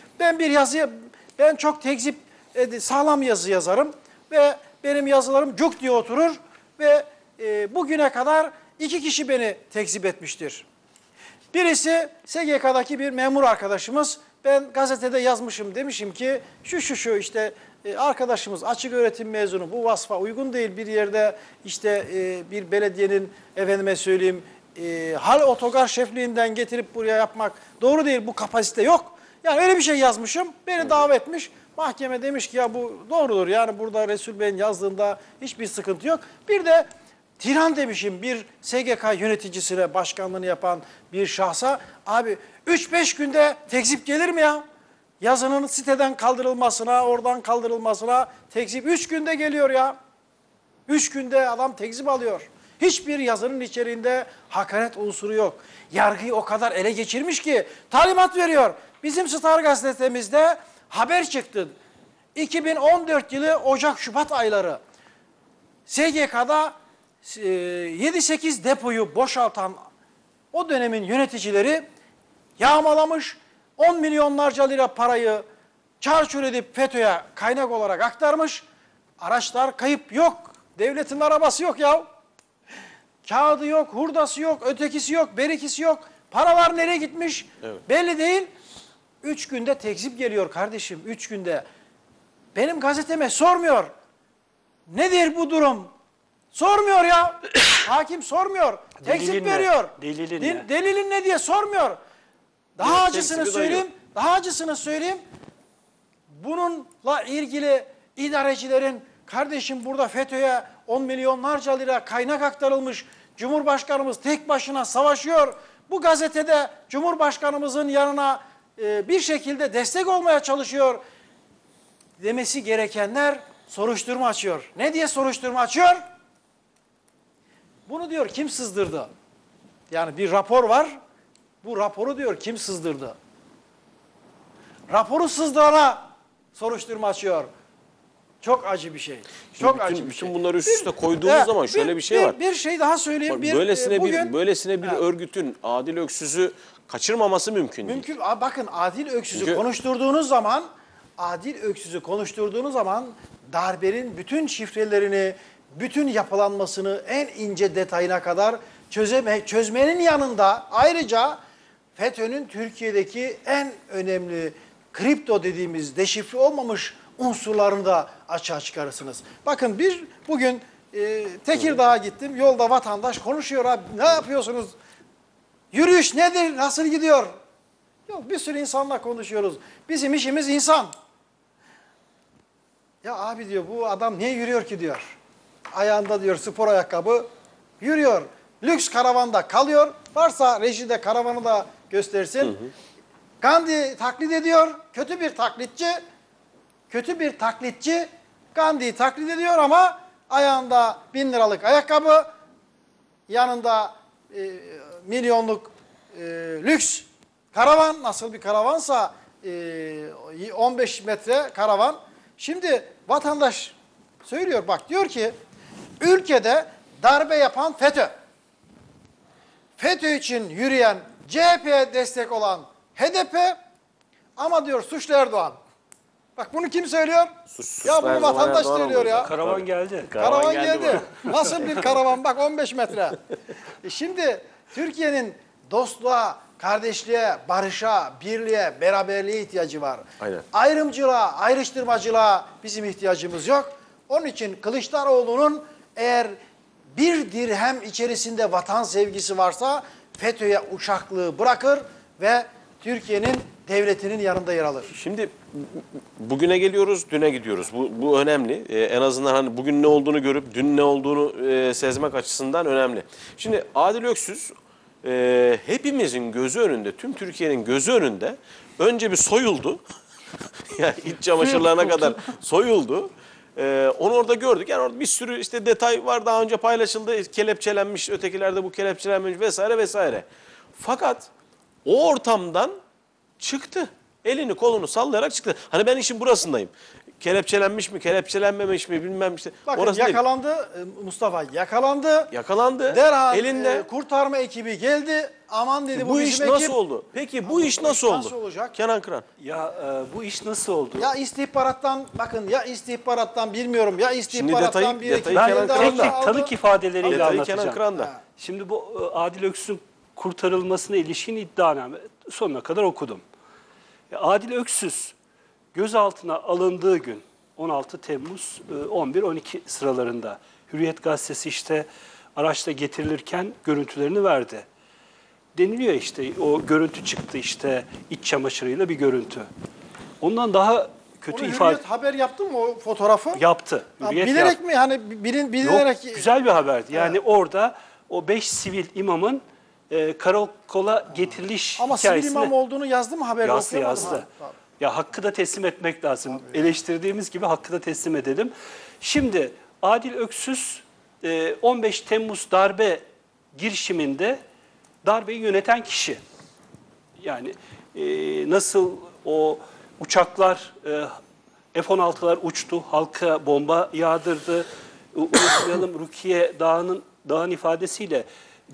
Ben çok tekzip, sağlam yazı yazarım ve benim yazılarım cuk diye oturur ve bugüne kadar 2 kişi beni tekzip etmiştir. Birisi SGK'daki bir memur arkadaşımız, ben gazetede yazmışım, demişim ki şu işte arkadaşımız açık öğretim mezunu, bu vasfa uygun değil, bir yerde işte bir belediyenin efendime söyleyeyim hal otogar şefliğinden getirip buraya yapmak doğru değil, bu kapasite yok. Yani öyle bir şey yazmışım, beni davet etmiş. Mahkeme demiş ki ya bu doğrudur, yani burada Resul Bey'in yazdığında hiçbir sıkıntı yok. Bir de tiran demişim bir SGK yöneticisine, başkanlığını yapan bir şahsa, abi 3-5 günde tekzip gelir mi ya? Yazının siteden kaldırılmasına, oradan kaldırılmasına tekzip 3 günde geliyor ya. 3 günde adam tekzip alıyor. Hiçbir yazının içeriğinde hakaret unsuru yok. Yargıyı o kadar ele geçirmiş ki talimat veriyor. Bizim Star gazetemizde haber çıktı. 2014 yılı Ocak-Şubat ayları SGK'da 7-8 depoyu boşaltan o dönemin yöneticileri yağmalamış, 10 milyonlarca lira parayı çarçur edip FETÖ'ye kaynak olarak aktarmış. Araçlar kayıp, yok. Devletin arabası yok ya. Kağıdı yok, hurdası yok, ötekisi yok, berikisi yok. Paralar nereye gitmiş? Evet. Belli değil. 3 günde tekzip geliyor kardeşim, 3 günde. Benim gazeteme sormuyor. Nedir bu durum? Sormuyor ya. Hakim sormuyor. Tekzip veriyor. Delilin ne diye sormuyor. Daha acısını söyleyeyim. Bununla ilgili idarecilerin, kardeşim burada FETÖ'ye 10 milyonlarca lira kaynak aktarılmış. Cumhurbaşkanımız tek başına savaşıyor. Bu gazetede Cumhurbaşkanımızın yanına bir şekilde destek olmaya çalışıyor. demesi gerekenler soruşturma açıyor. Ne diye soruşturma açıyor? Bunu diyor kim sızdırdı? Yani bir rapor var. Bu raporu diyor kim sızdırdı? Raporu sızdırana soruşturma açıyor. Çok acı bir şey. Çok bütün, acı bir bütün şey. bunları üst üste koyduğumuz zaman şöyle bir şey var. Bir şey daha söyleyeyim. Bak, böylesine bir Ha. örgütün Adil Öksüz'ü kaçırmaması mümkün değil. Mümkün. Bakın Adil Öksüz'ü Çünkü- konuşturduğunuz zaman darbenin bütün şifrelerini, bütün yapılanmasını en ince detayına kadar çözmenin yanında ayrıca FETÖ'nün Türkiye'deki en önemli kripto dediğimiz deşifre olmamış unsurlarını da açığa çıkarırsınız. Bakın bugün Tekirdağ'a gittim. Yolda vatandaş konuşuyor abi. Ne yapıyorsunuz? Yürüyüş nedir? Nasıl gidiyor? Yok, bir sürü insanla konuşuyoruz. Bizim işimiz insan. Ya abi diyor, bu adam niye yürüyor ki diyor. Ayağında diyor spor ayakkabı, yürüyor. Lüks karavanda kalıyor. Varsa rejide karavanı da göstersin. Gandhi taklit ediyor. Kötü bir taklitçi Gandhi'yi taklit ediyor ama ayağında 1000 liralık ayakkabı, yanında milyonluk lüks karavan, nasıl bir karavansa 15 metre karavan. Şimdi vatandaş söylüyor, bak diyor ki ülkede darbe yapan FETÖ. FETÖ için yürüyen, CHP'ye destek olan HDP ama diyor suçlu Erdoğan. Bak bunu kim söylüyor? Suçsuz Ya bunu her zaman vatandaş Erdoğan söylüyor ya. olacak. Karavan geldi. Karavan geldi geldi. Nasıl bir karavan? Bak 15 metre. Şimdi Türkiye'nin dostluğa, kardeşliğe, barışa, birliğe, beraberliğe ihtiyacı var. Aynen. Ayrımcılığa, ayrıştırmacılığa bizim ihtiyacımız yok. Onun için Kılıçdaroğlu'nun eğer bir dirhem içerisinde vatan sevgisi varsa FETÖ'ye uçaklığı bırakır ve Türkiye'nin devletinin yanında yer alır. Şimdi bugüne geliyoruz, düne gidiyoruz. Bu önemli. En azından hani bugün ne olduğunu görüp dün ne olduğunu sezmek açısından önemli. Şimdi Adil Öksüz hepimizin gözü önünde, tüm Türkiye'nin gözü önünde önce bir soyuldu. Yani iç çamaşırlarına kadar soyuldu. Onu orada gördük. Yani orada bir sürü işte detay var, daha önce paylaşıldı. Kelepçelenmiş, ötekilerde bu kelepçelenmiş vesaire vesaire. Fakat o ortamdan çıktı. Elini kolunu sallayarak çıktı. Hani ben işin burasındayım. Kelepçelenmiş mi, kelepçelenmemiş mi bilmem işte. Bakın Orasındayım. yakalandı Mustafa, yakalandı. Yakalandı. Derhal elinde. kurtarma ekibi geldi. Aman dedi bu Bu iş bizim nasıl ekip. oldu? Peki bu iş nasıl oldu? Nasıl olacak? Kenan Kıran. Ya bu iş nasıl oldu? Ya istihbarattan, bakın ya istihbarattan bilmiyorum, ya istihbarattan detayı- bir ekip detayı Ben Kenan geldi, Kıran tek da tek tanık ifadeleriyle Detayı anlatacağım. Kenan Kıran'da. Şimdi bu Adil Öksüz'ün kurtarılmasına ilişkin iddianame sonuna kadar okudum. Adil Öksüz gözaltına alındığı gün 16 Temmuz 11-12 sıralarında Hürriyet Gazetesi işte araçla getirilirken görüntülerini verdi. Deniliyor işte o görüntü çıktı işte iç çamaşırıyla bir görüntü. Ondan daha kötü Onu ifade Hürriyet haber yaptı mı o fotoğrafı? yaptı. Ya Hürriyet bilerek yaptı. mi, hani bilerek? Yok, güzel bir haberdi. Yani orada o 5 sivil imamın karakola getiriliş Ama sivil hikayesini imam olduğunu yazdı mı haber? yazdı Okuyamadım. yazdı. Ha, tamam. Ya hakkı da teslim etmek lazım. Eleştirdiğimiz gibi hakkı da teslim edelim. Şimdi Adil Öksüz 15 Temmuz darbe girişiminde darbeyi yöneten kişi. Yani nasıl o uçaklar F-16'lar uçtu, halka bomba yağdırdı. Unutmayalım Rukiye Dağ'ın ifadesiyle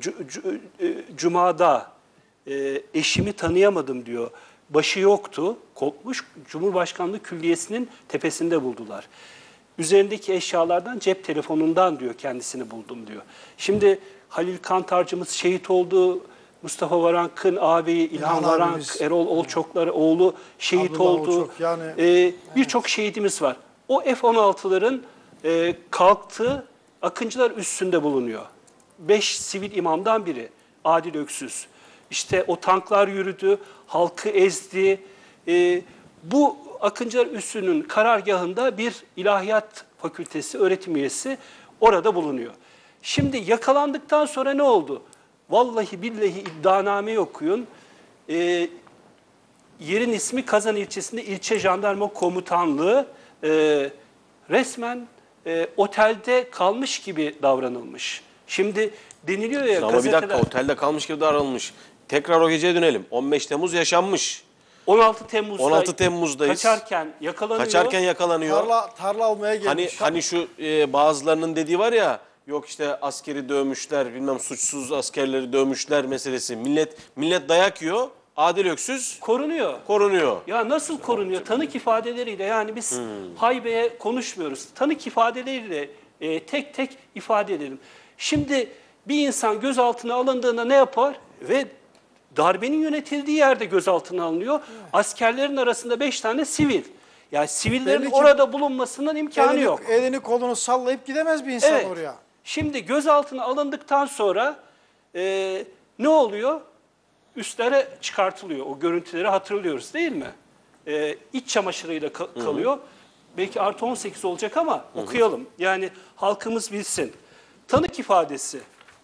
Cuma'da eşimi tanıyamadım diyor. Başı yoktu, kopmuş, Cumhurbaşkanlığı Külliyesi'nin tepesinde buldular. Üzerindeki eşyalardan cep telefonundan diyor kendisini buldum diyor. Şimdi Halil Kantarcımız şehit oldu. Mustafa Varank'ın ağabeyi İlhan Varank, abimiz. Erol Olçoklar oğlu şehit Abdullah oldu. Olçok, yani Birçok şehidimiz var. O F-16'ların kalktığı Akıncılar üssünde bulunuyor. 5 sivil imamdan biri Adil Öksüz. İşte o tanklar yürüdü, halkı ezdi. Bu Akıncılar Üssü'nün karargahında bir ilahiyat fakültesi öğretim üyesi orada bulunuyor. Şimdi yakalandıktan sonra ne oldu? Vallahi billahi iddianameyi okuyun. Yerin ismi Kazan ilçesinde ilçe jandarma komutanlığı resmen otelde kalmış gibi davranılmış. Şimdi deniliyor ya Ama bir gazeteler, dakika, otelde kalmış gibi davranılmış. Tekrar o geceye dönelim. 15 Temmuz yaşanmış. 16 Temmuz'da 16 Temmuz'dayız. kaçarken yakalanıyor. Kaçarken yakalanıyor. Tarla almaya gelmiş. Hani şu bazılarının dediği var ya, yok işte askeri dövmüşler, bilmem suçsuz askerleri dövmüşler meselesi. Millet dayak yiyor. Adil Öksüz korunuyor. Ya nasıl korunuyor? Tanık ifadeleriyle, yani biz haybeye konuşmuyoruz. Tanık ifadeleriyle tek tek ifade edelim. Şimdi bir insan gözaltına alındığında ne yapar? Ve darbenin yönetildiği yerde gözaltına alınıyor. Askerlerin arasında 5 tane sivil. Yani sivillerin Belli ki orada bulunmasının imkanı yok. Elini kolunu sallayıp gidemez bir insan Evet. oraya. Şimdi gözaltına alındıktan sonra ne oluyor? Üstlere çıkartılıyor. O görüntüleri hatırlıyoruz değil mi? İç çamaşırıyla kalıyor. Belki artı 18 olacak ama okuyalım. Yani halkımız bilsin. Tanık ifadesi.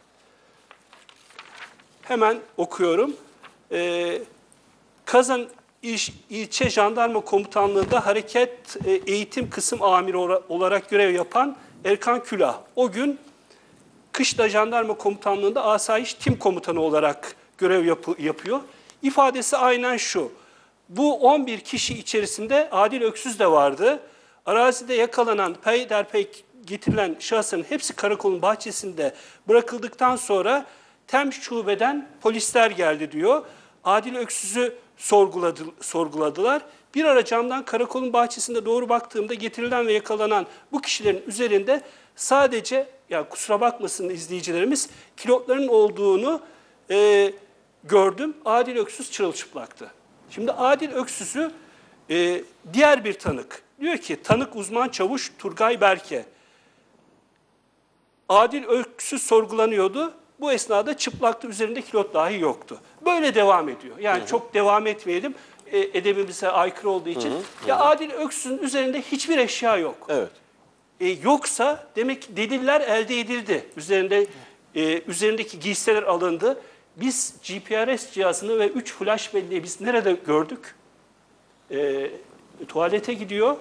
Hemen okuyorum. Kazan İlçe Jandarma Komutanlığı'nda Hareket Eğitim Kısım Amiri olarak görev yapan Erkan Külah, o gün Kışla Jandarma Komutanlığı'nda Asayiş Tim Komutanı olarak görev yapıyor. İfadesi aynen şu: bu 11 kişi içerisinde Adil Öksüz de vardı. Arazide yakalanan, peyderpey getirilen şahısların hepsi karakolun bahçesinde bırakıldıktan sonra TEM şubeden polisler geldi diyor. Adil Öksüz'ü sorguladılar. Bir ara camdan karakolun bahçesinde doğru baktığımda getirilen ve yakalanan bu kişilerin üzerinde sadece, ya kusura bakmasın izleyicilerimiz, kilotların olduğunu gördüm. Adil Öksüz çırılçıplaktı. Şimdi Adil Öksüz'ü diğer bir tanık diyor ki, tanık uzman çavuş Turgay Berke. Adil Öksüz sorgulanıyordu. Bu esnada çıplaktı, üzerinde kilot dahi yoktu. Böyle devam ediyor. Yani çok devam etmeyelim, edebimize aykırı olduğu için. Ya Adil Öksüz'ün üzerinde hiçbir eşya yok. Evet. Yoksa demek ki deliller elde edildi. Üzerindeki giysiler alındı. Biz GPRS cihazını ve 3 flash belleği biz nerede gördük? Tuvalete gidiyor.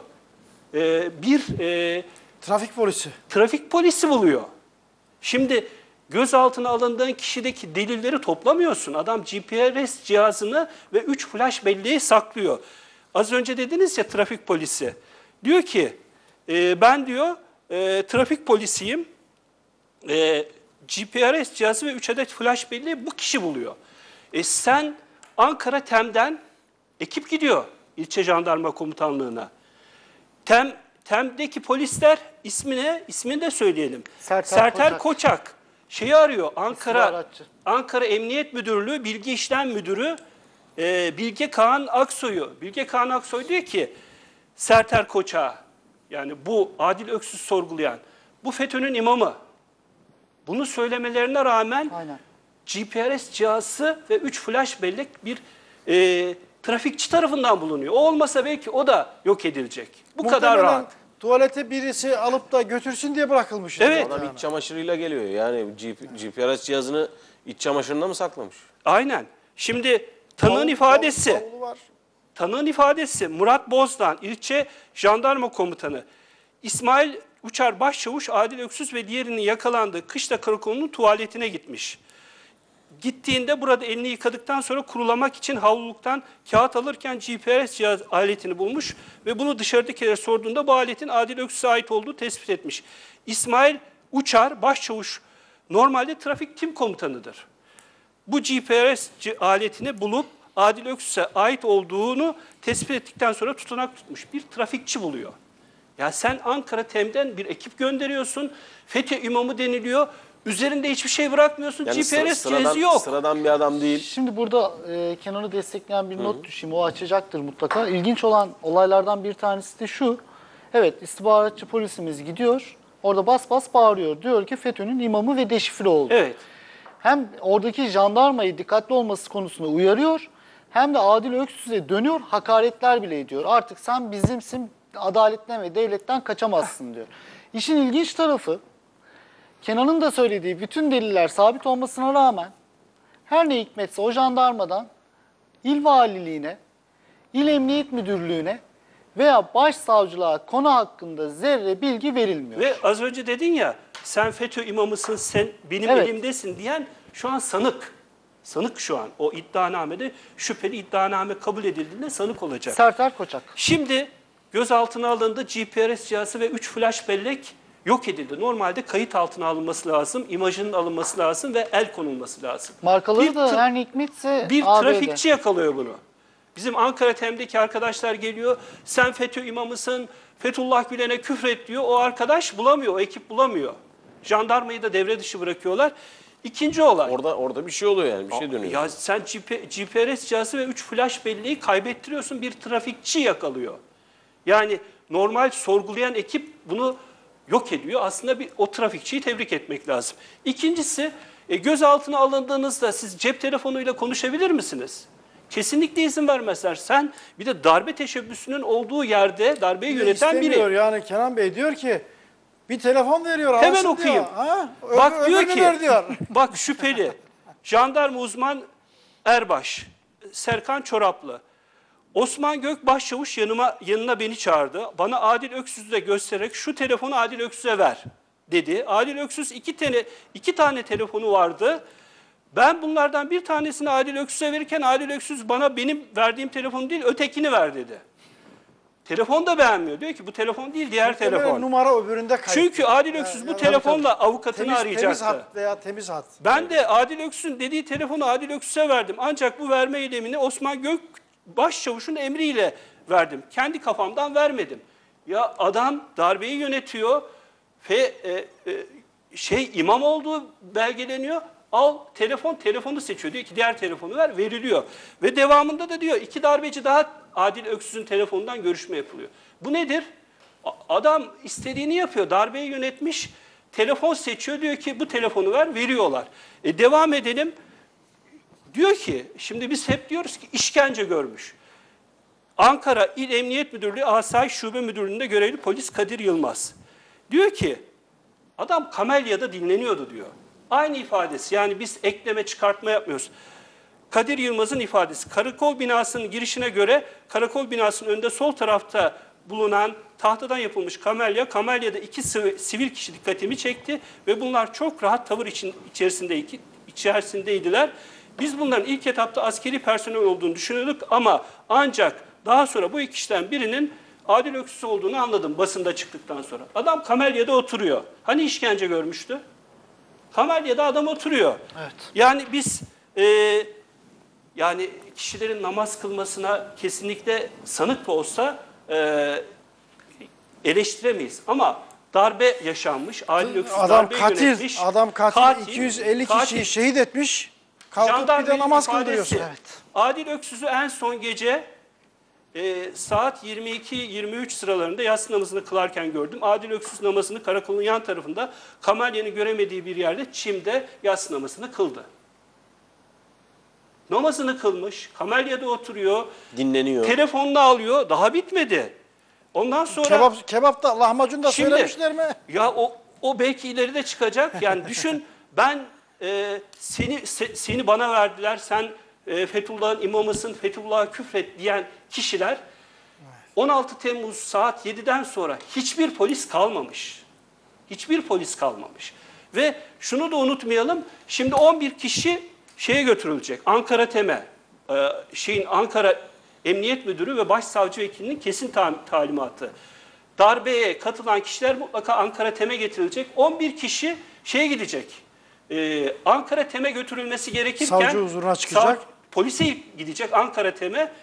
Trafik polisi. Trafik polisi buluyor. Şimdi gözaltına alındığın kişideki delilleri toplamıyorsun. Adam GPRS cihazını ve 3 flash belleği saklıyor. Az önce dediniz ya, trafik polisi. Diyor ki, ben diyor trafik polisiyim. GPRS cihazı ve 3 adet flash belleği bu kişi buluyor. Sen Ankara TEM'den ekip gidiyor ilçe jandarma komutanlığına. TEM'deki polisler ismini de söyleyelim. Serter Koçak. Şeyi arıyor, Ankara Emniyet Müdürlüğü Bilgi İşlem Müdürü Bilge Kağan Aksoy'u. Bilge Kağan Aksoy diyor ki Serter Koçak'a, yani bu Adil Öksüz sorgulayan, bu FETÖ'nün imamı. Bunu söylemelerine rağmen GPRS cihazı ve 3 flash bellek bir trafikçi tarafından bulunuyor. O olmasa belki o da yok edilecek. Bu kadar rahat. Tuvalete birisi alıp da götürsün diye bırakılmış. Evet. Adam iç çamaşırıyla geliyor. Yani GPRS cihazını iç çamaşırında mı saklamış? Aynen. Şimdi tanığın ifadesi Murat Bozdan, ilçe jandarma komutanı. İsmail Uçar Başçavuş, Adil Öksüz ve diğerinin yakalandığı Kışla Karakolu'nun tuvaletine gitmiş. Gittiğinde burada elini yıkadıktan sonra kurulamak için havluluktan kağıt alırken GPRS cihaz aletini bulmuş ve bunu dışarıdakilere sorduğunda bu aletin Adil Öksüz'e ait olduğu tespit etmiş. İsmail Uçar Başçavuş normalde trafik tim komutanıdır. Bu GPRS aletini bulup Adil Öksüz'e ait olduğunu tespit ettikten sonra tutanak tutmuş. Bir trafikçi buluyor. Ya sen Ankara TEM'den bir ekip gönderiyorsun. FETÖ imamı deniliyor. Üzerinde hiçbir şey bırakmıyorsun. Yani GPRS cihazı yok. Sıradan bir adam değil. Şimdi burada Kenan'ı destekleyen bir not düşeyim. O açacaktır mutlaka. İlginç olan olaylardan bir tanesi de şu. Evet, istihbaratçı polisimiz gidiyor. Orada bas bas bağırıyor. Diyor ki FETÖ'nün imamı ve deşifre oldu. Evet. Hem oradaki jandarmayı dikkatli olması konusunda uyarıyor. Hem de Adil Öksüz'e dönüyor, hakaretler bile ediyor. Artık sen bizimsin, adaletten ve devletten kaçamazsın diyor. İşin ilginç tarafı, Kenan'ın da söylediği bütün deliller sabit olmasına rağmen her ne hikmetse o jandarmadan il valiliğine, il emniyet müdürlüğüne veya başsavcılığa konu hakkında zerre bilgi verilmiyor. Ve az önce dedin ya, sen FETÖ imamısın, sen benim Evet. elimdesin diyen şu an sanık. Sanık şu an. O iddianamede şüpheli iddianame kabul edildiğinde sanık olacak. Serter Koçak. Şimdi gözaltına alındı, GPS cihazı ve 3 flash bellek yok edildi. Normalde kayıt altına alınması lazım, imajının alınması lazım ve el konulması lazım. Markaları Bir da tra- her ne hikmetse Bir AB'de. trafikçi yakalıyor bunu. Bizim Ankara TEM'deki arkadaşlar geliyor, sen FETÖ imamısın, Fethullah Gülen'e küfret diyor. O arkadaş bulamıyor, o ekip bulamıyor. Jandarmayı da devre dışı bırakıyorlar. İkinci olay. Orada bir şey oluyor yani, bir şey dönüyor. Ya sen GPS cihazı ve 3 flash belleği kaybettiriyorsun, bir trafikçi yakalıyor. Yani normal sorgulayan ekip bunu yok ediyor. Aslında o trafikçiyi tebrik etmek lazım. İkincisi, gözaltına alındığınızda siz cep telefonuyla konuşabilir misiniz? Kesinlikle izin vermezler. Sen bir de darbe teşebbüsünün olduğu yerde darbeyi yöneten İstemiyor biri. yani Kenan Bey diyor ki bir telefon veriyor. Hemen alsın okuyayım. Diyor. Ha? Bak diyor Öbürünü ki, ver diyor. bak şüpheli, jandarma uzman Erbaş, Serkan Çoraplı, Osman Gök Başçavuş yanına beni çağırdı. Bana Adil Öksüz'ü de göstererek şu telefonu Adil Öksüz'e ver dedi. Adil Öksüz iki tane telefonu vardı. Ben bunlardan bir tanesini Adil Öksüz'e verirken Adil Öksüz bana benim verdiğim telefonu değil ötekini ver dedi. Telefon da beğenmiyor. Diyor ki bu telefon değil diğer Muhtemelen telefon. numara öbüründe kayıtlı. Çünkü Adil Öksüz bu telefonla avukatını arayacaktı. Temiz hat veya temiz hat. Ben de Adil Öksüz'ün dediği telefonu Adil Öksüz'e verdim. Ancak bu verme eylemini Osman Gök Başçavuş'un emriyle verdim. Kendi kafamdan vermedim. Ya adam darbeyi yönetiyor ve imam olduğu belgeleniyor. Al telefonu seçiyor. Diyor ki diğer telefonu ver, veriliyor. Ve devamında da diyor 2 darbeci daha Adil Öksüz'ün telefonundan görüşme yapılıyor. Bu nedir? Adam istediğini yapıyor. Darbeyi yönetmiş. Telefon seçiyor. Diyor ki bu telefonu ver, veriyorlar. Devam edelim. Diyor ki şimdi biz hep diyoruz ki işkence görmüş. Ankara İl Emniyet Müdürlüğü Asayiş Şube Müdürlüğü'nde görevli polis Kadir Yılmaz. Diyor ki adam kamelyada dinleniyordu diyor. Aynı ifadesi, yani biz ekleme çıkartma yapmıyoruz. Kadir Yılmaz'ın ifadesi, karakol binasının girişine göre karakol binasının önünde sol tarafta bulunan tahtadan yapılmış kamelyada 2 sivil kişi dikkatimi çekti ve bunlar çok rahat tavır içerisindeydiler. Biz bunların ilk etapta askeri personel olduğunu düşünüyorduk ama ancak daha sonra bu iki kişiden birinin Adil Öksüz olduğunu anladım basında çıktıktan sonra. Adam kamelyada oturuyor. Hani işkence görmüştü? Kamelyada adam oturuyor. Evet. Yani biz yani kişilerin namaz kılmasına kesinlikle sanık da olsa eleştiremeyiz. Ama darbe yaşanmış, Adil Öksüz darbe yönetmiş. Adam katil 250 kişiyi şehit etmiş. Kalkıp bir de namaz kıldırıyorsun. Evet. Adil Öksüz'ü en son gece saat 22-23 sıralarında yatsı namazını kılarken gördüm. Adil Öksüz namazını karakolun yan tarafında kamelyenin göremediği bir yerde çimde yatsı namazını kıldı. Namazını kılmış, kamelyada oturuyor, Dinleniyor. telefonunu alıyor, daha bitmedi. Ondan sonra... Kebap da lahmacun da Şimdi, söylemişler mi? Ya o belki ileride çıkacak. Yani düşün ben seni bana verdiler, sen Fethullah'ın imamısın, Fethullah'a küfret diyen kişiler 16 Temmuz saat 7'den sonra hiçbir polis kalmamış. Hiçbir polis kalmamış. Ve şunu da unutmayalım, şimdi 11 kişi şeye götürülecek, Ankara TEM'e, Ankara Emniyet Müdürü ve Başsavcı Vekilinin kesin talimatı. Darbeye katılan kişiler mutlaka Ankara TEM'e getirilecek. 11 kişi şeye gidecek. Ankara TEM'e götürülmesi gerekirken Savcı huzuruna çıkacak. Polise gidecek Ankara TEM'e.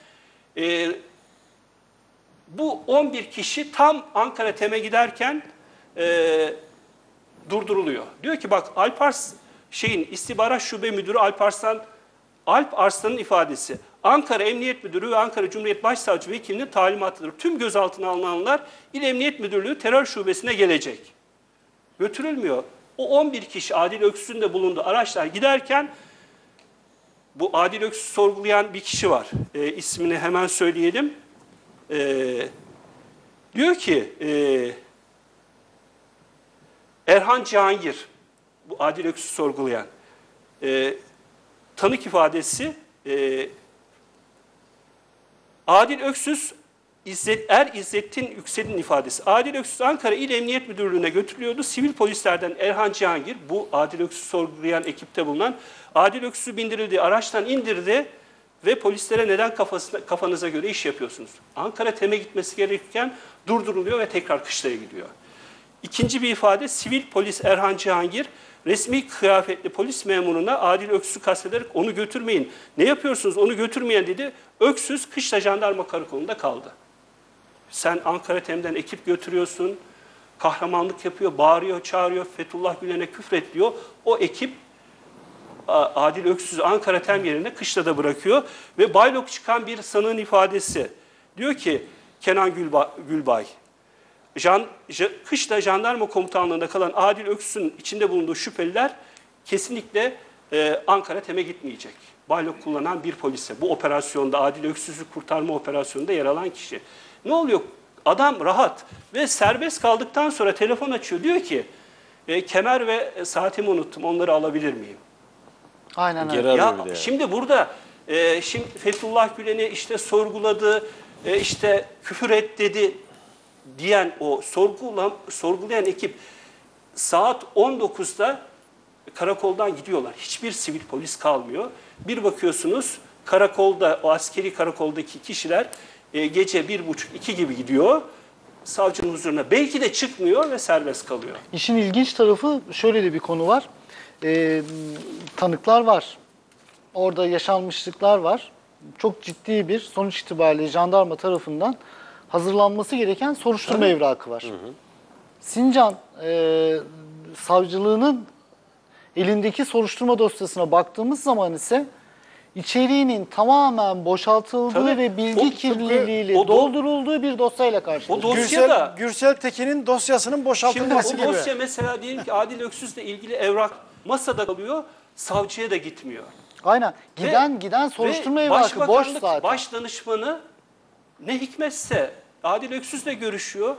Bu 11 kişi tam Ankara TEM'e giderken durduruluyor. Diyor ki bak İstihbarat Şube Müdürü Alp Arslan'ın ifadesi. Ankara Emniyet Müdürü ve Ankara Cumhuriyet Başsavcı Vekilinin talimatıdır. Tüm gözaltına alınanlar İl Emniyet Müdürlüğü Terör Şubesi'ne gelecek. Götürülmüyor. O 11 kişi Adil Öksüz'ün de bulunduğu araçlar giderken bu Adil Öksüz'ü sorgulayan bir kişi var. İsmini hemen söyleyelim. Diyor ki Erhan Cihangir, bu Adil Öksüz'ü sorgulayan tanık ifadesi Adil Öksüz İzzettin Yüksel'in ifadesi. Adil Öksüz Ankara İl Emniyet Müdürlüğü'ne götürülüyordu. Sivil polislerden Erhan Cihangir, bu Adil Öksüz sorgulayan ekipte bulunan, Adil Öksüz'ü bindirildiği araçtan indirdi ve polislere neden kafanıza göre iş yapıyorsunuz? Ankara TEM'e gitmesi gerekirken durduruluyor ve tekrar Kışla'ya gidiyor. İkinci bir ifade, sivil polis Erhan Cihangir, resmi kıyafetli polis memuruna Adil Öksüz'ü kastederek onu götürmeyin. Ne yapıyorsunuz onu götürmeyen dedi. Öksüz Kışla Jandarma Karakolu'nda kaldı. Sen Ankara TEM'den ekip götürüyorsun, kahramanlık yapıyor, bağırıyor, çağırıyor, Fethullah Gülen'e küfret diyor. O ekip Adil Öksüz'ü Ankara TEM yerine Kışla'da bırakıyor ve baylok çıkan bir sanığın ifadesi. Diyor ki Kenan Gülbay, Kışla Jandarma Komutanlığı'nda kalan Adil Öksüz'ün içinde bulunduğu şüpheliler kesinlikle Ankara TEM'e gitmeyecek. Baylok kullanan bir polise, bu operasyonda, Adil Öksüz'ü kurtarma operasyonunda yer alan kişi. Ne oluyor? Adam rahat ve serbest kaldıktan sonra telefon açıyor. Diyor ki kemer ve saatimi unuttum, onları alabilir miyim? Aynen öyle. Geri Ya arıyor bir de. şimdi burada şimdi Fethullah Gülen'i işte sorguladı, işte küfür et dedi diyen o sorgulayan ekip saat 19'da karakoldan gidiyorlar. Hiçbir sivil polis kalmıyor. Bir bakıyorsunuz karakolda, o askeri karakoldaki kişiler gece 1.30-2 gibi gidiyor. Savcının huzuruna belki de çıkmıyor ve serbest kalıyor. İşin ilginç tarafı şöyle de bir konu var. Tanıklar var. Orada yaşanmışlıklar var. Çok ciddi bir sonuç itibariyle jandarma tarafından hazırlanması gereken soruşturma evrakı var. Sincan savcılığının elindeki soruşturma dosyasına baktığımız zaman ise içeriğinin tamamen boşaltıldığı Tabii. ve bilgi kirliliğiyle o doldurulduğu bir dosyayla karşılaşıyoruz. O dosya da Gürsel Tekin'in dosyasının şimdi boşaltılması o gibi. dosya mesela diyelim ki Adil Öksüz'le ilgili evrak masada kalıyor, savcıya da gitmiyor. Aynen. Giden soruşturma Ve evrakı boş Başbakanlık zaten. Baş danışmanı ne hikmetse Adil Öksüz'le görüşüyor.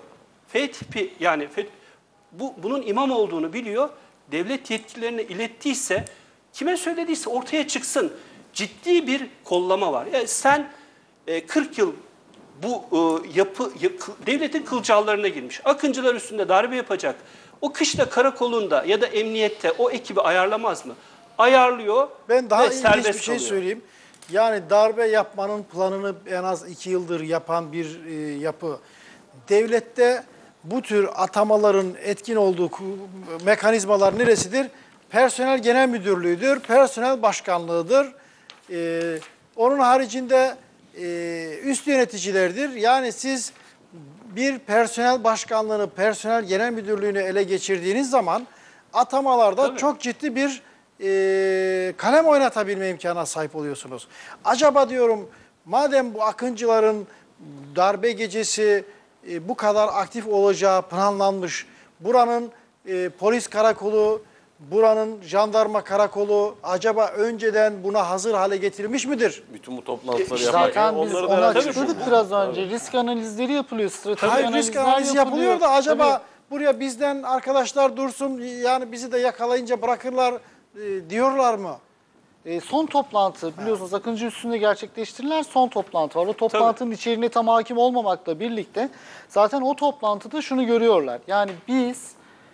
Bunun imam olduğunu biliyor. Devlet yetkililerine ilettiyse, kime söylediyse ortaya çıksın. Ciddi bir kollama var. Yani sen 40 yıl bu devletin kılcallarına girmiş. Akıncılar üstünde darbe yapacak. O Kışla karakolunda ya da emniyette o ekibi ayarlamaz mı? Ayarlıyor Ben daha ve ilginç serbest bir şey kalıyor. söyleyeyim. Yani darbe yapmanın planını en az 2 yıldır yapan bir yapı. Devlette bu tür atamaların etkin olduğu mekanizmalar neresidir? Personel Genel Müdürlüğü'dür, personel başkanlığıdır. Onun haricinde üst yöneticilerdir. Yani siz bir personel başkanlığını, personel genel müdürlüğünü ele geçirdiğiniz zaman atamalarda Tabii. çok ciddi bir kalem oynatabilme imkanına sahip oluyorsunuz. Acaba diyorum madem bu Akıncıların darbe gecesi bu kadar aktif olacağı planlanmış, buranın polis karakolu, buranın jandarma karakolu acaba önceden buna hazır hale getirilmiş midir? Bütün bu toplantıları yaparken Zaten biz onları onu da açıkladık biraz önce. Risk analizleri yapılıyor, stratejik Hayır, risk analizler analizi yapılıyor da acaba Tabii. buraya bizden arkadaşlar dursun yani bizi de yakalayınca bırakırlar diyorlar mı? Son toplantı biliyorsunuz Akıncı üstünde gerçekleştirilen son toplantı var. O toplantının içeriğine tam hakim olmamakla birlikte zaten o toplantıda şunu görüyorlar. Yani biz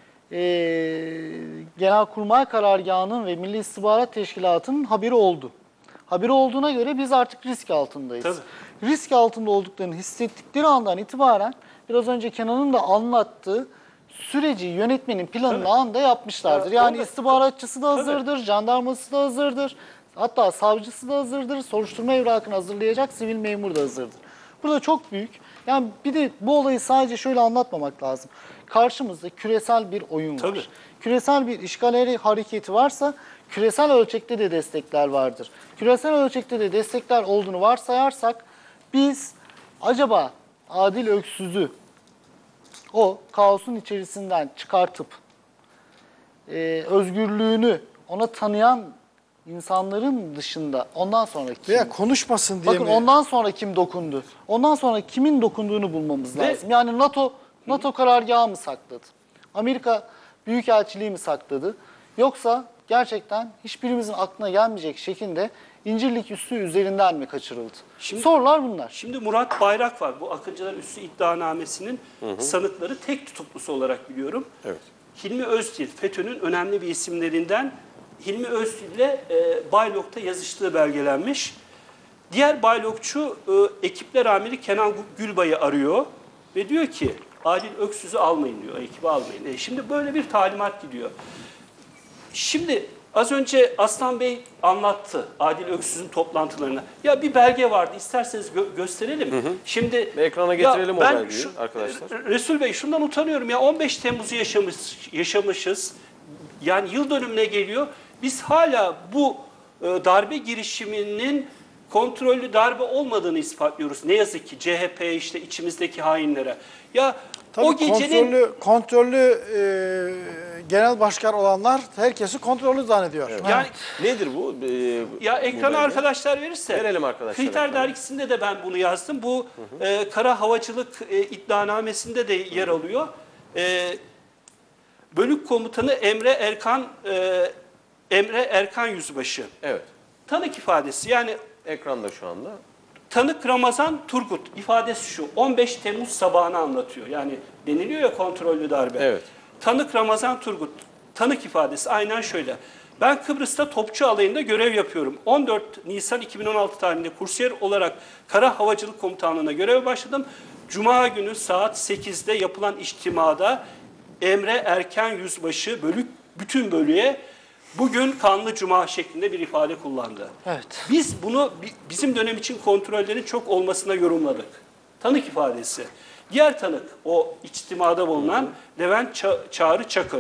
Genelkurmay Karargahı'nın ve Milli İstihbarat Teşkilatı'nın haberi oldu. Haberi olduğuna göre biz artık risk altındayız. Tabii. Risk altında olduklarını hissettikleri andan itibaren biraz önce Kenan'ın da anlattığı süreci yönetmenin planını anında yapmışlardır. Yani istihbaratçısı da hazırdır, jandarması da hazırdır. Hatta savcısı da hazırdır, soruşturma evrakını hazırlayacak sivil memur da hazırdır. Burada çok büyük. Yani bir de bu olayı sadece şöyle anlatmamak lazım. Karşımızda küresel bir oyun var. Tabii. Küresel bir işgal hareketi varsa küresel ölçekte de destekler vardır. Küresel ölçekte de destekler olduğunu varsayarsak biz acaba Adil Öksüz'ü o kaosun içerisinden çıkartıp özgürlüğünü ona tanıyan insanların dışında ondan sonra kim? Veya konuşmasın diye Bakın mi? ondan sonra kim dokundu? Ondan sonra kimin dokunduğunu bulmamız lazım. Yani NATO karargahı mı sakladı? Amerika Büyükelçiliği mi sakladı? Yoksa gerçekten hiçbirimizin aklına gelmeyecek şekilde İncirlik Üssü üzerinden mi kaçırıldı? Şimdi- Sorular bunlar. Şimdi Murat Bayrak var. Bu Akıncılar Üssü iddianamesinin sanıkları, tek tutuklusu olarak biliyorum. Evet. Hilmi Özdil, FETÖ'nün önemli bir isimlerinden. Hilmi Özdil ile Baylok'ta yazıştığı belgelenmiş. Diğer Baylokçu ekipler amiri Kenan Gülbay'ı arıyor ve diyor ki Adil Öksüz'ü almayın diyor, ekibi almayın. Şimdi böyle bir talimat gidiyor. Şimdi az önce Aslan Bey anlattı Adil Öksüz'ün toplantılarını. Ya bir belge vardı, isterseniz gösterelim. Şimdi Bir ekrana getirelim o ben belgeyi arkadaşlar. Resul Bey şundan utanıyorum ya, 15 Temmuz'u yaşamışız. Yani yıl dönümüne geliyor. Biz hala bu darbe girişiminin kontrollü darbe olmadığını ispatlıyoruz. Ne yazık ki CHP, işte içimizdeki hainlere. Ya Tabii o gecenin kontrollü genel başkan olanlar herkesi kontrollü zannediyor. yani Nedir bu? ya bu ekrana belge? arkadaşlar verirse. Verelim arkadaşlar Kriter ekrana. dergisinde de ben bunu yazdım. Bu kara havacılık iddianamesinde de yer alıyor. Bölük komutanı Emre Erkan Yüzbaşı. Evet. Tanık ifadesi, yani Ekranda şu anda. tanık Ramazan Turgut ifadesi şu: 15 Temmuz sabahını anlatıyor. Yani deniliyor ya kontrollü darbe. Evet. Tanık Ramazan Turgut, tanık ifadesi aynen şöyle: ben Kıbrıs'ta Topçu Alayı'nda görev yapıyorum. 14 Nisan 2016 tarihinde kursiyer olarak Kara Havacılık Komutanlığı'na göreve başladım. Cuma günü saat 8'de yapılan içtimada Emre Erken Yüzbaşı bütün bölüğe bugün kanlı cuma şeklinde bir ifade kullandı. Evet. Biz bunu bizim dönem için kontrollerin çok olmasına yorumladık. Tanık ifadesi. Diğer tanık, o içtimada bulunan Levent Çağrı Çakır.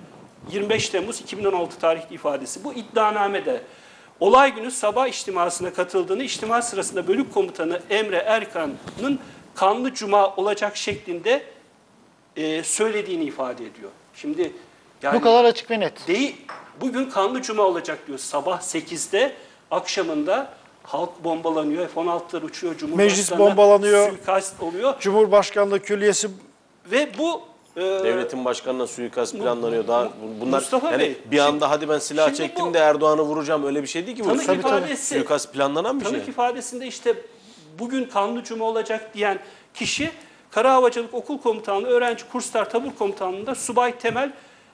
25 Temmuz 2016 tarihli ifadesi. Bu iddianamede olay günü sabah içtimasına katıldığını, içtima sırasında bölük komutanı Emre Erkan'ın kanlı cuma olacak şeklinde söylediğini ifade ediyor. Şimdi yani Bu kadar açık ve net. değil, bugün kanlı cuma olacak diyor. Sabah 8'de, akşamında halk bombalanıyor, F-16'lar uçuyor, Meclis Cumhurbaşkanı'na bombalanıyor. suikast oluyor Cumhurbaşkanlığı Külliyesi ve bu Devletin başkanına suikast planlanıyor. Daha bunlar Mustafa yani Bey, bir anda hadi ben silah şimdi çektim bu- de Erdoğan'ı vuracağım, öyle bir şey değil ki bu. tanık Tabii, tabii. ifadesi, Suikast planlanan bir şey. tanık ifadesinde işte bugün kanlı cuma olacak diyen kişi Kara Havacılık Okul Komutanlığı Öğrenci Kurslar Tabur Komutanlığı'nda Subay Temel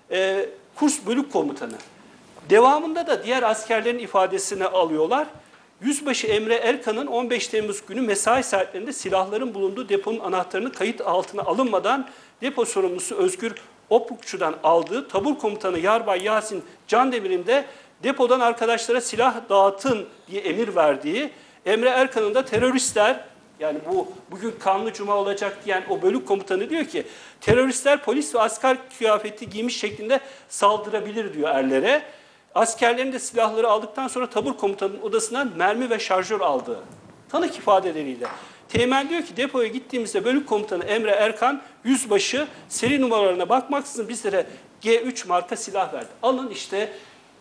Kurs Bölük Komutanı. Devamında da diğer askerlerin ifadesini alıyorlar. Yüzbaşı Emre Erkan'ın 15 Temmuz günü mesai saatlerinde silahların bulunduğu deponun anahtarını kayıt altına alınmadan depo sorumlusu Özgür Opukçu'dan aldığı, tabur komutanı Yarbay Yasin Candemir'in de depodan arkadaşlara silah dağıtın diye emir verdiği, Emre Erkan'ın da teröristler, yani bugün kanlı cuma olacak diyen o bölük komutanı diyor ki teröristler polis ve asker kıyafeti giymiş şeklinde saldırabilir diyor erlere. Askerlerin de silahları aldıktan sonra tabur komutanının odasından mermi ve şarjör aldığı tanık ifadeleriyle. Teğmen diyor ki depoya gittiğimizde bölük komutanı Emre Erkan yüzbaşı seri numaralarına bakmaksızın bizlere G3 marka silah verdi. Alın işte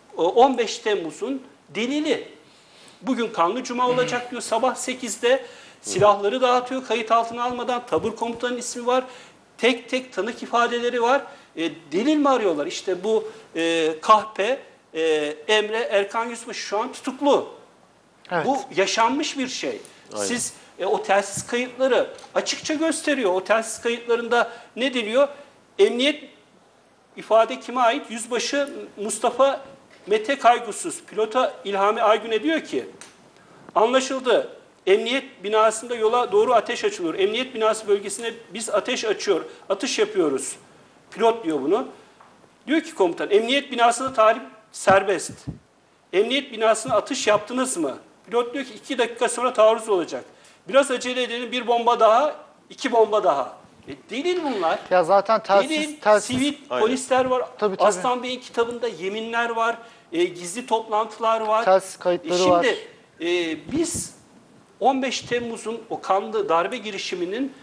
15 Temmuz'un delili. Bugün kanlı cuma olacak diyor, sabah 8'de silahları dağıtıyor kayıt altına almadan, tabur komutanının ismi var, tek tek tanık ifadeleri var. Delil mi arıyorlar? İşte bu kahpe Emre Erkan Yüzbaşı şu an tutuklu. Evet. Bu yaşanmış bir şey. Aynen. Siz o telsiz kayıtları açıkça gösteriyor. O telsiz kayıtlarında ne deniyor? Emniyet ifade kime ait? Yüzbaşı Mustafa Mete Kaygusuz, pilota İlhami Aygün'e diyor ki anlaşıldı. Emniyet binasında yola doğru ateş açılıyor. Emniyet binası bölgesine biz atış yapıyoruz. Pilot diyor bunu. Diyor ki komutan, emniyet binasında tahrip serbest. Emniyet binasına atış yaptınız mı? Pilot diyor ki 2 dakika sonra taarruz olacak. Biraz acele edelim, 1 bomba daha, 2 bomba daha. Delil bunlar. Ya zaten Delil, telsiz sivil Aynen. polisler var. Tabii, tabii. Aslan Bey'in kitabında yeminler var, gizli toplantılar var. Telsiz kayıtları Şimdi, var. Biz 15 Temmuz'un o kanlı darbe girişiminin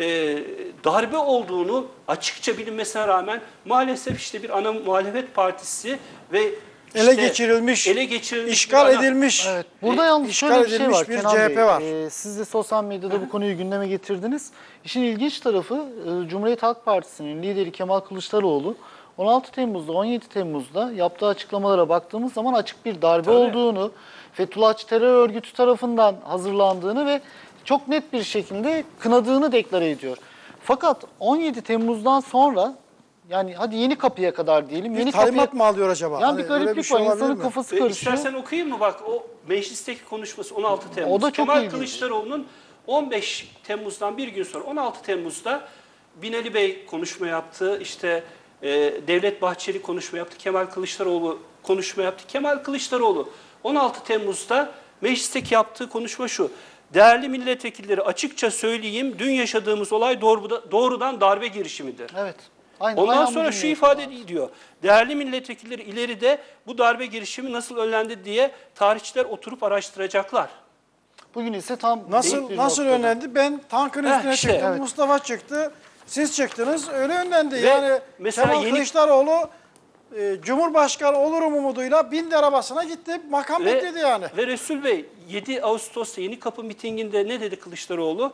darbe olduğunu açıkça bilinmesine rağmen maalesef işte bir ana muhalefet partisi ve ele işte geçirilmiş, işgal bir ana- edilmiş, Evet. Burada yalnız işgal şöyle bir şey edilmiş var bir Kenan CHP Bey. var. Siz de sosyal medyada bu konuyu gündeme getirdiniz. İşin ilginç tarafı Cumhuriyet Halk Partisi'nin lideri Kemal Kılıçdaroğlu 16 Temmuz'da, 17 Temmuz'da yaptığı açıklamalara baktığımız zaman açık bir darbe Tabii. olduğunu, Fethullahçı terör örgütü tarafından hazırlandığını ve çok net bir şekilde kınadığını deklare ediyor. Fakat 17 Temmuz'dan sonra, yani hadi Yeni Kapı'ya kadar diyelim. Bir Yeni talimat Kapı'ya, mı alıyor acaba? yani bir Hani öyle gariplik şey var. olabilir İnsanın mi? kafası karışıyor. İstersen okuyayım mı? Bak o meclisteki konuşması 16 Temmuz. O da çok Kemal ilginç. Kılıçdaroğlu'nun 15 Temmuz'dan bir gün sonra 16 Temmuz'da Binali Bey konuşma yaptı. İşte Devlet Bahçeli konuşma yaptı. Kemal Kılıçdaroğlu konuşma yaptı. Kemal Kılıçdaroğlu 16 Temmuz'da meclisteki yaptığı konuşma şu: değerli milletvekilleri, açıkça söyleyeyim, dün yaşadığımız olay doğrudan darbe girişimidir. Evet. Aynen, Ondan aynen sonra bu şu cümleyi ifade kullandı. diyor: değerli milletvekilleri, ileride bu darbe girişimi nasıl önlendi diye tarihçiler oturup araştıracaklar. Bugün ise tam Nasıl denk bir nasıl noktada. önlendi? Ben tankın üstüne işte, çıktım, evet. Mustafa çıktı, siz çıktınız, öyle önlendi. Ve Yani mesela Kemal yeni- Kılıçdaroğlu Cumhurbaşkanı olurum umuduyla bindi arabasına gitti, makam bekledi yani. Ve Resul Bey 7 Ağustos'ta Yeni Kapı mitinginde ne dedi Kılıçdaroğlu?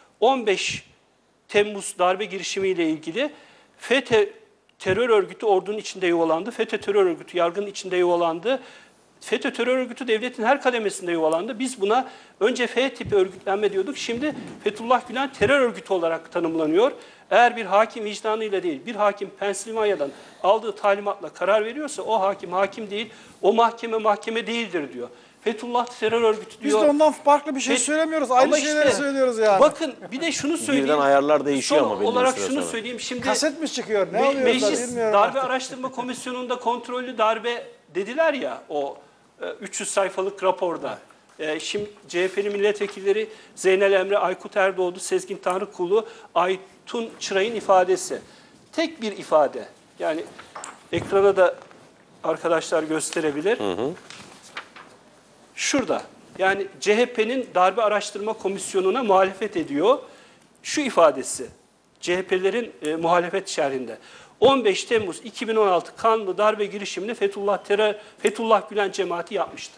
15 Temmuz darbe girişimiyle ilgili FETÖ terör örgütü ordunun içinde yuvalandı. FETÖ terör örgütü yargının içinde yuvalandı. FETÖ terör örgütü devletin her kademesinde yuvalandı. Biz buna önce F tipi örgütlenme diyorduk. Şimdi Fethullah Gülen terör örgütü olarak tanımlanıyor. Eğer bir hakim vicdanıyla değil, bir hakim Pensilvanya'dan aldığı talimatla karar veriyorsa o hakim hakim değil, o mahkeme mahkeme değildir diyor. Fethullah terör örgütü Biz diyor. de ondan farklı bir şey söylemiyoruz, aynı Ama şeyleri işte, söylüyoruz yani. Bakın bir de şunu söyleyeyim. Birden ayarlar değişiyor Son ama belli bir olarak süre şunu sonra. söyleyeyim. Şimdi Kaset mi çıkıyor, ne oluyor da Meclis bilmiyorum Darbe artık. Araştırma Komisyonu'nda kontrollü darbe dediler ya o 300 sayfalık raporda. Şimdi CHP'li milletvekilleri Zeynel Emre, Aykut Erdoğdu, Sezgin Tanrıkulu, Aytun Çıray'ın ifadesi. Tek bir ifade. Yani ekrana da arkadaşlar gösterebilir. Şurada. Yani CHP'nin Darbe Araştırma Komisyonu'na muhalefet ediyor. Şu ifadesi CHP'lerin muhalefet şerhinde. 15 Temmuz 2016 kanlı darbe girişimini Fethullah Gülen cemaati yapmıştır.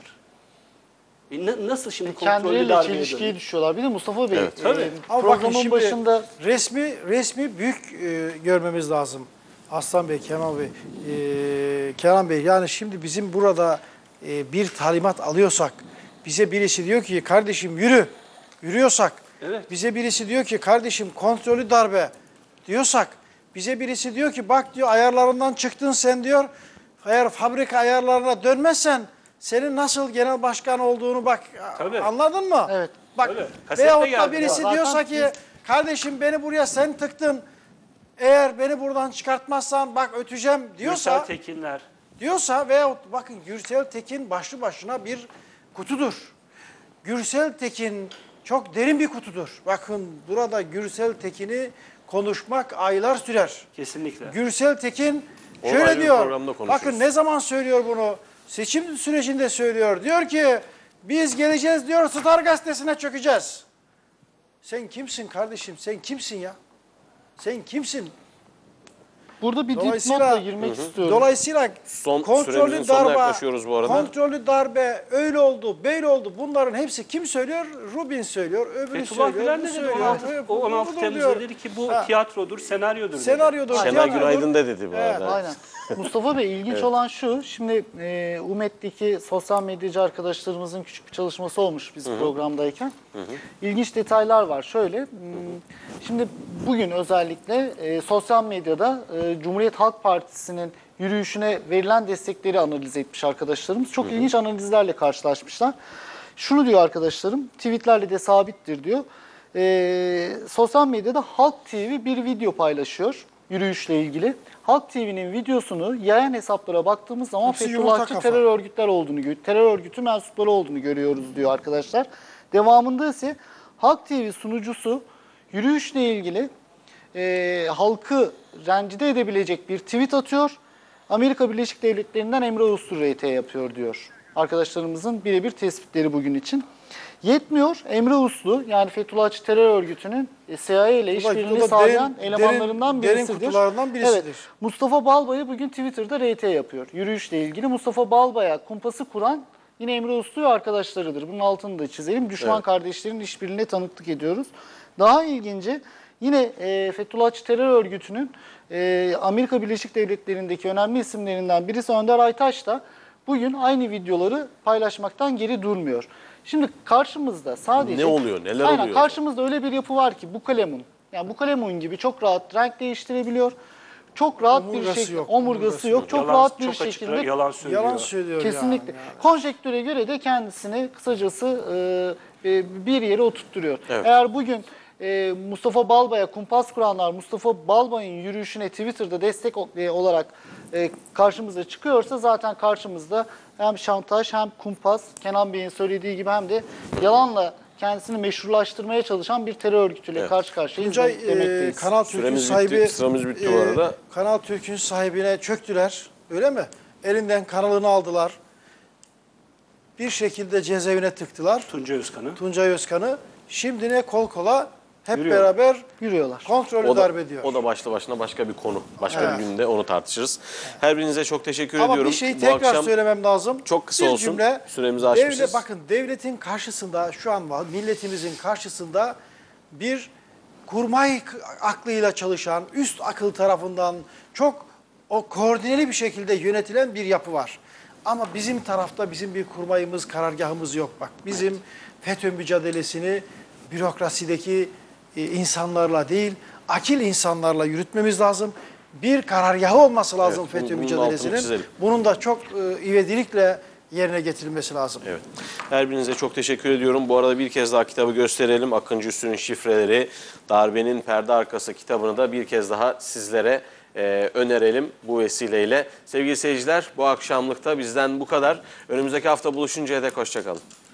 Nasıl şimdi kontrollü Kendileriyle darbeye çelişkiye dönüyor? düşüyorlar. Bir de Mustafa Bey, tabii. Ama bakın programın şimdi başında resmi büyük görmemiz lazım. Aslan Bey, Kemal Bey, Kenan Bey, yani şimdi bizim burada bir talimat alıyorsak, bize birisi diyor ki kardeşim yürü, yürüyorsak, Evet. bize birisi diyor ki kardeşim kontrollü darbe diyorsak, bize birisi diyor ki bak diyor ayarlarından çıktın sen diyor, eğer fabrika ayarlarına dönmezsen senin nasıl genel başkan olduğunu bak Tabii. anladın mı? Evet. Bak Tabii. Kasette veyahut da geldi. birisi Zaten diyorsa ki kardeşim beni buraya sen tıktın, eğer beni buradan çıkartmazsan bak öteceğim diyorsa, Gürsel Tekinler. veyahut bakın Gürsel Tekin başlı başına bir kutudur. Gürsel Tekin çok derin bir kutudur. Bakın burada Gürsel Tekin'i konuşmak aylar sürer. Kesinlikle. Gürsel Tekin O şöyle ayrı bir diyor. programda konuşuruz. Bakın ne zaman söylüyor bunu? Seçim sürecinde söylüyor. Diyor ki biz geleceğiz diyor Star gazetesine çökeceğiz. Sen kimsin kardeşim? Sen kimsin ya? Sen kimsin? burada bir Dolayısıyla- dipnotla girmek istiyorum. Dolayısıyla Süremizin sonuna yaklaşıyoruz bu arada. kontrollü darbe öyle oldu, böyle oldu. Bunların hepsi kim söylüyor? Rubin söylüyor, öbürü Fethullah söylüyor, Gülen bu de dedi söylüyor. 16 budur Temmuz'da diyor. dedi ki bu Ha. tiyatrodur, senaryodur dedi. Senaryodur. Şenay tiyatrodur. Günaydın da dedi bu Evet, arada. Aynen. Mustafa Bey, ilginç olan şu, şimdi UMET'teki sosyal medyacı arkadaşlarımızın küçük bir çalışması olmuş biz programdayken. İlginç detaylar var. Şöyle, şimdi bugün özellikle sosyal medyada Cumhuriyet Halk Partisi'nin yürüyüşüne verilen destekleri analiz etmiş arkadaşlarımız. Çok ilginç analizlerle karşılaşmışlar. Şunu diyor arkadaşlarım, tweetlerle de sabittir diyor. Sosyal medyada Halk TV bir video paylaşıyor yürüyüşle ilgili. Halk TV'nin videosunu yayan hesaplara baktığımız zaman Hepsi yumurta Fethullahçı kafa. terör örgütler olduğunu, terör örgütü mensupları olduğunu görüyoruz diyor arkadaşlar. Devamında ise Halk TV sunucusu yürüyüşle ilgili halkı rencide edebilecek bir tweet atıyor. Amerika Birleşik Devletleri'nden Emre Uslu RT yapıyor diyor. Arkadaşlarımızın birebir tespitleri bugün için. Yetmiyor. Emre Uslu, yani Fethullahçı terör örgütünün CIA ile Bu da işbirliğini sağlayan derin elemanlarından birisidir. kutularından birisidir. Evet. Mustafa Balbay'ı bugün Twitter'da RT yapıyor. Yürüyüşle ilgili Mustafa Balbay'a kumpası kuran yine Emre Uslu ve arkadaşlarıdır. Bunun altını da çizelim. Düşman kardeşlerin işbirliğine tanıklık ediyoruz. Daha ilginci, Yine Fethullahçı terör örgütünün Amerika Birleşik Devletleri'ndeki önemli isimlerinden birisi Önder Aytaç da bugün aynı videoları paylaşmaktan geri durmuyor. Şimdi karşımızda sadece... Ne oluyor, neler Aynen, oluyor? karşımızda öyle bir yapı var ki bu kalemun. Yani bu kalemun gibi çok rahat renk değiştirebiliyor. Çok rahat bir Omurgası şekilde, yok, omurgası yok. Çok Yalan- rahat bir çok açık şekilde yalan söylüyor. Yalan söylüyor kesinlikle. yani. Konjektüre göre de kendisini kısacası bir yere oturtturuyor. Evet. Eğer bugün Mustafa Balbay'a kumpas kuranlar Mustafa Balbay'ın yürüyüşüne Twitter'da destek olarak karşımıza çıkıyorsa zaten karşımızda hem şantaj hem kumpas, Kenan Bey'in söylediği gibi hem de yalanla kendisini meşrulaştırmaya çalışan bir terör örgütüyle Evet. karşı karşıyayız Tuncay demekteyiz. Kanal Türk'ün Süremiz bitti, sahibi sıramız bitti bu arada. Kanal Türk'ün sahibine çöktüler. Öyle mi? Elinden kanalını aldılar. Bir şekilde cezaevine tıktılar. Tuncay Özkan'ı. Tuncay Özkan'ı. Şimdi ne kol kola hep Yürüyor. beraber Yürüyorlar. kontrollü darbe ediyor. O da başlı başına başka bir konu. Başka Evet. bir günde onu tartışırız. Her birinize çok teşekkür Ama ediyorum. bir şeyi Bu tekrar akşam söylemem lazım. çok kısa Bir olsun. cümle, Süremizi aşmışız. bakın devletin karşısında şu an var. Milletimizin karşısında bir kurmay aklıyla çalışan, üst akıl tarafından çok koordineli bir şekilde yönetilen bir yapı var. Ama bizim tarafta bizim bir kurmayımız, karargahımız yok. Bak bizim FETÖ mücadelesini bürokrasideki insanlarla değil, akil insanlarla yürütmemiz lazım. Bir karargahı olması lazım Evet, FETÖ bunun altını mücadelesinin. çizelim. Bunun da çok ivedilikle yerine getirilmesi lazım. Evet. Her birinize çok teşekkür ediyorum. Bu arada bir kez daha kitabı gösterelim. Akıncı Üstün'ün şifreleri, Darbenin Perde Arkası kitabını da bir kez daha sizlere önerelim bu vesileyle. Sevgili seyirciler, bu akşamlıkta bizden bu kadar. Önümüzdeki hafta buluşuncaya dek hoşça kalın.